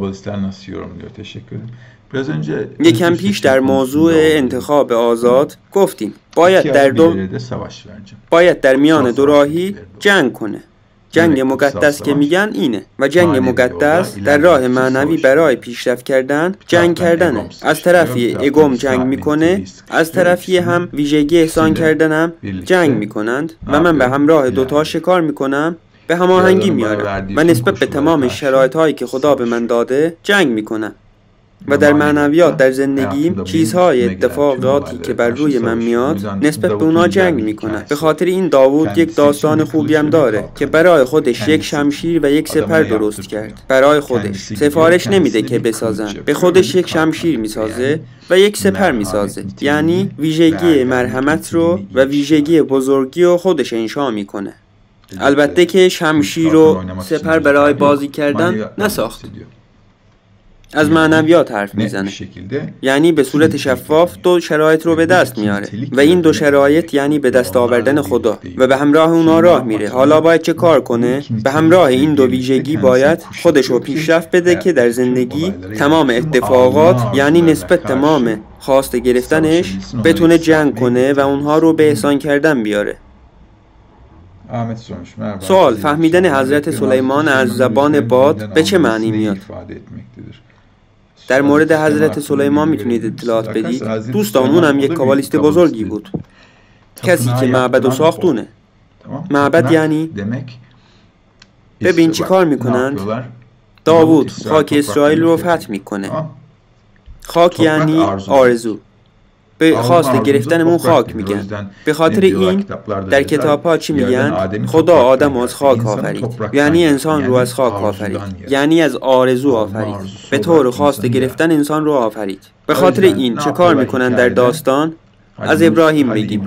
یکم پیش در موضوع انتخاب آزاد گفتیم باید در دو باید در میان دو راهی جنگ کنه. جنگ مقدس که میگن اینه و جنگ مقدس در راه معنوی برای پیشرفت کردن جنگ کردنه. از طرفی اگوم جنگ میکنه، از طرفی هم ویژگی احسان کردنم جنگ میکنند و من به همراه دوتا شکار میکنم، به هماهنگی میارم و نسبت به تمام شرایط هایی که خدا به من داده جنگ میکنم. و در معنویات در زندگیم چیزهای اتفاقاتی که بر روی من میاد نسبت به اونا جنگ میکنه. به خاطر این داوود یک داستان خوبی هم داره که برای خودش یک شمشیر و یک سپر درست کرد. برای خودش سفارش نمیده که بسازن، به خودش یک شمشیر میسازه و یک سپر میسازه. یعنی ویژگی مرحمت رو و ویژگی بزرگی رو خودش انشا میکنه. البته که شمشیر و سپر برای بازی کردن نساخت. از معنویات حرف میزنه. یعنی به صورت شفاف دو شرایط رو به دست میاره و این دو شرایط یعنی به دست آوردن خدا و به همراه اونا راه میره. حالا باید چه کار کنه؟ به همراه این دو ویژگی باید خودش رو پیشرفت بده که در زندگی تمام اتفاقات یعنی نسبت تمام خواسته گرفتنش بتونه جنگ کنه و اونها رو به احسان کردن بیاره. سوال: فهمیدن حضرت سلیمان از زبان باد به چه معنی میاد؟ در مورد حضرت سلیمان میتونید اطلاعات بدید؟ دوستان اونم یک کابالیست بزرگی بود، کسی که معبد و ساختونه. معبد یعنی ببین چی کار میکنند. داوود خاک اسرائیل رو فتح میکنه. خاک یعنی آرزو. به خواست گرفتنمون خاک میگن. به خاطر این در کتاب ها چی میگن؟ خدا آدم از خاک آفرید، یعنی انسان رو از خاک آفرید، یعنی از آرزو آفرید. به طور خواست گرفتن انسان رو آفرید. به خاطر این چه کار میکنن در داستان؟ از ابراهیم بگیم.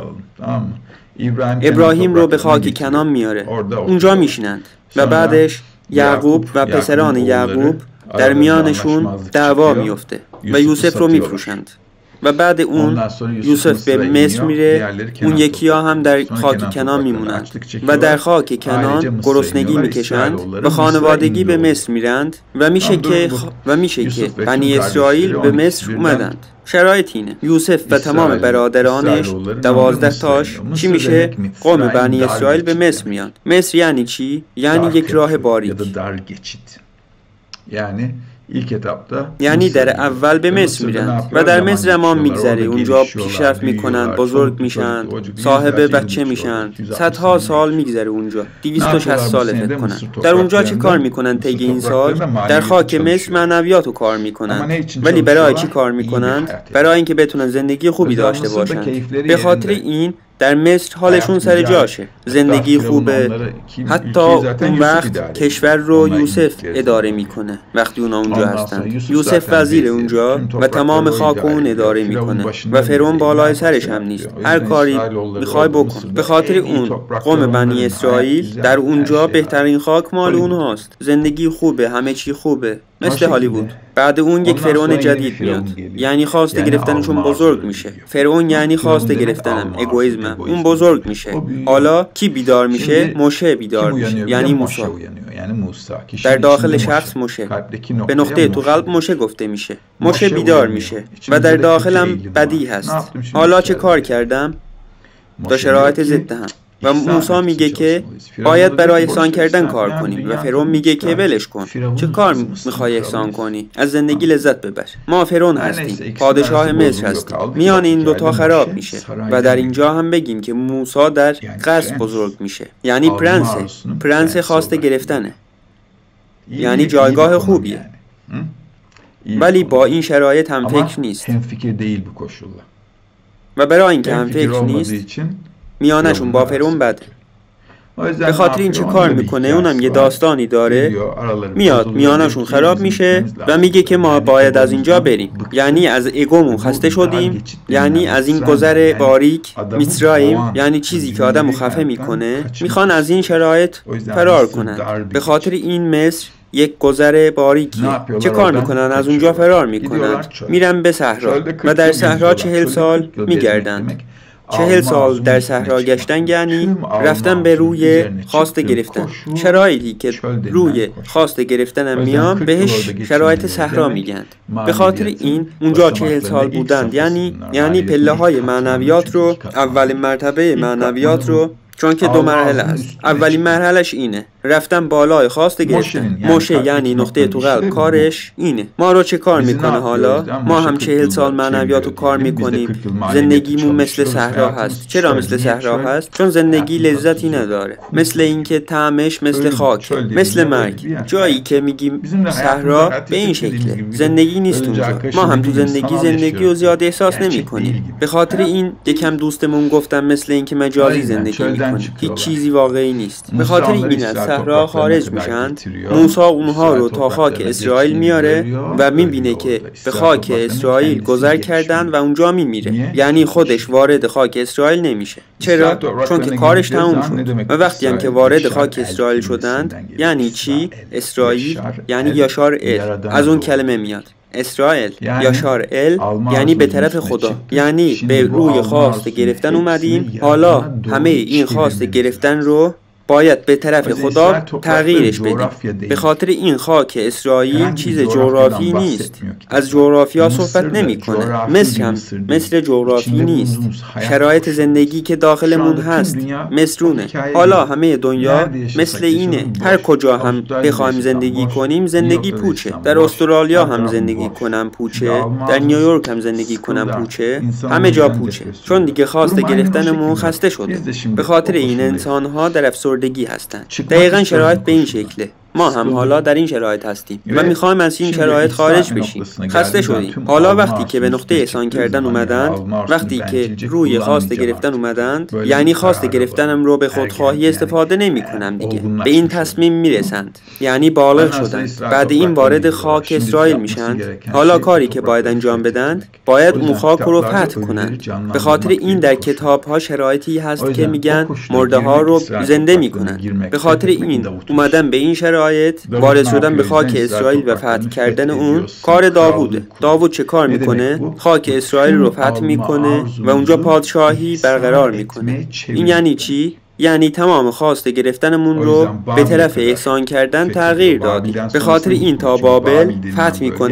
ابراهیم رو به خاک کنعان میاره، اونجا میشینند و بعدش یعقوب و پسران یعقوب در میانشون دعوا میفته و یوسف رو میفروشند و بعد اون یوسف به مصر میره. اون یکی ها هم در خاک کنعان میمونند و در خاک کنعان گرسنگی میکشند و خانوادگی به مصر میرند و میشه که و میشه که بنی اسرائیل به مصر اومدند شرایط اینه: یوسف و تمام برادرانش دوازده تاش چی میشه؟ قوم بنی اسرائیل به مصر میان. مصر یعنی چی؟ یعنی یک راه باریک. یعنی ilk etapta یعنی در اول به مصر میرن و در مصر زمان میگذره. اونجا پیشرفت میکنن، بزرگ میشن، صاحب بچه میشن. صدها سال میگذره اونجا، دویست و شصت سال فکر کنن. در اونجا چی کار میکنن طی این سال؟ در خاک مصر معنویات رو کار میکنن. ولی برای چی کار میکنن؟ برای اینکه بتونن زندگی خوبی داشته باشن. به خاطر این در مصر حالشون سر جاشه، زندگی خوبه. حتی اون وقت کشور رو یوسف اداره میکنه وقتی اونا اونجا هستن. یوسف وزیر اونجا و تمام خاک اون اداره میکنه و فرعون بالای سرش هم نیست. هر کاری میخوای بکن. به خاطر اون قوم بنی اسرائیل در اونجا بهترین خاک مال اونهاست. زندگی خوبه، همه چی خوبه، مثل هالیوود. بعد اون یک فرعون جدید میاد، یعنی خواسته گرفتنشون بزرگ میشه. فرعون یعنی خواسته گرفتنم، اگوئیسمم، اون بزرگ میشه. حالا کی بیدار میشه؟ موشه بیدار میشه، یعنی موسی. در داخل شخص موشه، به نقطه تو قلب موشه گفته میشه. موشه بیدار میشه و در داخلم بدی هست. حالا چه کار کردم؟ تا شرایط ضد هم. و موسی میگه که باید برای احسان کردن کار کنیم و فرعون میگه که ولش کن. چه کار میخوای احسان کنی؟ از زندگی لذت ببر. ما فرعون هستیم، پادشاه مصر هستیم. میان این دوتا خراب میشه و در اینجا هم بگیم که موسی در قصر بزرگ میشه، یعنی پرنس. پرنس خواسته گرفتنه، یعنی جایگاه خوبیه. ولی با این شرایط هم فکر نیست و برای اینکه هم فکر نیست میانشون با فرعون بده. به خاطر این چه کار میکنه؟ اونم یه داستانی داره. میاد میانشون خراب میشه و میگه که ما باید از اینجا بریم، یعنی از اگومون خسته شدیم، یعنی از این گذر باریک میسرائیم، یعنی چیزی که آدمو خفه میکنه. میخوان از این شرایط فرار کنن. به خاطر این مصر یک گذر باریکیه. چه کار میکنن؟ از اونجا فرار میکنن، میرن به صحرا و در صحرا چهل سال میگردند. چهل سال در صحرا گشتن یعنی رفتن به روی خواست گرفتن. شرایطی که روی خواست گرفتن میان بهش شرایط صحرا میگن. به خاطر این اونجا چهل سال بودند، یعنی یعنی پله های معنویات رو، اولین مرتبه معنویات رو، چون که دو مرحله است. اولین مرحلهش اینه، رفتن بالای خواست گرفتن. موشه یعنی نقطه تو قلب، کارش اینه. ما رو چه کار میکنه حالا؟ ما هم چهل سال معنویات رو کار میکنیم. زندگیمون مثل صحرا هست. چرا مثل صحرا هست؟ چون زندگی لذتی نداره. مثل اینکه طعمش مثل خاک، مثل مرگ. جایی که میگیم صحرا به این شکله، زندگی نیست اونجا. ما هم تو زندگی زندگی رو زیاد احساس نمیکنیم. به خاطر این یکم دوستمون گفتم مثل اینکه مجازی زندگی میکنیم، هیچ چیزی واقعی نیست. به خاطر این از صحرا خارج میشن. موسی اونها رو تا خاک اسرائیل میاره و میبینه که به خاک اسرائیل گذر کردن و اونجا میمیره، یعنی خودش وارد خاک اسرائیل نمیشه. چرا؟ چون که کارش تموم شد. و وقتی هم که وارد خاک اسرائیل شدند، یعنی چی؟ اسرائیل یعنی یاشار ال، از اون کلمه میاد. اسرائیل یاشار ال یعنی به طرف خدا، یعنی به روی خواست گرفتن اومدیم. حالا همه این خواست گرفتن رو باید به طرف خدا تغییرش بدیم. به خاطر این خاک اسرائیل چیز جغرافی نیست، از جغرافیا صحبت نمیکنه. مصر هم مثل جغرافی نیست. شرایط زندگی که داخلمون هست مصرونه. حالا همه دنیا مثل اینه. هر کجا هم بخوایم زندگی کنیم زندگی پوچه. در استرالیا هم زندگی کنم پوچه، در نیویورک هم زندگی کنم پوچه، همه جا پوچه. چون دیگه خواست گرفتنمون خسته شده. به خاطر این انسان‌ها در افسردگی هستن. دقیقاً شرایط به این شکله. ما هم حالا در این شرایط هستیم و میخوایم از این شرایط خارج بشیم. خسته شدیم. حالا وقتی که به نقطه احسان کردن اومدند، وقتی که روی خواست گرفتن اومدند، یعنی خواست گرفتنم رو به خودخواهی استفاده نمی کنم دیگه، به این تصمیم میرسند، یعنی بالغ شدند. بعد این وارد خاک اسرائیل میشند. حالا کاری که باید انجام بدند، باید اون خاک رو فتح کنند. به خاطر این در کتاب ها شرایطی هست که میگن مرده ها رو زنده میکنند. به خاطر این اومدن به این شرایط وارد شدن به خاک اسرائیل و فتح کردن اون کار داووده. داوود چه کار میکنه؟ خاک اسرائیل رو فتح میکنه و اونجا پادشاهی برقرار میکنه. این یعنی چی؟ یعنی تمام خواست گرفتنمون رو به طرف احسان کردن تغییر دادیم. به خاطر این تا بابل فتح میکنه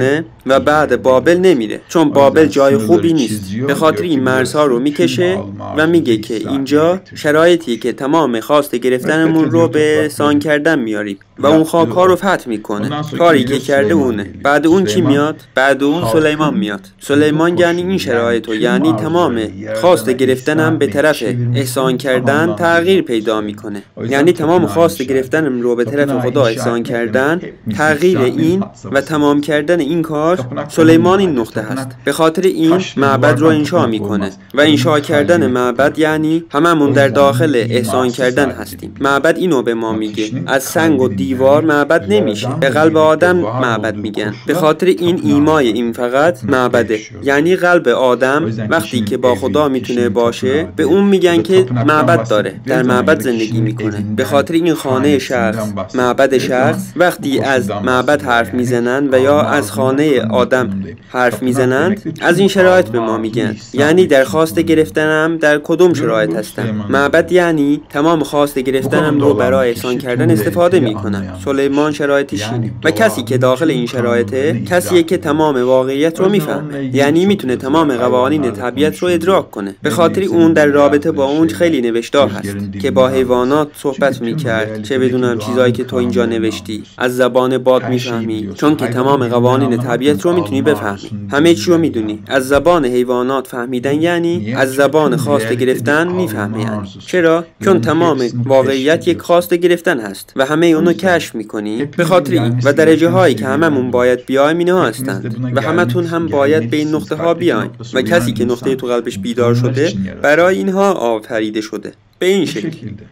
و بعد بابل نمیره، چون بابل جای خوبی نیست. به خاطر این مرزها رو میکشه و میگه که اینجا شرایطی که تمام خواست گرفتنمون رو به احسان کردن میاریم و اون خاک ها رو فتح میکنه. کاری که کرده اونه. بعد اون چی میاد؟ بعد اون سلیمان میاد. سلیمان یعنی این شرایط رو، یعنی تمام خواست گرفتنم به طرف احسان کردن تغییر پیدا میکنه. یعنی تمام خواست گرفتنم رو به طرف خدا احسان کردن، تغییر این و تمام کردن این کار سلیمان این نقطه هست. به خاطر این معبد رو انشا میکنه و انشا کردن معبد یعنی هممون در داخل احسان کردن هستیم. معبد اینو به ما میگه. از سنگ و دیوار معبد نمیشه، به قلب آدم معبد میگن. به خاطر این ایمای این فقط معبده، یعنی قلب آدم وقتی که با خدا میتونه باشه به اون میگن که معبد داره، در معبد زندگی میکنه. به خاطر این خانه شخص، معبد شخص، وقتی از معبد حرف میزنن و یا از خانه آدم حرف میزنند، از این شرایط به ما میگن. یعنی در خواست گرفتنم در کدوم شرایط هستم؟ معبد یعنی تمام خواست گرفتنم رو برای احسان کردن استفاده میکنم. سلیمان شرایطش اینه و کسی که داخل این شرایطه کسیه که تمام واقعیت رو میفهمه، یعنی میتونه تمام قوانین طبیعت رو ادراک کنه. به خاطر اون در رابطه با اون خیلی نوشتار هست که با حیوانات صحبت میکرد، چه بدونم چیزایی که تو اینجا نوشتی، از زبان باد میفهمی، چون که تمام قوانین طبیعت رو میتونی بفهمی، همه چی رو میدونی. از زبان حیوانات فهمیدن یعنی از زبان خواست گرفتن میفهمی. یعنی چرا؟ چون تمام واقعیت یک خواست گرفتن هست و همه اونو کشف میکنی. به خاطر این و درجه هایی که هممون باید بیایم اینا هستند و همتون هم باید به این نقطه ها بیاین و کسی که نقطه تو قلبش بیدار شده برای اینها آفریده شده به این شکل.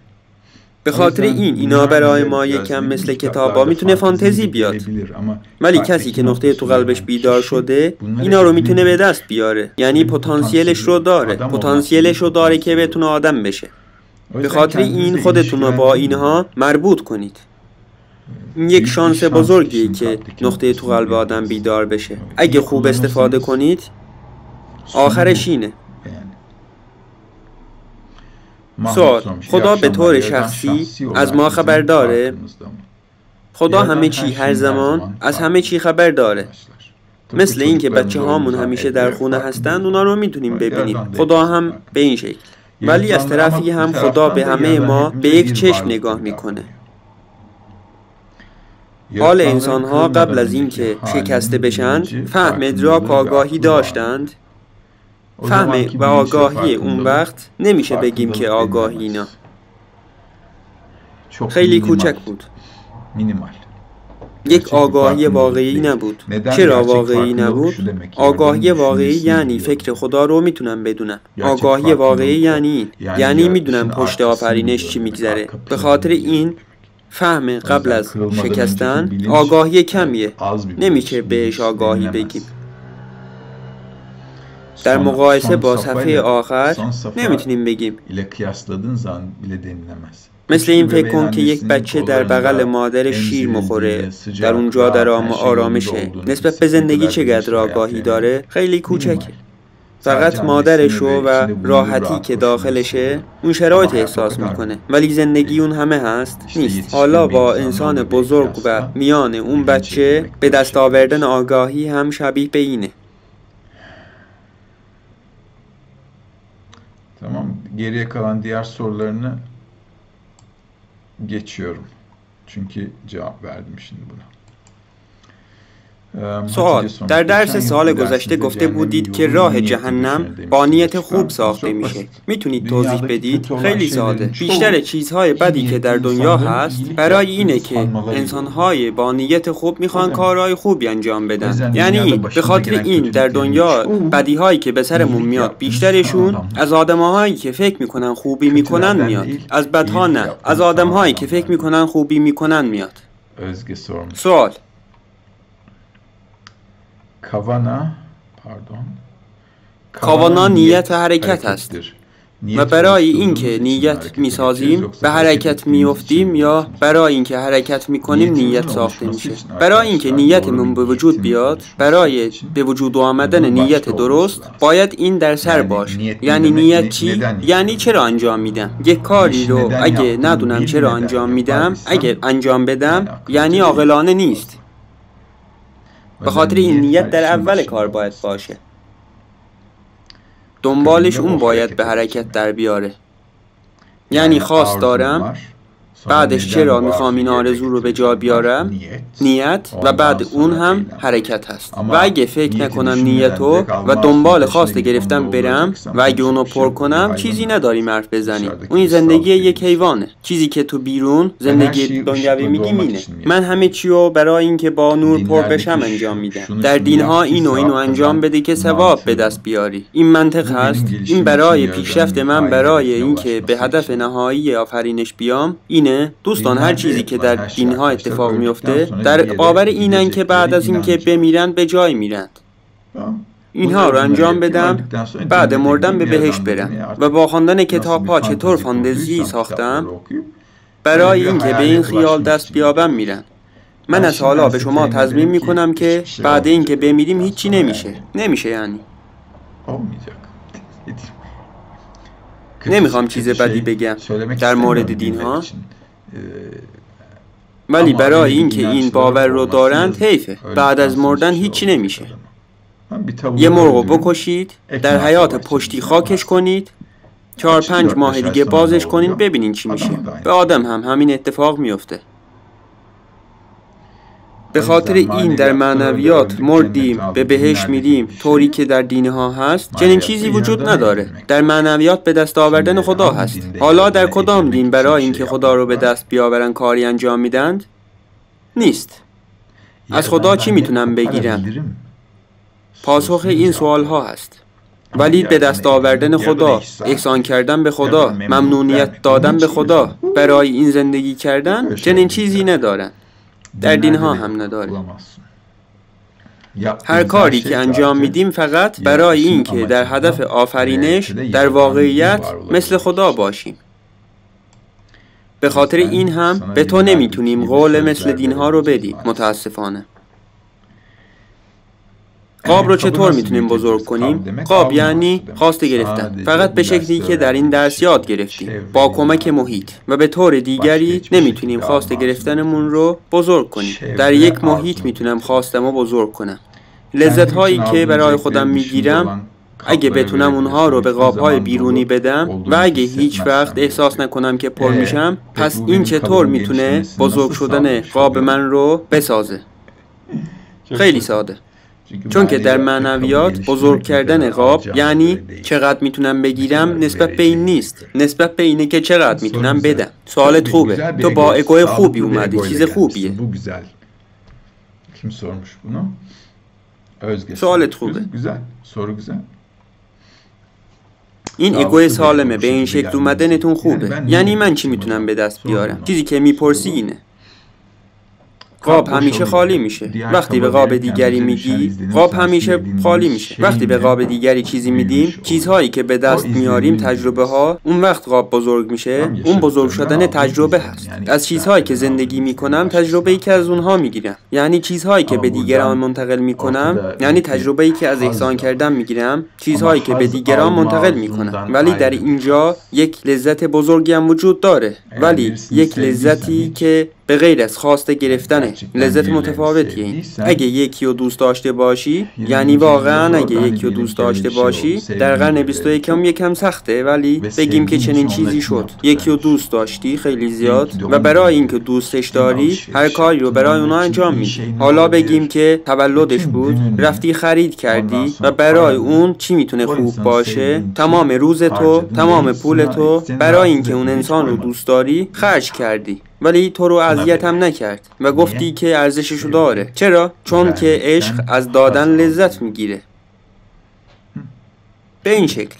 به خاطر این اینا برای ما یکم مثل کتابا میتونه فانتزی بیاد، ولی کسی که نقطه تو قلبش بیدار شده اینا رو میتونه به دست بیاره، یعنی پتانسیلش رو داره، پتانسیلش رو داره که بتونه آدم بشه. به خاطر این خودتون رو با اینها مربوط کنید. این یک شانس بزرگیه که نقطه تو قلب آدم بیدار بشه. اگه خوب استفاده کنید آخرش اینه. سوال: خدا به طور شخصی از ما خبر داره؟ خدا همه چی هر زمان از همه چی خبر داره. مثل این که بچه هامون همیشه در خونه هستند، اونا رو میتونیم ببینیم. خدا هم به این شکل. ولی از طرفی هم خدا به همه ما به یک چشم نگاه میکنه. حال انسان ها قبل از اینکه شکسته بشند فهم، ادراک، آگاهی داشتند. فهم و آگاهی اون وقت نمیشه بگیم که آگاهی اینا خیلی کوچک بود، مینیمال. یک آگاهی واقعی نبود. چرا واقعی نبود؟ آگاهی واقعی یعنی فکر خدا رو میتونم بدونم. آگاهی واقعی یعنی یعنی میدونم پشت آفرینش چی میگذره. به خاطر این فهم قبل از شکستن آگاهی کمیه، نمیشه بهش آگاهی بگیم. در مقایسه با صفحه آخر نمیتونیم بگیم. مثل این فکر کن که یک بچه در بغل مادرش شیر مخوره، در اونجا در آرامشه. نسبت به زندگی چقدر آگاهی داره؟ خیلی کوچکه. فقط مادرشو و راحتی که داخلشه اون شرایط احساس میکنه، ولی زندگی اون همه هست نیست. حالا با انسان بزرگ و میان اون بچه به دست آوردن آگاهی هم şabih به اینه. Tamam, geriye kalan diğer sorularını geçiyorum. Çünkü cevap verdim şimdi buna. سوال: در درس سال گذشته گفته بودید که راه جهنم با نیت خوب ساخته میشه. میتونید توضیح بدید؟ خیلی ساده. بیشتر چیزهای بدی که در دنیا هست برای اینه که انسانهای با نیت خوب میخوان کارهای خوبی انجام بدن. یعنی به خاطر این در دنیا بدیهایی که به سرمون میاد بیشترشون از آدمهایی که فکر میکنن خوبی میکنن میاد. از بدها نه، از آدمهایی که فکر میکنن خوبی میکنن میاد. سوال: کاوانا پاردون کاوانا نیت و حرکت است و برای اینکه نیت میسازیم به حرکت میافتیم یا برای اینکه حرکت میکنیم نیت ساخته میشه. برای اینکه نیتمون به وجود بیاد، برای به وجود آمدن نیت درست باید این در سر باش. یعنی نیت چی؟ یعنی چرا انجام میدم یک کاری رو. اگه ندونم چرا انجام میدم، اگه انجام بدم یعنی عاقلانه نیست. به خاطر این نیت در اول کار باید باشه. دنبالش اون باید به حرکت در بیاره. یعنی خواست دارم، بعدش چرا میخوام این آرزو رو به جا بیارم، نیت، و بعد اون هم حرکت هست. و اگه فکر نکنم نیتو و دنبال خواست گرفتم برم و اگه اونو پر کنم، چیزی نداریم حرف بزنیم. اون زندگی یک حیوانه. چیزی که تو بیرون زندگی دنیوی میگیم اینه. من همه چیو برای اینکه با نور پر بشم انجام میدم. در دینها اینو اینو انجام بده که ثواب به دست بیاری. این منطق هست. این برای پیشرفت من، برای اینکه به هدف نهایی آفرینش بیام اینه. دوستان، هر چیزی که در دینها اتفاق میفته در قابل اینن که بعد از اینکه بمیرن به جای میرند. اینها رو انجام بدم، بعد مردن به بهشت برم. و با خواندن کتاب ها چطور فاندزی ساختم برای اینکه به این خیال دست بیابم میرن. من از حالا به شما تضمین میکنم که بعد اینکه بمیریم هیچی نمیشه. نمیشه یعنی. نمیخوام چیز بدی بگم در مورد دین ها، ولی برای اینکه این باور رو دارند حیفه. بعد از مردن هیچی نمیشه. یه مرغ بکشید، در حیات پشتی خاکش کنید، چهار پنج ماه دیگه بازش کنین، ببینین چی میشه. به آدم هم همین اتفاق میفته. به خاطر این در معنویات مردیم به بهشت میریم طوری که در دینها هست، چنین چیزی وجود نداره. در معنویات به دست آوردن خدا هست. حالا در کدام دین برای اینکه خدا رو به دست بیاورن کاری انجام میدند؟ نیست. از خدا چی میتونم بگیرم؟ پاسخ این سوال ها هست. ولی به دست آوردن خدا، احسان کردن به خدا، ممنونیت دادن به خدا، برای این زندگی کردن، چنین چیزی ندارن. در دین ها هم نداره. هر کاری که انجام میدیم فقط برای این که در هدف آفرینش در واقعیت مثل خدا باشیم. به خاطر این هم به تو نمیتونیم قول مثل دین ها رو بدیم، متاسفانه. قاب رو چطور میتونیم بزرگ کنیم؟ قاب یعنی خواسته گرفتن، فقط به شکلی که در این درس یاد گرفتیم، با کمک محیط. و به طور دیگری نمیتونیم خواسته گرفتنمون رو بزرگ کنیم. در یک محیط میتونم خواستم رو بزرگ کنم. لذت هایی که برای خودم میگیرم، اگه بتونم اونها رو به قابهای بیرونی بدم و اگه هیچ وقت احساس نکنم که پر میشم، پس این چطور میتونه بزرگ شدن قاب من رو بسازه؟ خیلی ساده. چون که در معنویات بزرگ کردن قاب یعنی چقدر میتونم بگیرم نسبت به این نیست، نسبت به اینه که چقدر میتونم بدم. سوالت خوبه، تو با اگوی خوبی اومدی، چیز خوبیه. Kim sormuş bunu? Özge. سوالت خوبه. Güzel. Soru güzel. این ایگوی سالمه، به این شکل اومدنتون خوبه. یعنی من چی میتونم به دست بیارم؟ چیزی که میپرسی اینه. قاب همیشه خالی میشه. وقتی به قاب دیگری میگی، قاب همیشه خالی میشه. وقتی به قاب دیگری چیزی میدیم، چیزهایی که به دست میاریم، تجربه ها، اون وقت قاب بزرگ میشه. اون بزرگ شدن تجربه هست. از چیزهایی که زندگی میکنم، تجربه ای که از اونها میگیرم. یعنی چیزهایی که به دیگران منتقل میکنم، یعنی تجربه ای که از احسان کردن میگیرم، چیزهایی که به دیگران منتقل میکنم. ولی در اینجا یک لذت بزرگی هم وجود داره، ولی یک لذتی که به غیر از خواسته گرفتنه. لذت متفاوتیه این. اگه یکی رو دوست داشته باشی، یعنی واقعا اگه یکی رو دوست داشته باشی، در قرن بیست و یکم یکم سخته، ولی بگیم که چنین چیزی شد. یکی رو دوست داشتی خیلی زیاد و برای اینکه دوستش داری هر کاری رو برای اونا انجام میدی. حالا بگیم که تولدش بود، رفتی خرید کردی و برای اون چی میتونه خوب باشه؟ تمام روز تو، تمام پول تو برای اینکه اون انسان رو دوست داری خرج کردی، ولی تو رو اذیت هم نکرد و گفتی که ارزششو داره. چرا؟ چون که عشق از دادن لذت میگیره. به این شکل.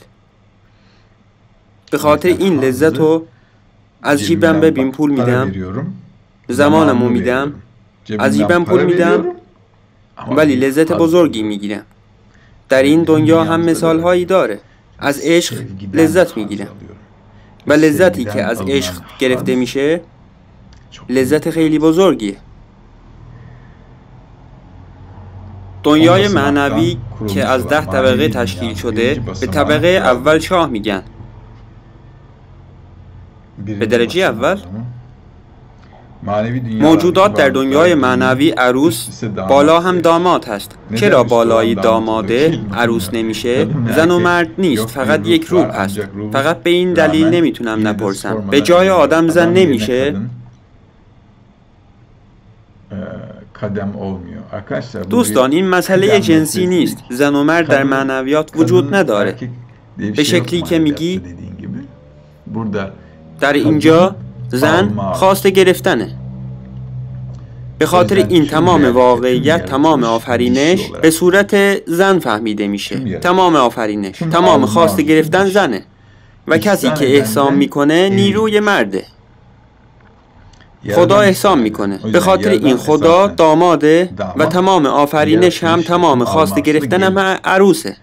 به خاطر این لذت رو از جیبم ببین پول میدم، زمانمو میدم، از جیبم پول میدم، ولی لذت بزرگی میگیرم. در این دنیا هم مثال هایی داره. از عشق لذت میگیرم و لذتی که از عشق گرفته میشه لذت خیلی بزرگیه. دنیای معنوی که از ده طبقه تشکیل شده به طبقه اول شاه میگن. به درجه اول موجودات در دنیای معنوی عروس، بالا هم داماد هست. چرا بالای داماده عروس نمیشه؟ زن و مرد نیست، فقط یک روح هست. فقط به این دلیل نمیتونم نپرسم. به جای آدم زن نمیشه؟ دوستان، این مسئله جنسی نیست. زن و مرد در معنویات وجود نداره به شکلی که میگی. در اینجا زن خواسته گرفتنه. به خاطر این تمام واقعیت، تمام آفرینش به صورت زن فهمیده میشه. تمام آفرینش، تمام خواسته گرفتن زنه و کسی که احسان میکنه نیروی مرده. خدا احسان میکنه. به خاطر این خدا داماده و تمام آفرینش هم، تمام خواسته گرفتن هم عروسه.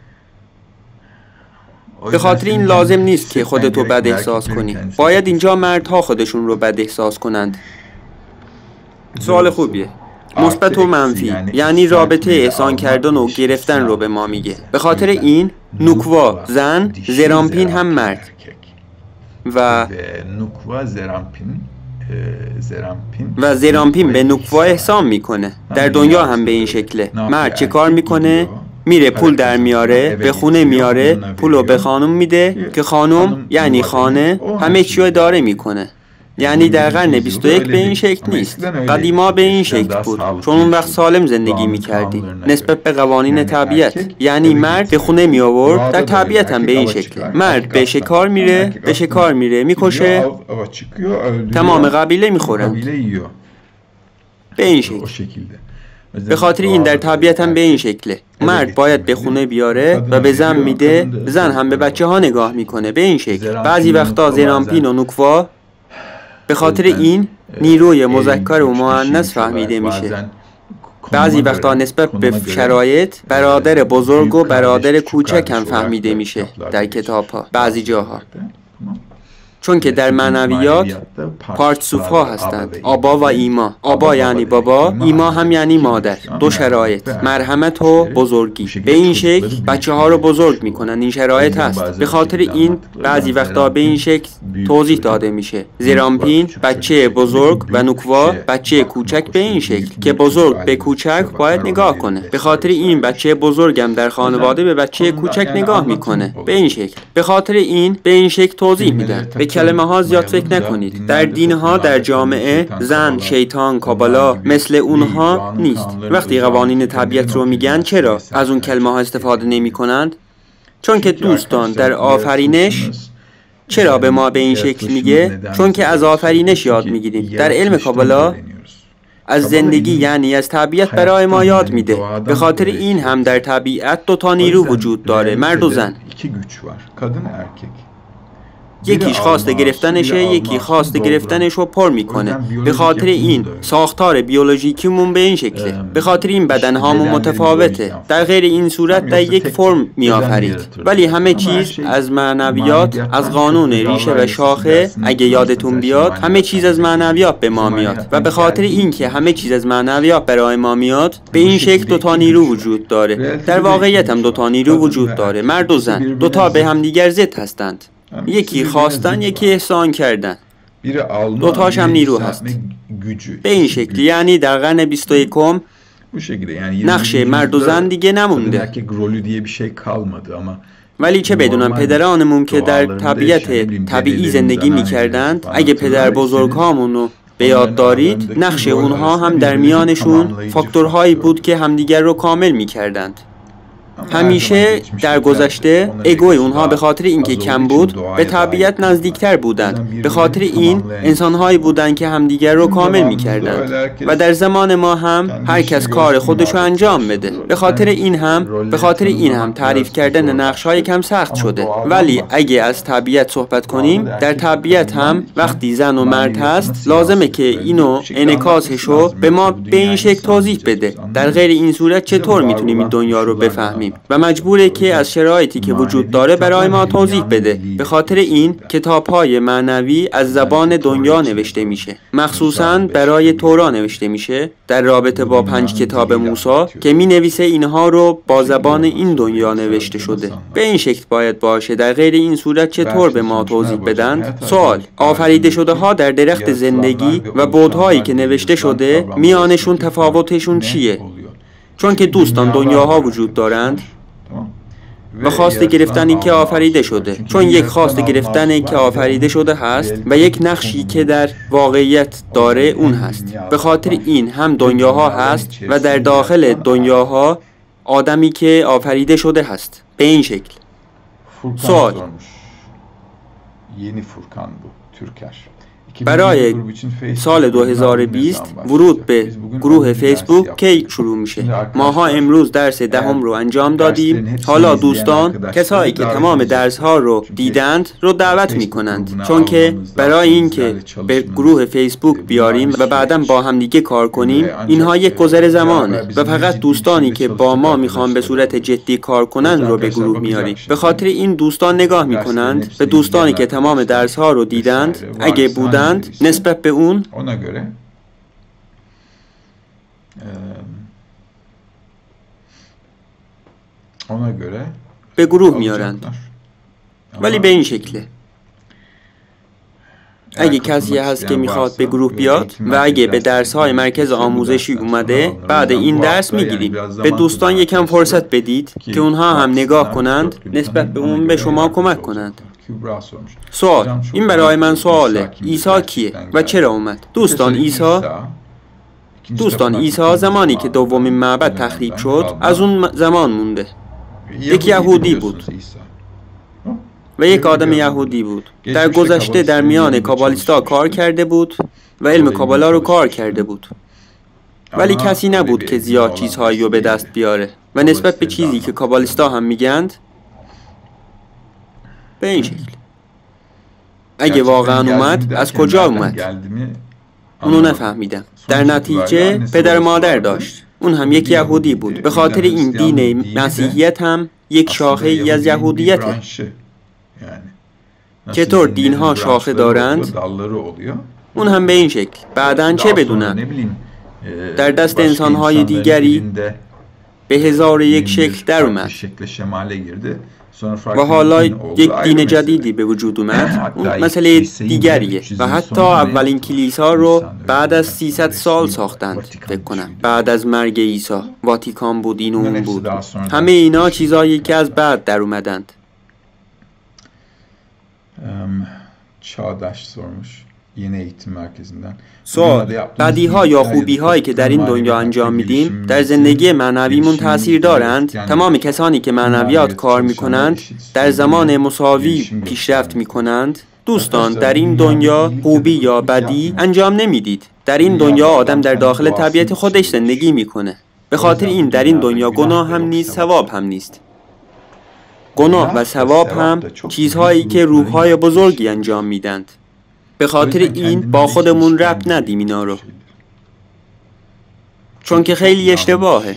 به خاطر این لازم نیست که خودتو بد احساس کنی. باید اینجا مردها خودشون رو بد احساس کنند. سوال خوبیه. مثبت و منفی، یعنی رابطه احسان کردن و گرفتن رو به ما میگه. به خاطر این نوکوا زن، زرامپین هم مرد و و زرامپین به نوکوا احسان میکنه. در دنیا هم به این شکله. مرد چه کار میکنه؟ میره پول در میاره، به خونه میاره، پولو به خانم میده که خانم یعنی خانه همه چی رو داره میکنه. یعنی در قرن بیست و یک به این شکل نیست. قدیما به این شکل بود، چون اون وقت سالم زندگی میکردی نسبت به قوانین طبیعت. یعنی مرد به خونه می آورد. در طبیعت هم به این شکل. مرد به شکار میره، به شکار میره، میکشه، تمام قبیله میخورن. به این شکل. به خاطر این در طبیعت هم به این شکله. مرد باید به خونه بیاره و به زن میده، زن هم به بچه ها نگاه میکنه. به این شکل. بعضی وقتا زرامپین و نوکوا به خاطر این نیروی مذکر و مؤنث فهمیده میشه. بعضی وقتا نسبت به شرایط برادر بزرگ و برادر کوچک هم فهمیده میشه در کتاب ها، بعضی جاها. چون که در معنویات پارتسوف ها هستند، آبا و ایما. آبا یعنی بابا، ایما هم یعنی مادر. دو شرایط، مرحمت و بزرگی. به این شکل بچه ها رو بزرگ میکنن. این شرایط هست. به خاطر این بعضی وقتا به این شکل توضیح داده میشه. زرامپین بچه بزرگ و نوکوا بچه کوچک به این شکل که بزرگ به کوچک باید نگاه کنه. به خاطر این بچه بزرگم در خانواده به بچه کوچک نگاه میکنه. به این شکل. به خاطر این به این شکل توضیح میدن. کلمه ها زیاد فکر نکنید. در دین ها، در جامعه، زن، شیطان، کابالا مثل اونها نیست. وقتی قوانین طبیعت رو میگن، چرا از اون کلمه ها استفاده نمی کنند؟ چون که دوستان در آفرینش چرا به ما به این شکل میگه؟ چون که از آفرینش یاد میگیریم. در علم کابالا از زندگی یعنی از طبیعت برای ما یاد میده. به خاطر این هم در طبیعت دو تا نیرو وجود داره، مرد و زن. یکیش خواسته گرفتنشه، یکی خواسته گرفتنش رو پر میکنه. به خاطر این ساختار بیولوژیکیمون به این شکله. به خاطر این بدنهامون متفاوته. در غیر این صورت در یک فرم میآفرید. ولی همه چیز از معنویات، از قانون ریشه و شاخه، اگه یادتون بیاد، همه چیز از معنویات به ما میاد. و به خاطر این که همه چیز از معنویات برای ما میاد، به این شکل دو تا نیرو وجود داره. در واقعیت هم دو تا نیرو وجود داره، مرد و زن. دو تا به هم دیگر ضد هستند. یکی خواستن، یکی احسان کردن. دوتاش هم نیرو هست. به این شکل. یعنی در قرن بیست و یکم نقش مرد و زن دیگه نمونده. ولی چه بدونم پدرانمون که در طبیعت طبیعی زندگی میکردند، اگه پدر بزرگ هامونو به یاد دارید، نقش اونها هم در میانشون فاکتورهایی بود که همدیگر رو کامل میکردند. همیشه در گذشته ایگوی اونها به خاطر اینکه کم بود به طبیعت نزدیکتر بودند. به خاطر این انسانهایی بودند که همدیگر رو کامل میکردند. و در زمان ما هم هر کس کار خودشو انجام بده. به خاطر این هم به خاطر این هم تعریف کردن نقش‌های کم سخت شده. ولی اگه از طبیعت صحبت کنیم، در طبیعت هم وقتی زن و مرد هست، لازمه که اینو انعکاسشو به ما به این شکل توضیح بده. در غیر این صورت چطور میتونیم این دنیا رو بفهمیم؟ میشیم و مجبوره که از شرایطی که وجود داره برای ما توضیح بده. به خاطر این کتاب‌های معنوی از زبان دنیا نوشته میشه، مخصوصاً برای تورا نوشته میشه در رابطه با پنج کتاب موسی که می نویسه اینها رو با زبان این دنیا نوشته شده. به این شکل باید باشه. در غیر این صورت چطور به ما توضیح بدند؟ سوال: آفریده شده ها در درخت زندگی و بودهایی که نوشته شده میانشون تفاوتشون چیه؟ چون که دوستان دنیاها وجود دارند و خواست گرفتنی که آفریده شده، چون یک خواست گرفتنی که آفریده شده هست و یک نقشی که در واقعیت داره اون هست. به خاطر این هم دنیاها هست و در داخل دنیاها آدمی که آفریده شده هست. به این شکل. سوال: یعنی فرکان بود ترکش برای سال دو هزار و بیست ورود به گروه فیسبوک کی شروع میشه؟ ماها امروز درس دهم رو انجام دادیم. حالا دوستان، کسایی که تمام درس ها رو دیدند رو دعوت میکنند، چون که برای اینکه به گروه فیسبوک بیاریم و بعداً با هم دیگه کار کنیم، اینها یک گذر زمانه و فقط دوستانی که با ما میخوان به صورت جدی کار کنن رو به گروه میاریم. به خاطر این دوستان نگاه میکنند به دوستانی که تمام درس ها رو دیدند، اگه بودن نسبت به اون ona göre ona göre به گروه میارند. ولی به این شکله. اگه کسی هست که میخواد به گروه بیاد و اگه به درس‌های مرکز آموزشی اومده، بعد این درس میگیریم. به دوستان یکم فرصت بدید که اونها هم نگاه کنند، نسبت به اون به شما کمک کنند. سوال: این برای من سواله. عیسی کیه و چرا اومد؟ دوستان عیسی دوستان عیسی زمانی که دومین معبد تخریب شد از اون زمان مونده. یک یهودی بود و یک آدم یهودی بود. در گذشته در میان کابالیستا کار کرده بود و علم کابالا رو کار کرده بود، ولی کسی نبود که زیاد چیزهایی رو به دست بیاره و نسبت به چیزی که کابالیستا هم میگند به این شکل. اگه واقعا اومد، از کجا اومد؟ اونو نفهمیدم. در نتیجه پدر مادر داشت. اون هم یک یهودی بود. به خاطر این دین مسیحیت هم یک شاخه ای از یهودیته. چطور دینها شاخه دارند؟ اون هم به این شکل. بعدن چه بدونم؟ در دست انسانهای دیگری به هزار یک شکل در اومد و حالا یک دین جدیدی به وجود اومد. اون مسئله دیگریه و حتی اولین کلیسا رو بعد از سیصد سال ساختند. فکر کنم بعد از مرگ عیسی. واتیکان بود، این اون بود. همه اینا چیزایی که از بعد در اومدند. Çağdaş sormuş. Yeni eğitim merkezinden. سوال: بدی ها یا خوبی هایی که در این دنیا انجام میدیم در زندگی معنویمون تاثیر دارند؟ تمام کسانی که معنویات کار میکنند در زمان مساوی پیشرفت میکنند؟ دوستان، در این دنیا خوبی یا بدی انجام نمیدید. در این دنیا آدم در داخل طبیعت خودش زندگی میکنه. به خاطر این در این دنیا گناه هم نیست، ثواب هم نیست. گناه و ثواب هم چیزهایی که روح‌های بزرگی انجام میدند. به خاطر این با خودمون ربط ندیم اینا رو، چون که خیلی اشتباهه.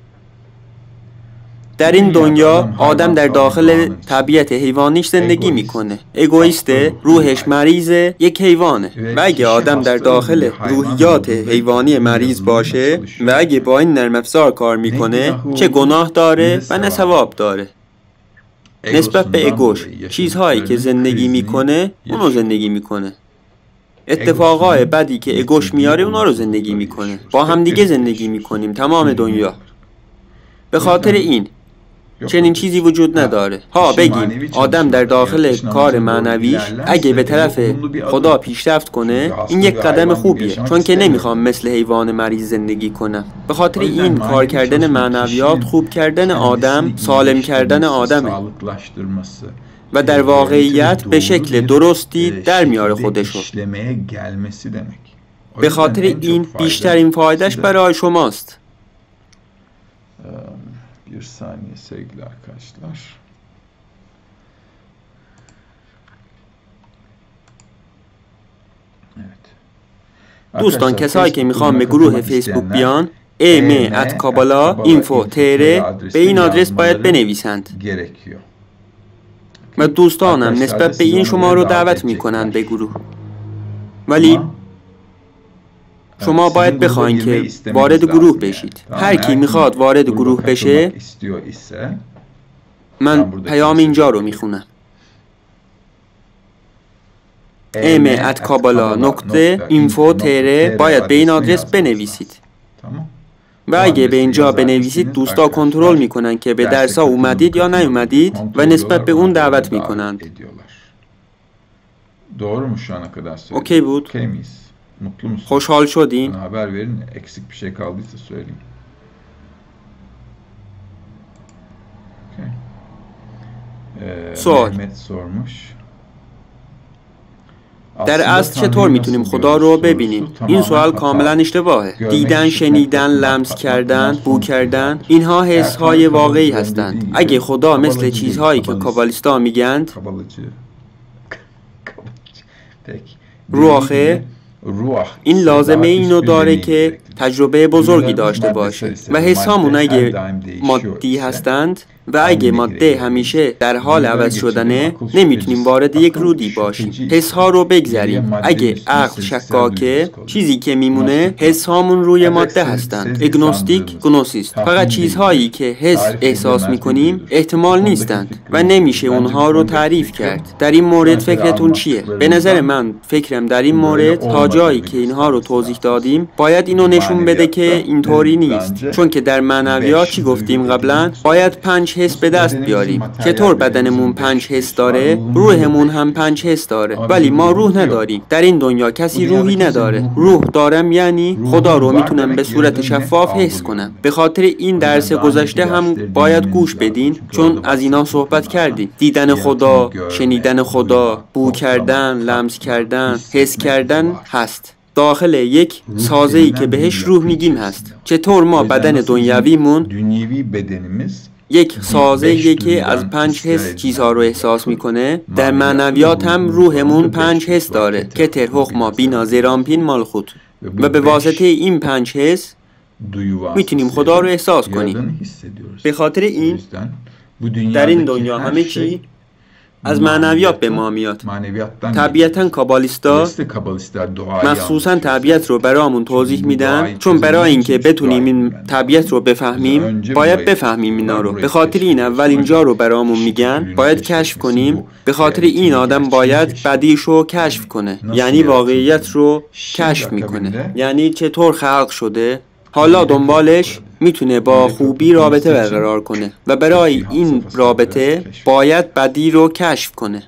در این دنیا آدم در داخل طبیعت حیوانیش زندگی میکنه. اگوئیسته، روحش مریضه، یک حیوانه. و اگه آدم در داخل روحیات حیوانی مریض باشه و اگه با این نرم افزار کار میکنه، چه گناه داره و نه ثواب داره. نسبت به اگوش، چیزهایی که زندگی میکنه اونو زندگی میکنه. اتفاقای بدی که اگوش میاره اونا رو زندگی میکنه. با هم دیگه زندگی میکنیم تمام دنیا. به خاطر این چنین چیزی وجود نداره. ها بگیم آدم در داخل کار معنویش اگه به طرف خدا پیشرفت کنه، این یک قدم خوبیه، چون که نمیخوام مثل حیوان مریض زندگی کنم. به خاطر این کار کردن معنویات خوب کردن آدم، سالم کردن آدمه و در واقعیت به شکل درستی در میاره خودشو. به خاطر این بیشترین فایدهش برای شماست. Bir saniye sevgili arkadaşlar. دوستان، کسایی که میخوان به گروه فیسبوک بیان ام ات کابالا اینفو تره به این آدرس باید بنویسند و دوستانم نسبت به این شما رو دعوت می کنند به گروه. ولی شما باید بخواین که وارد گروه بشید. هر کی میخواد وارد گروه بشه، من پیام اینجا رو میخونم. ام ات کابالا نقطه اینفو تره باید به این آدرس بنویسید و اگه به اینجا بنویسید دوستا کنترل میکنن که به درس ها اومدید یا نیومدید و نسبت به اون دعوت میکنند. اوکی بود؟ خوشحال شدین؟ سوال: در اصل چطور میتونیم خدا رو ببینیم؟ این سوال کاملا اشتباهه. دیدن، شنیدن، لمس کردن، بو کردن، اینها حسهای واقعی هستند. اگه خدا مثل چیزهایی که کابالیستا میگند روحه، این لازمه اینو داره که تجربه بزرگی داشته باشه و حسامون اگه مادی هستند و اگه ماده همیشه در حال عوض شدنه، نمیتونیم وارد یک رودی باشیم. حس ها رو بگذاریم. اگه عقل شکاکه، چیزی که میمونه حس هامون روی ماده هستند. اگنوستیک، گنوسیست. فقط چیزهایی که حس احساس میکنیم احتمال نیستند و نمیشه اونها رو تعریف کرد. در این مورد فکرتون چیه؟ به نظر من فکرم در این مورد تا جایی که اینها رو توضیح دادیم باید اینو نشون بده که اینطوری نیست. چون که در معنویات چی گفتیم قبلا؟ باید پنج حس به دست بیاریم. چطور بدنمون پنج حس داره، روحمون هم پنج حس داره، ولی ما روح نداریم. در این دنیا کسی روحی نداره. روح دارم یعنی خدا رو میتونم به صورت شفاف حس کنم. به خاطر این درس گذشته هم باید گوش بدین، چون از اینا صحبت کردیم. دیدن خدا، شنیدن خدا، بو کردن، لمس کردن، حس کردن هست. داخل یک سازه‌ای که بهش روح میگیم هست. چطور ما بدن دنیویمون دنیوی بدنimiz یک سازه‌ای که از پنج حس چیزها رو احساس میکنه، در معنویات هم روحمون پنج حس داره: کتر، حخما، بینا، زیرانپین، مالخوت. و به واسطه این پنج حس میتونیم خدا رو احساس کنیم. به خاطر این در این دنیا همه چی از معنویات به ما میاد. طبیعتاً کابالیستا مخصوصاً طبیعت رو برامون توضیح میدن، چون برای اینکه بتونیم این طبیعت رو بفهمیم باید بفهمیم اینا رو. به خاطر این اول اینجا رو برامون میگن باید کشف کنیم. به خاطر این آدم باید بدیش رو کشف کنه، یعنی واقعیت رو کشف میکنه، یعنی چطور خلق شده. حالا دنبالش میتونه با خوبی رابطه برقرار کنه و برای این رابطه باید بدی رو کشف کنه.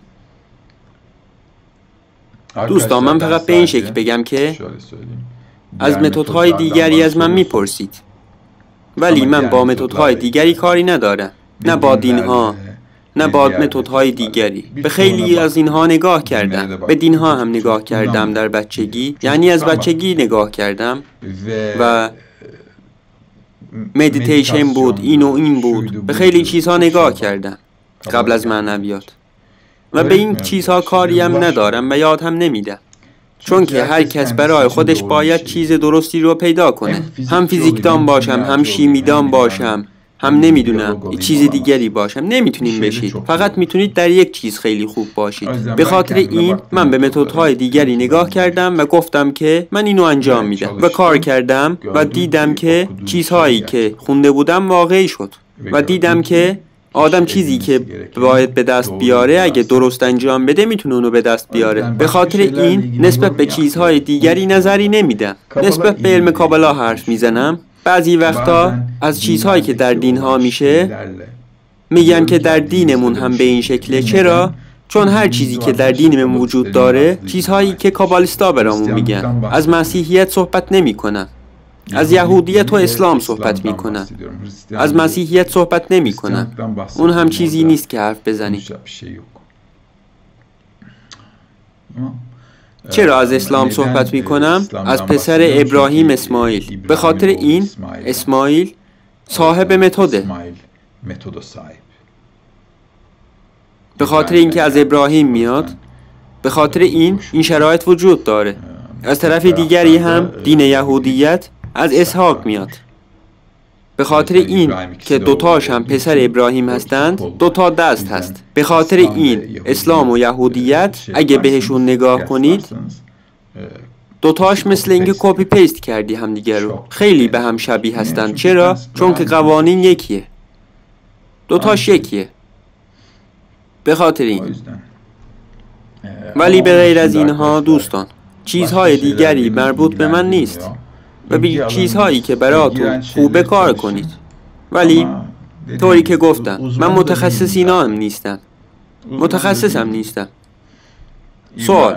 دوستان، من فقط به این شکل بگم که از متدهای دیگری از من میپرسید، ولی من با متدهای دیگری کاری ندارم. نه با دینها، نه با متدهای دیگری. به خیلی از اینها نگاه کردم. به دینها هم نگاه کردم در بچگی، یعنی از بچگی نگاه کردم و مدیتیشن بود، این و این بود. به خیلی چیزها نگاه کردم قبل از معنویات و به این چیزها کاری هم ندارم و یاد هم نمیدم، چون که هر کس برای خودش باید چیز درستی رو پیدا کنه. هم فیزیکدان باشم، هم شیمیدان باشم، هم نمیدونم چیز دیگری باشم، نمیتونیم بشید. فقط میتونید در یک چیز خیلی خوب باشید. به خاطر این من به متدهای دیگری نگاه کردم و گفتم که من اینو انجام میدم و کار کردم و دیدم که چیزهایی که خونده بودم واقعی شد و دیدم که آدم چیزی که باید به دست بیاره اگه درست انجام بده میتونه اونو به دست بیاره. به خاطر این نسبت به چیزهای دیگری نظری نمیدم. نسبت به علم کابالا حرف میزنم. بعضی وقتا از چیزهایی که در دینها میشه میگم که در دینمون هم به این شکله. چرا؟ چون هر چیزی که در دینمون وجود داره چیزهایی که کابالیستا برامون میگن. از مسیحیت صحبت نمی کنن، از یهودیت و اسلام صحبت میکنن، از مسیحیت صحبت نمی کنن. اون هم چیزی نیست که حرف بزنی. چرا از اسلام صحبت می کنم؟ از پسر ابراهیم اسماعیل. به خاطر این اسماعیل صاحب متده. به خاطر اینکه از ابراهیم میاد، به خاطر این این شرایط وجود داره. از طرف دیگری هم دین یهودیت از اسحاق میاد. به خاطر این که دوتاش هم پسر ابراهیم هستند دوتا دست هست. به خاطر این اسلام و یهودیت اگه بهشون نگاه کنید دوتاش مثل اینکه کپی پیست کردی همدیگه رو. خیلی به هم شبیه هستند. چرا؟ چون که قوانین یکیه. دوتاش یکیه. به خاطر این. ولی به غیر از اینها دوستان چیزهای دیگری مربوط به من نیست و به چیزهایی که براتون خوبه کار کنید. ولی طوری که گفتم من متخصص اینا هم نیستم. متخصصم نیستم. سوال: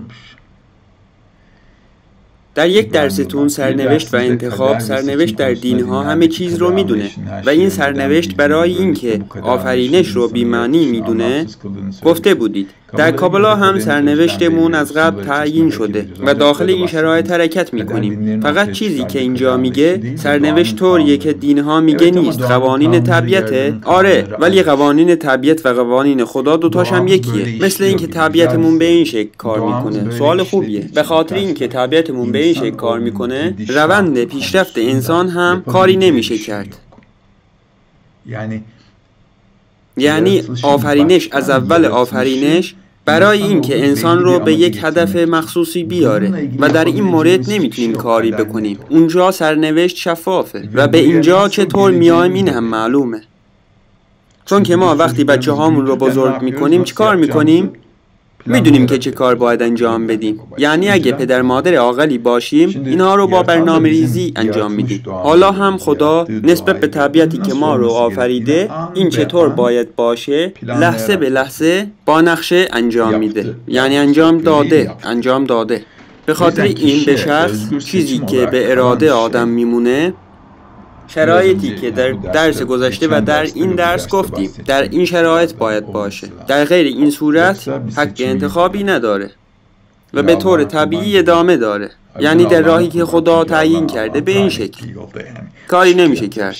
در یک درستون سرنوشت و انتخاب، سرنوشت در دینها همه چیز رو میدونه و این سرنوشت برای اینکه آفرینش رو بی‌معنی میدونه گفته بودید. در کابالا هم سرنوشتمون از قبل تعیین شده و داخل این شرایط حرکت میکنیم. فقط چیزی که اینجا میگه سرنوشت طوریه که دینها میگه نیست. قوانین طبیعته؟ آره، ولی قوانین طبیعت و قوانین خدا دوتاش هم یکیه. مثل اینکه طبیعتمون به این شکل کار میکنه. سوال خوبیه. به خاطر اینکه طبیعتمون به این شکل کار میکنه روند پیشرفت انسان هم کاری نمیشه کرد. یعنی یعنی آفرینش از اول آفرینش برای اینکه انسان رو به یک هدف مخصوصی بیاره و در این مورد نمیتونیم کاری بکنیم. اونجا سرنوشت شفافه و به اینجا چطور میایم این هم معلومه. چون که ما وقتی بچه هامون رو بزرگ میکنیم چیکار میکنیم؟ میدونیم که چه کار باید انجام بدیم. یعنی اگه پدر مادر عاقلی باشیم اینها رو با برنامه ریزی انجام میدیم. حالا هم خدا نسبت به طبیعتی که ما رو آفریده این چطور باید باشه لحظه به لحظه با نقشه انجام میده. یعنی انجام داده انجام داده به خاطر این به شخص چیزی که به اراده آدم میمونه شرایطی که در درس گذشته و در این درس گفتیم در این شرایط باید باشه. در غیر این صورت حق انتخابی نداره و به طور طبیعی ادامه داره. یعنی در راهی که خدا تعیین کرده به این شکل کاری نمیشه کرد.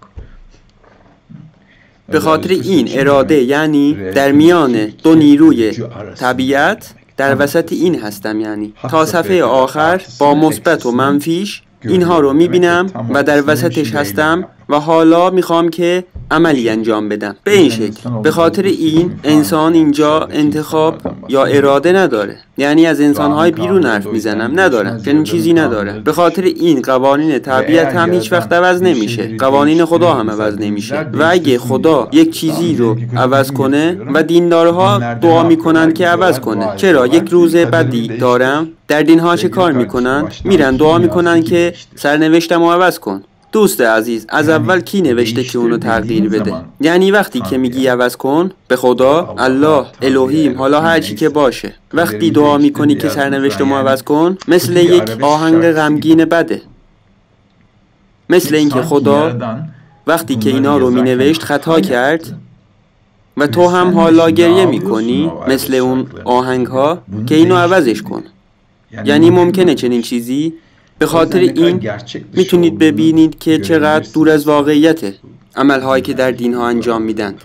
به خاطر این اراده یعنی در میان دو نیروی طبیعت در وسط این هستم. یعنی تا صفحه آخر با مثبت و منفیش اینها رو میبینم و در وسطش هستم و حالا میخوام که عملی انجام بدم به این شکل. به خاطر این انسان اینجا انتخاب یا اراده نداره. یعنی از انسانهای بیرون حرف میزنم، ندارم، چنین چیزی نداره. به خاطر این قوانین طبیعت هم هیچ وقت عوض نمیشه. قوانین خدا هم عوض نمیشه. و اگه خدا یک چیزی رو عوض کنه و دیندارها دعا میکنن که عوض کنه. چرا یک روز بدی دارم در دینها چه کار میکنن؟ میرن دعا میکنن که سرنوشتم رو عوض کن. دوست عزیز، از اول کی نوشته که اونو تغییر بده؟ یعنی وقتی که میگی عوض کن به خدا، الله، الوهیم، حالا هر چی که باشه، وقتی دعا میکنی که سرنوشتمو عوض کن مثل یک آهنگ غمگین بده. مثل اینکه خدا وقتی که اینا رو مینوشت خطا کرد و تو هم حالا گریه میکنی مثل اون آهنگ ها که اینو عوضش کن. یعنی ممکنه چنین چیزی؟ به خاطر این میتونید ببینید که چقدر دور از واقعیته عملهایی که در دینها انجام میدن.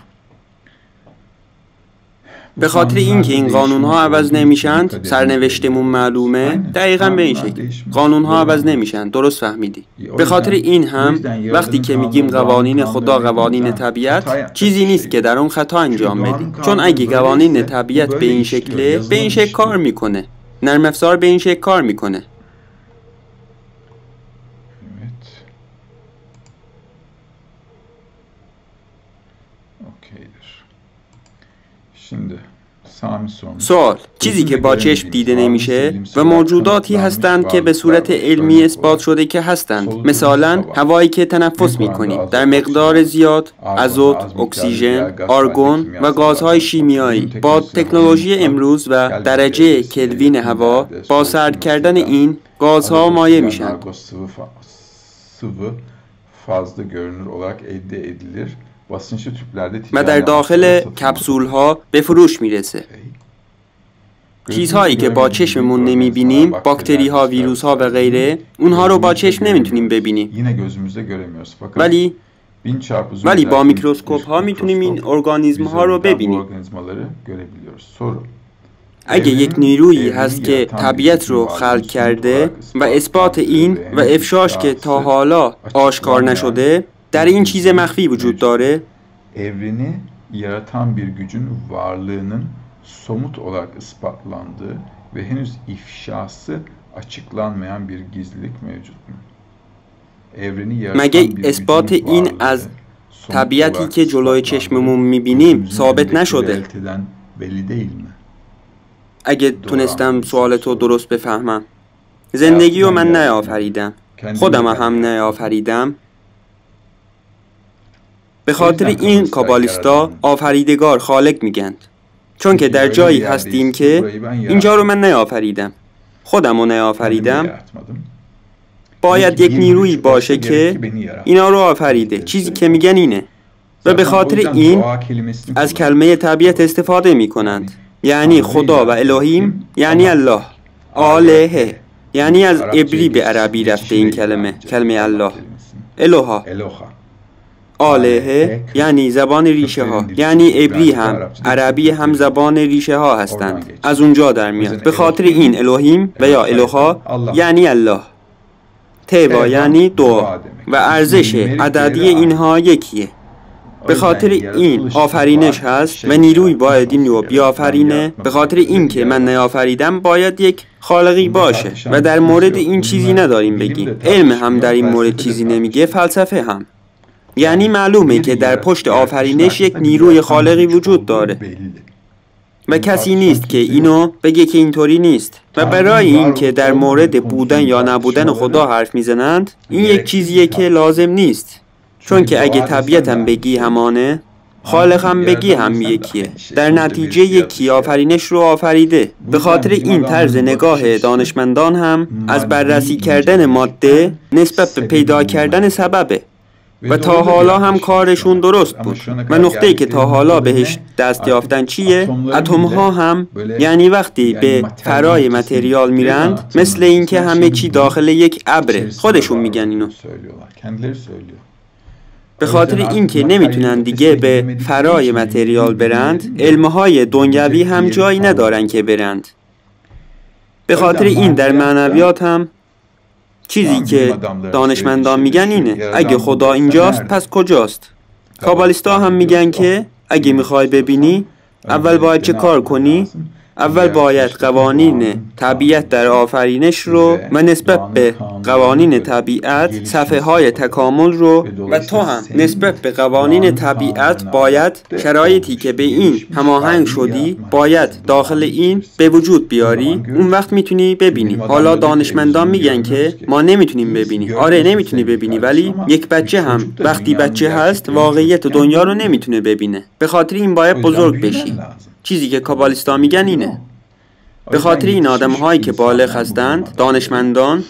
به خاطر اینکه این قانونها عوض نمیشن سرنوشتمون معلومه. دقیقاً به این شکل قانونها عوض نمیشن. درست فهمیدی؟ به خاطر این هم وقتی که میگیم قوانین خدا قوانین طبیعت چیزی نیست که در اون خطا انجام بدی. چون اگه قوانین طبیعت به این شکله به این شکل کار میکنه. نرم افزار به این şekil کار میکنه. Evet. Okeydir. Şimdi سوال: چیزی که با چشم دیده نمیشه و موجوداتی هستند که به صورت علمی اثبات شده که هستند. مثلا هوایی که تنفس میکنیم در مقدار زیاد، ازوت، اکسیژن، آرگون و گازهای شیمیایی. با تکنولوژی امروز و درجه کلوین هوا با سرد کردن این گازها مایع میشن. و در داخل کپسول ها به فروش میرسه. چیزهایی که با چشممون نمیبینیم، باکتری ها، ویروس ها و غیره، اونها رو با چشم نمیتونیم ببینیم. ولی ولی با میکروسکوپ ها میتونیم این ارگانیسم ها رو ببینیم. اگه یک نیرویی هست که طبیعت رو خلق کرده و اثبات این و افشاش که تا حالا آشکار نشده، در این چیز مخفی وجود داره. Evreni yaratan bir gücün varlığının somut olarak ispatlandığı ve henüz ifşası açıklanmayan bir gizlilik mevcut mu? Evreni yaratan مگه bir اثبات gücün این varlığı از somut طبیعتی olarak که جلوی چشممون میبینیم ثابت نشده؟ realteden belli değil mi? اگه تونستم سوالتو درست بفهمم. زندگی رو من نیافریدم، خودم هم نیافریدم. به خاطر این کابالیستا آفریدگار خالق میگند، چون که در جایی هستیم که اینجا رو من نیافریدم، خودم رو نیافریدم. باید یک نیرویی باشه که اینا رو آفریده. چیزی که میگن اینه. و به خاطر این از کلمه طبیعت استفاده میکنند. یعنی خدا و الهیم یعنی الله. آله یعنی از عبری به عربی رفته این کلمه، کلمه الله. الوها. آله یعنی زبان ریشه ها، یعنی عبری هم عربی هم زبان ریشه ها هستند، از اونجا در میاد. به خاطر این الهیم و یا الوها یعنی الله. توا یعنی دعا و ارزش عددی اینها یکیه. به خاطر این آفرینش هست و نیروی باید این رو بیافرینه. به خاطر این که من نیافریدم باید یک خالقی باشه و در مورد این چیزی نداریم بگیم. علم هم در این مورد چیزی نمیگه، فلسفه هم. یعنی معلومه که در پشت آفرینش یک نیروی خالقی وجود داره و کسی نیست که اینو بگه که اینطوری نیست. و برای این که در مورد بودن یا نبودن خدا حرف میزنند، این یک چیزیه که لازم نیست. چون که اگه طبیعتم بگی همانه، خالقم بگی هم یکیه. در نتیجه یکی آفرینش رو آفریده. به خاطر این طرز نگاه دانشمندان هم از بررسی کردن ماده نسبت به پیدا کردن سببه و تا حالا هم کارشون درست بود. و نقطه‌ای که تا حالا بهش دست یافتن چیه؟ اتم ها هم، یعنی وقتی به فرای متریال میرند مثل اینکه همه چی داخل یک ابره. خودشون میگن اینو. به خاطر اینکه نمیتونن دیگه به فرای متریال برند، علمهای دنیوی هم جایی ندارن که برند. به خاطر این در معنویات هم چیزی که دانشمندان میگن اینه: اگه خدا اینجاست پس کجاست؟ کابالیستا هم میگن که اگه میخوای ببینی اول باید چه کار کنی؟ اول باید قوانین طبیعت در آفرینش رو و نسبت به قوانین طبیعت صفحه های تکامل رو و تو هم نسبت به قوانین طبیعت باید شرایطی که به این هماهنگ شدی باید داخل این به وجود بیاری. اون وقت میتونی ببینی. حالا دانشمندان میگن که ما نمیتونیم ببینی. آره نمیتونی ببینی، ولی یک بچه هم وقتی بچه هست واقعیت دنیا رو نمیتونه ببینه. به خاطر این باید بزرگ بشی. چیزی که کابالیستا میگن اینه. به خاطر این آدم هایی که بالغ هستند، دانشمندان،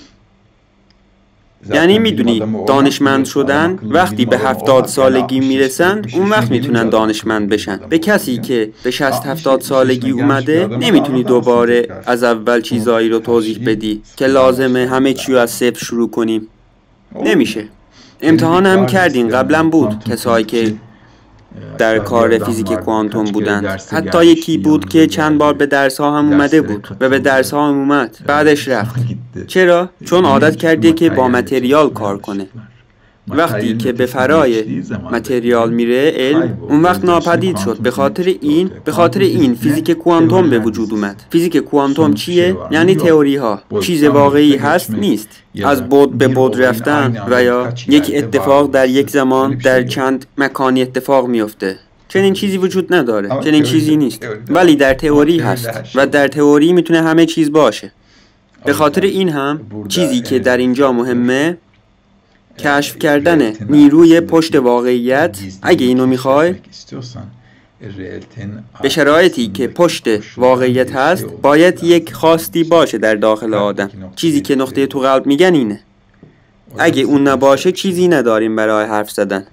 یعنی میدونی دانشمند شدن وقتی به هفتاد سالگی میرسند اون وقت میتونن دانشمند بشن. به کسی که به شصت هفتاد سالگی اومده نمیتونی دوباره از اول چیزایی رو توضیح بدی که لازمه همه چی رو از صفر شروع کنیم. نمیشه. امتحان هم کردین، قبلا بود کسایی که در کار فیزیک کوانتوم بودند. حتی یکی بود که چند بار به درس ها هم اومده بود و به درس ها هم اومد، بعدش رفت. چرا؟ چون عادت کرده که با متریال کار کنه. وقتی که به فرای متریال میره علم، اون وقت ناپدید شد. به خاطر این به خاطر این فیزیک کوانتوم به وجود اومد. فیزیک کوانتوم چیه؟ یعنی تئوری ها. چیز واقعی هست نیست. از بعد به بعد رفتن و یا یک اتفاق در یک زمان در چند مکانی اتفاق میفته. چنین چیزی وجود نداره. چنین چیزی نیست. ولی در تئوری هست و در تئوری میتونه همه چیز باشه. به خاطر این هم چیزی که در اینجا مهمه کشف کردن نیروی پشت واقعیت. اگه اینو میخوای، به شرایطی که پشت واقعیت هست باید یک خواستی باشه در داخل آدم. چیزی که نقطه تو قلب میگن اینه. اگه اون نباشه چیزی نداریم برای حرف زدن.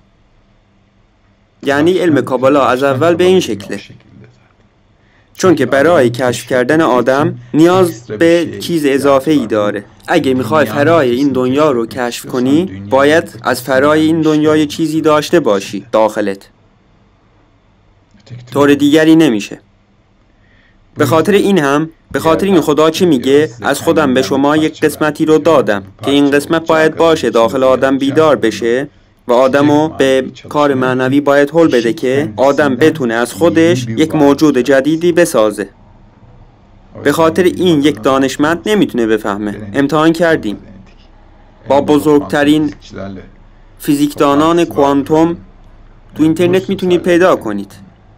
یعنی علم کابالا از اول به این شکله. چون که برای کشف کردن آدم نیاز به چیز اضافه ای داره. اگه میخوای فرای این دنیا رو کشف کنی باید از فرای این دنیا یه چیزی داشته باشی داخلت. طور دیگری نمیشه. به خاطر این هم به خاطر این خدا چی میگه؟ از خودم به شما یک قسمتی رو دادم که این قسمت باید باشه داخل آدم بیدار بشه و آدمو به کار معنوی باید هل بده که آدم بتونه از خودش یک موجود جدیدی بسازه. به خاطر این یک دانشمند نمیتونه بفهمه. امتحان کردیم. با بزرگترین فیزیکدانان کوانتوم تو اینترنت میتونید پیدا کنید.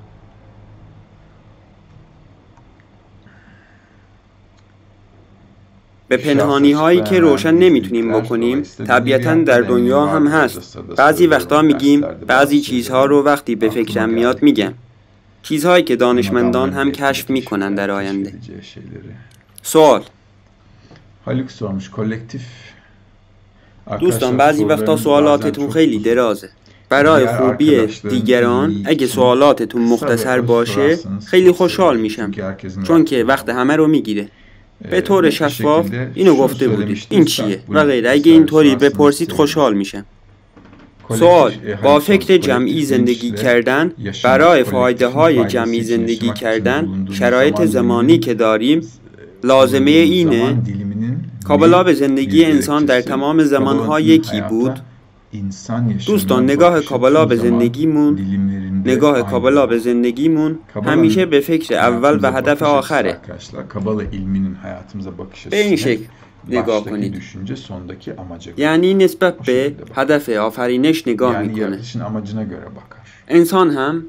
به پنهانی هایی که روشن نمیتونیم بکنیم طبیعتاً در دنیا هم هست. بعضی وقتا میگیم بعضی چیزها رو وقتی به فکرم میاد میگم. چیزهایی که دانشمندان هم کشف میکنن در آینده. سوال هالیک سورmuş kolektif. دوستان بعضی وقتا سوالاتتون خیلی درازه. برای خوبی دیگران اگه سوالاتتون مختصر باشه خیلی خوشحال میشم، چون که وقت همه رو میگیره. به طور شفاف اینو گفته بودید، این چیه و غیره. اگه اینطوری بپرسید خوشحال میشم. سوال با فکر جمعی زندگی کردن، برای فایده های جمعی زندگی کردن، شرایط زمانی که داریم لازمه اینه. کابالا به زندگی انسان در تمام زمانها یکی بود. دوستان نگاه کابالا به زندگیمون نگاه کابالا به زندگیمون همیشه به فکر اول و هدف آخره. به این شکل نگاه کنید. یعنی نسبت به هدف آفرینش نگاه میکنه. انسان هم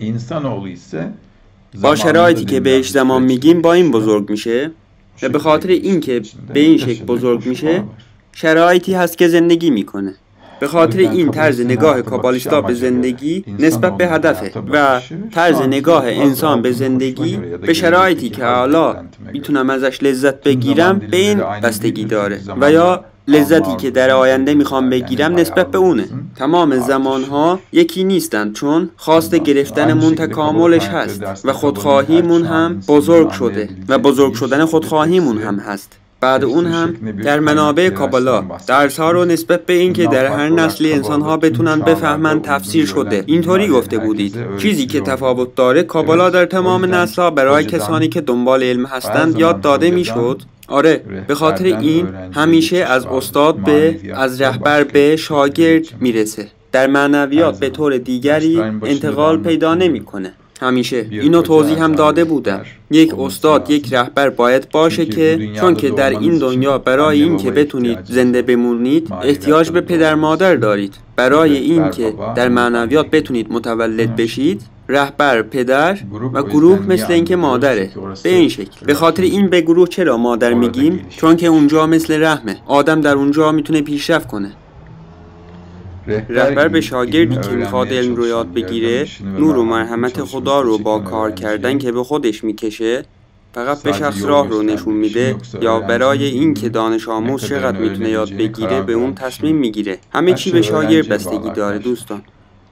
با شرایطی که بهش زمان میگیم با این بزرگ میشه و به خاطر اینکه به این شکل بزرگ میشه شرایطی هست که زندگی میکنه. به خاطر این طرز نگاه کابالیستا به زندگی نسبت به هدفه و طرز نگاه انسان به زندگی به شرایطی که حالا میتونم ازش لذت بگیرم به این بستگی داره و یا لذتی که در آینده میخوام بگیرم نسبت به اونه. تمام زمانها یکی نیستند، چون خواست گرفتنمون تکاملش هست و خودخواهیمون هم بزرگ شده و بزرگ شدن خودخواهیمون هم هست. بعد اون هم در منابع کابالا درس‌ها رو نسبت به اینکه در هر نسلی انسان‌ها بتونن بفهمن تفسیر شده. اینطوری گفته بودید. چیزی که تفاوت داره، کابالا در تمام نسل‌ها برای کسانی که دنبال علم هستند یاد داده میشد. آره، به خاطر این همیشه از استاد به از رهبر به شاگرد میرسه. در معنویات به طور دیگری انتقال پیدا نمیکنه. همیشه اینو توضیح هم داده بودم. یک استاد، یک رهبر باید باشه که چون که در این دنیا برای این که بتونید زنده بمونید احتیاج به پدر مادر دارید. برای این که در معنویات بتونید متولد بشید رهبر پدر و گروه مثل اینکه مادره. به این شکل. به خاطر این به گروه چرا مادر میگیم؟ چون که اونجا مثل رحمه. آدم در اونجا میتونه پیشرفت کنه. رهبر به شاگردی که میخواد علم رو یاد بگیره نور و مرحمت خدا رو با کار کردن که به خودش میکشه فقط به شخص راه رو نشون میده، یا برای این که دانش آموز چقدر میتونه یاد بگیره به اون تصمیم میگیره. همه چی به شاگرد بستگی داره دوستان.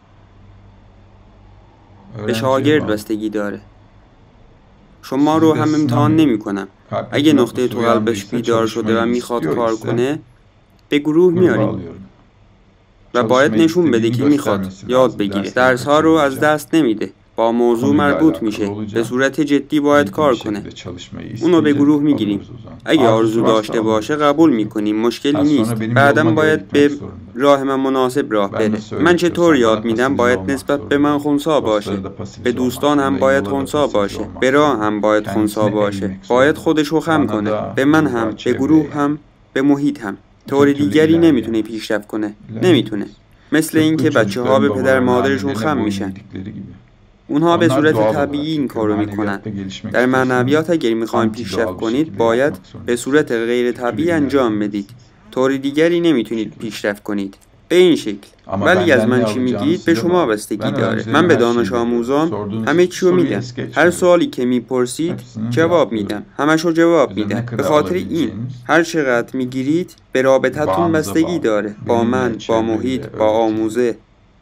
به شاگرد بستگی داره. شما رو هم امتحان نمی کنم. اگه نقطه تو قلبش بیدار شده و میخواد کار کنه به گروه میاریم و باید نشون بده که میخواد یاد بگیره. درس ها رو از دست نمیده. با موضوع مربوط میشه. به صورت جدی باید کار کنه. اونو به گروه میگیریم. اگه آرزو داشته باشه قبول میکنیم. مشکلی نیست. بعدم باید به راه من مناسب راه بره. من چطور یاد میدم باید نسبت به من خنثی باشه. به دوستان هم باید خنثی باشه. به راه هم باید خنثی باشه. باید خودشو خم کنه. به من هم، به گروه هم، به محیط هم. طور دیگری نمیتونه پیشرفت کنه. نمیتونه. مثل این که بچه ها به پدر مادرشون خم میشن. اونها به صورت طبیعی این کارو میکنن. در معنویات اگر میخواین پیشرفت کنید باید به صورت غیر طبیعی انجام بدید. طور دیگری نمیتونید پیشرفت کنید. به این شکل. ولی از من چی میگید به شما بستگی داره. من به دانش آموزان همه چی رو میدم. هر سوالی که میپرسید جواب میدم. همشو جواب میدم. به خاطر این هر چقدر میگیرید به رابطتون بستگی داره. با من، با محیط، با آموزه.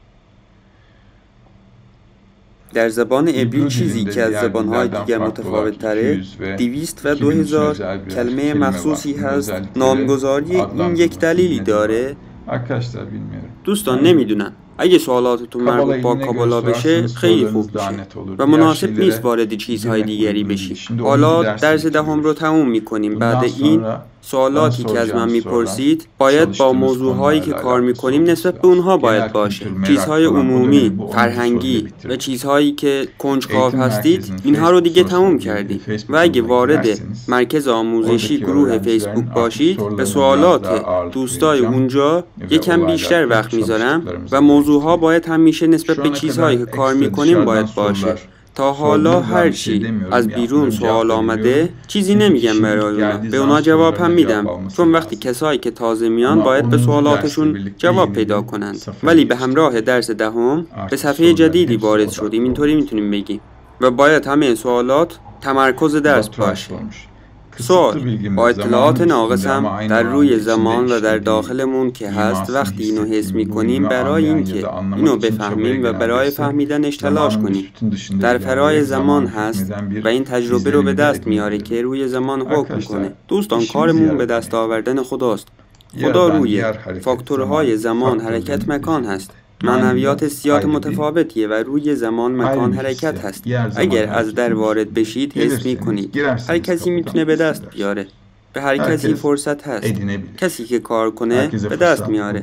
در زبان عبری چیزی که از زبانهای دیگر متفاوت تره دویست و دو هزار کلمه مخصوصی هست. نامگذاری این یک دلیلی داره. دوستان نمیدونم. اگه سوالاتتون مربوط با کابالا بشه خیلی خوب میشه و مناسب نیست وارد چیزهای دیگری بشی. حالا درس دهم رو تموم میکنیم. بعد این سوالاتی که از من میپرسید باید با موضوعهایی که کار میکنیم نسبت به اونها باید باشه. چیزهای عمومی، فرهنگی و چیزهایی که کنجکاو هستید اینها رو دیگه تموم کردید و اگه وارد مرکز آموزشی گروه فیسبوک باشید به سوالات دوستای اونجا یکم بیشتر وقت میذارم و موضوعها باید همیشه نسبت به چیزهایی که کار میکنیم باید باشه. تا حالا هرچی از بیرون سوال آمده چیزی نمیگم برای اونا، به اونا جواب هم میدم، چون وقتی کسایی که تازه میان باید به سوالاتشون جواب پیدا کنند. ولی به همراه درس دهم به صفحه جدیدی وارد شدیم، اینطوری میتونیم بگیم، و باید همه سوالات تمرکز درس باشه. سوال: با اطلاعات ناقصم در روی زمان و در داخلمون که هست، وقتی اینو حس میکنیم برای اینکه اینو بفهمیم و برای فهمیدنش تلاش کنیم، در فرای زمان هست و این تجربه رو به دست میاره که روی زمان حکم کنه. دوستان، کارمون به دست آوردن خداست. خدا روی فاکتورهای زمان، حرکت، مکان هست. معنویات سیات متفاوتیه و روی زمان، مکان، حرکت هست. اگر از در وارد بشید حس میکنید هر کسی میتونه به دست بیاره، به هر کسی فرصت هست. کسی که کار کنه به دست میاره.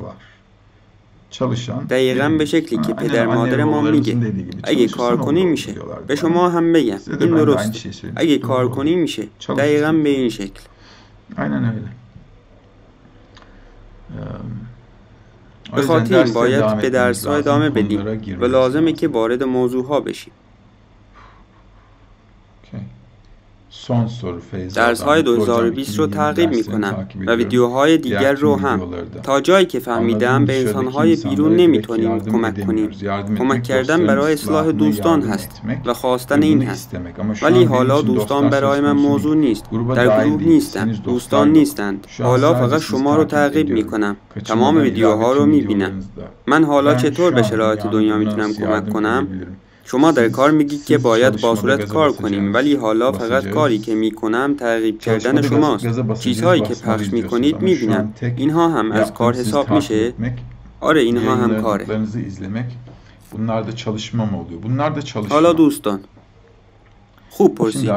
دقیقاً به شکلی که پدر مادر ما میگه اگه کار کنی میشه. به شما هم بگم این درست، اگه کار کنی میشه. دقیقاً به این شکل. به خاطر این باید به درس ها ادامه بدیم و لازمه که وارد موضوع ها بشیم. درس های دو هزار و بیست رو تعقیب می کنم و ویدیوهای دیگر رو هم. تا جایی که فهمیدم به انسان های بیرون نمی تونیم کمک کنیم. کمک کردن برای اصلاح دوستان هست و خواستن این هست. ولی حالا دوستان برای من موضوع نیست. در گروه نیستند. دوستان نیستند. حالا فقط شما رو تعقیب می کنم. تمام ویدیوها رو می بینم. من حالا چطور به شرایط دنیا می تونم کمک کنم؟ شما در کار میگید که باید با صورت کار کنیم، ولی حالا فقط کاری که میکنم تعقیب کردن شماست. چیزهایی که پخش میکنید میبینم. اینها هم از کار حساب میشه؟ آره، اینها هم کاره. حالا دوستان، خوب پرسیدید.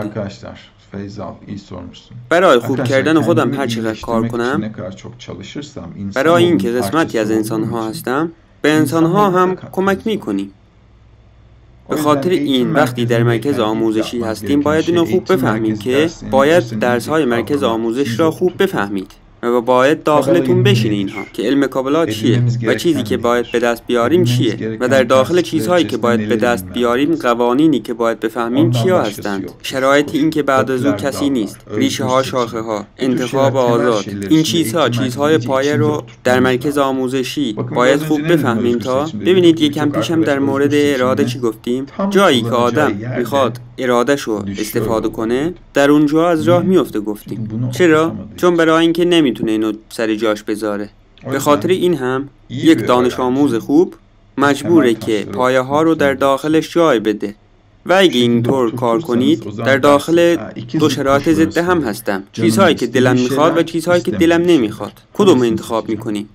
برای خوب کردن خودم هر چقدر کار کنم، برای اینکه قسمتی از انسانها هستم، به انسانها هم کمک میکنیم. به خاطر این وقتی در مرکز آموزشی هستیم باید اینو خوب بفهمیم که باید درس‌های مرکز آموزش را خوب بفهمید و باید داخلتون بشین اینها که علم کابلات چیه و چیزی که باید به دست بیاریم چیه و در داخل چیزهایی که باید به دست بیاریم قوانینی که باید بفهمیم چیا هستند. شرایط این که بعد از او کسی نیست، ریشه ها، شاخه ها، انتخاب آزاد، این چیزها چیزهای پایه رو در مرکز آموزشی باید خوب بفهمیم. تا ببینید یکم پیشم در مورد اراده چی گفتیم. جایی که آدم میخواد ارادهشو استفاده کنه در اونجا از راه میفته گفتیم. چرا؟ چون برای اینکه نمیتونه اینو سر جاش بذاره. به خاطر این هم یک دانش آموز خوب مجبوره که پایه ها رو در داخلش جای بده و اگه اینطور کار کنید در داخل دو شرایط ضد هم هستم. چیزهایی که دلم میخواد و چیزهایی که دلم نمیخواد. کدوم انتخاب میکنیم؟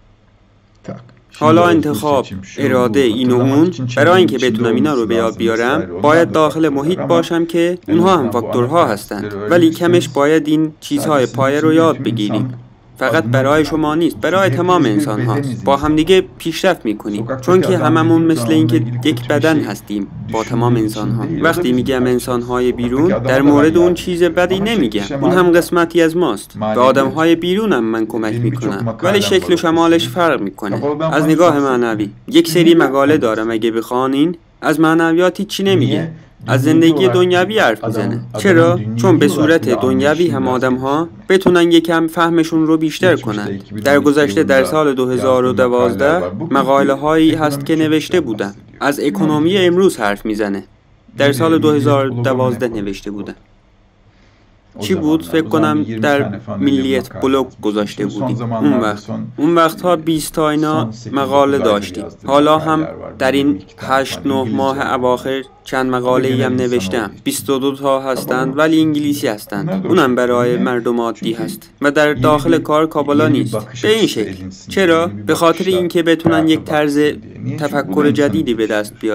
حالا انتخاب، اراده، این و اون. برای اینکه بتونم اینا رو به یاد بیارم باید داخل محیط باشم که اونها هم فاکتورها هستند، ولی کمش باید این چیزهای پایه رو یاد بگیریم. فقط برای شما نیست، برای تمام انسان هاست. با همدیگه پیشرفت میکنیم، چون که هممون مثل اینکه یک بدن هستیم با تمام انسان ها. وقتی میگم انسان های بیرون در مورد اون چیز بدی نمیگم، اون هم قسمتی از ماست. به آدم های بیرونم من کمک میکنم، ولی شکل و شمالش فرق میکنه. از نگاه معنوی یک سری مقاله دارم، اگه بخوانین از معنویات چی نمیگه، از زندگی دنیوی حرف میزنه. چرا؟ چون به صورت دنیوی هم آدم ها بتونن یکم فهمشون رو بیشتر کنن. در گذشته در سال دو هزار و دوازده مقاله هایی هست که نوشته بودن از اکونومی امروز حرف میزنه. در سال دو هزار و دوازده نوشته بودن. چی بود؟ فکر کنم در ملیت بلوگ گذاشته بودیم. اون وقت اون وقتها بیست تا اینا مقاله داشتیم. حالا هم در این هشت نه ماه اواخر چند مقاله ای هم نوشتم. بیست و دو تا هستند ولی انگلیسی هستند. اونم برای مردم عادی هست و در داخل کار کابلا نیست. به این شکل. چرا؟ به خاطر اینکه بتونن یک طرز تفکر جدیدی به دست بیارن.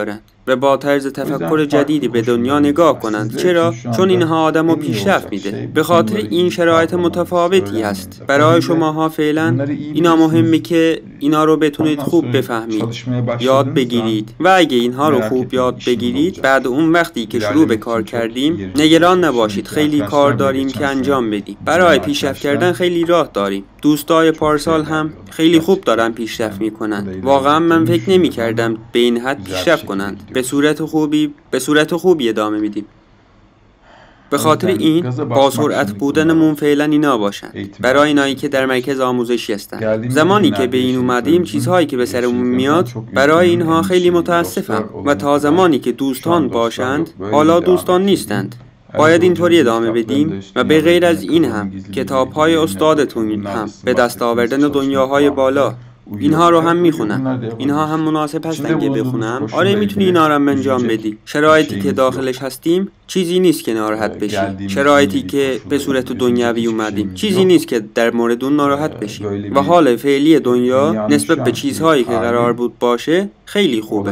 و با طرز تفکر جدیدی به دنیا نگاه کنند. چرا؟ چون اینها آدمو پیشرفت میده. به خاطر این شرایط متفاوتی هست. برای شماها فعلا اینا مهمه که اینا رو بتونید خوب بفهمید، یاد بگیرید و اگه اینها رو خوب یاد بگیرید، بعد اون وقتی که شروع به کار کردیم نگران نباشید. خیلی کار داریم که انجام بدیم. برای پیشرفت کردن خیلی راه داریم. دوستای پارسال هم خیلی خوب دارن پیشرفت میکنند. واقعا من فکر نمی کردم به این حد پیشرفت کنند. به صورت خوبی به صورت خوبی ادامه میدیم. به خاطر این با سرعت بودنمون فعلا اینا باشند. برای اینایی که در مرکز آموزشی هستن. زمانی که به این اومدیم چیزهایی که به سرمون میاد برای اینها خیلی متاسفم و تا زمانی که دوستان باشند حالا دوستان نیستند. باید اینطوری ادامه بدیم و به غیر از این هم کتاب‌های استادتون هم به دست آوردن دنیاهای بالا اینها رو هم میخونم. اینها هم مناسب هستن که بخونم. آره میتونی اینا رو هم انجام بدی. شرایطی که داخلش هستیم چیزی نیست که ناراحت بشی. شرایطی که به صورت دنیوی اومدیم چیزی نیست که در مورد اون ناراحت بشی. و حال فعلی دنیا نسبت به چیزهایی که قرار بود باشه خیلی خوبه.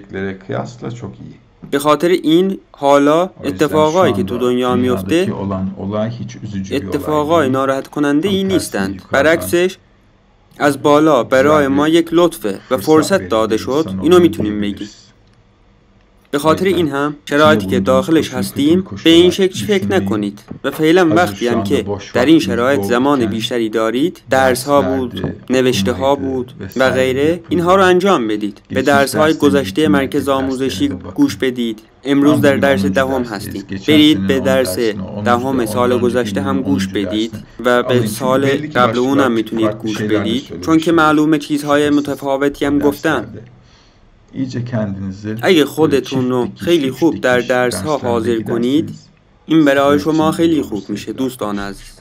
به خاطر این حالا اتفاقایی که تو دنیا میفته اتفاقای ناراحت کننده ای نیستند. برعکسش از بالا برای ما یک لطفه و فرصت داده شد. اینو میتونیم بگیم. به خاطر این هم شرایطی که داخلش هستیم به این شکل فکر نکنید و فعلا وقتی هم که در این شرایط زمان بیشتری دارید، درس ها بود، نوشته ها بود و غیره، اینها رو انجام بدید. به درس های گذشته مرکز آموزشی گوش بدید. امروز در درس دهم هستید. برید به درس دهم سال گذشته هم گوش بدید و به سال قبل اون هم میتونید گوش بدید، چون که معلومه چیزهای متفاوتی هم گفتم. اگه خودتون رو خیلی خوب در درس ها حاضر کنید، این برای شما خیلی خوب میشه. دوستان عزیز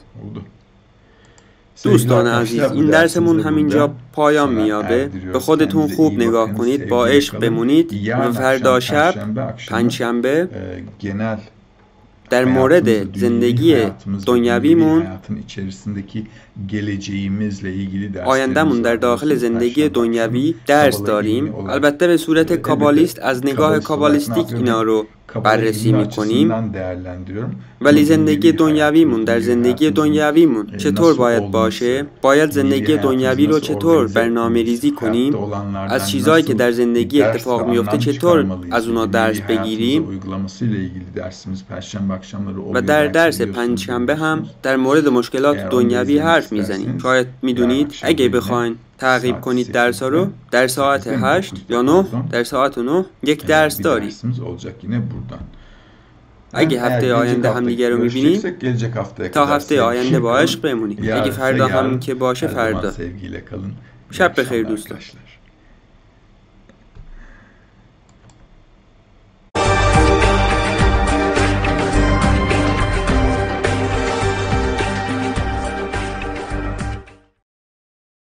دوستان عزیز این درسمون همینجا پایان میابه. به خودتون خوب نگاه کنید، با عشق بمونید و فردا شب پنجشنبه در مورد زندگی دنیویمون، آینده‌مون در داخل زندگی دنیوی درس داریم. البته به صورت کابالیست، از نگاه کابالیستیک اینا رو بررسی میکنیم، ولی زندگی دنیویمون در زندگی دنیویمون چطور باید باشه، باید زندگی دنیوی رو چطور برنامه ریزی کنیم، از چیزهایی که در زندگی اتفاق میفته چطور از اونا درس بگیریم. و در درس پنجشنبه هم در مورد مشکلات دنیوی حرف میزنیم. شاید میدونید اگه بخواین تعقیب کنید درس ها رو، در ساعت هشت یا نه، در ساعت نه یک درس داریم. اگه هفته آینده هم دیگه رو میبینیم، تا هفته آینده با عشق بمونید. اگه فردا هم که باشه فردا. شب بخیر دوستان.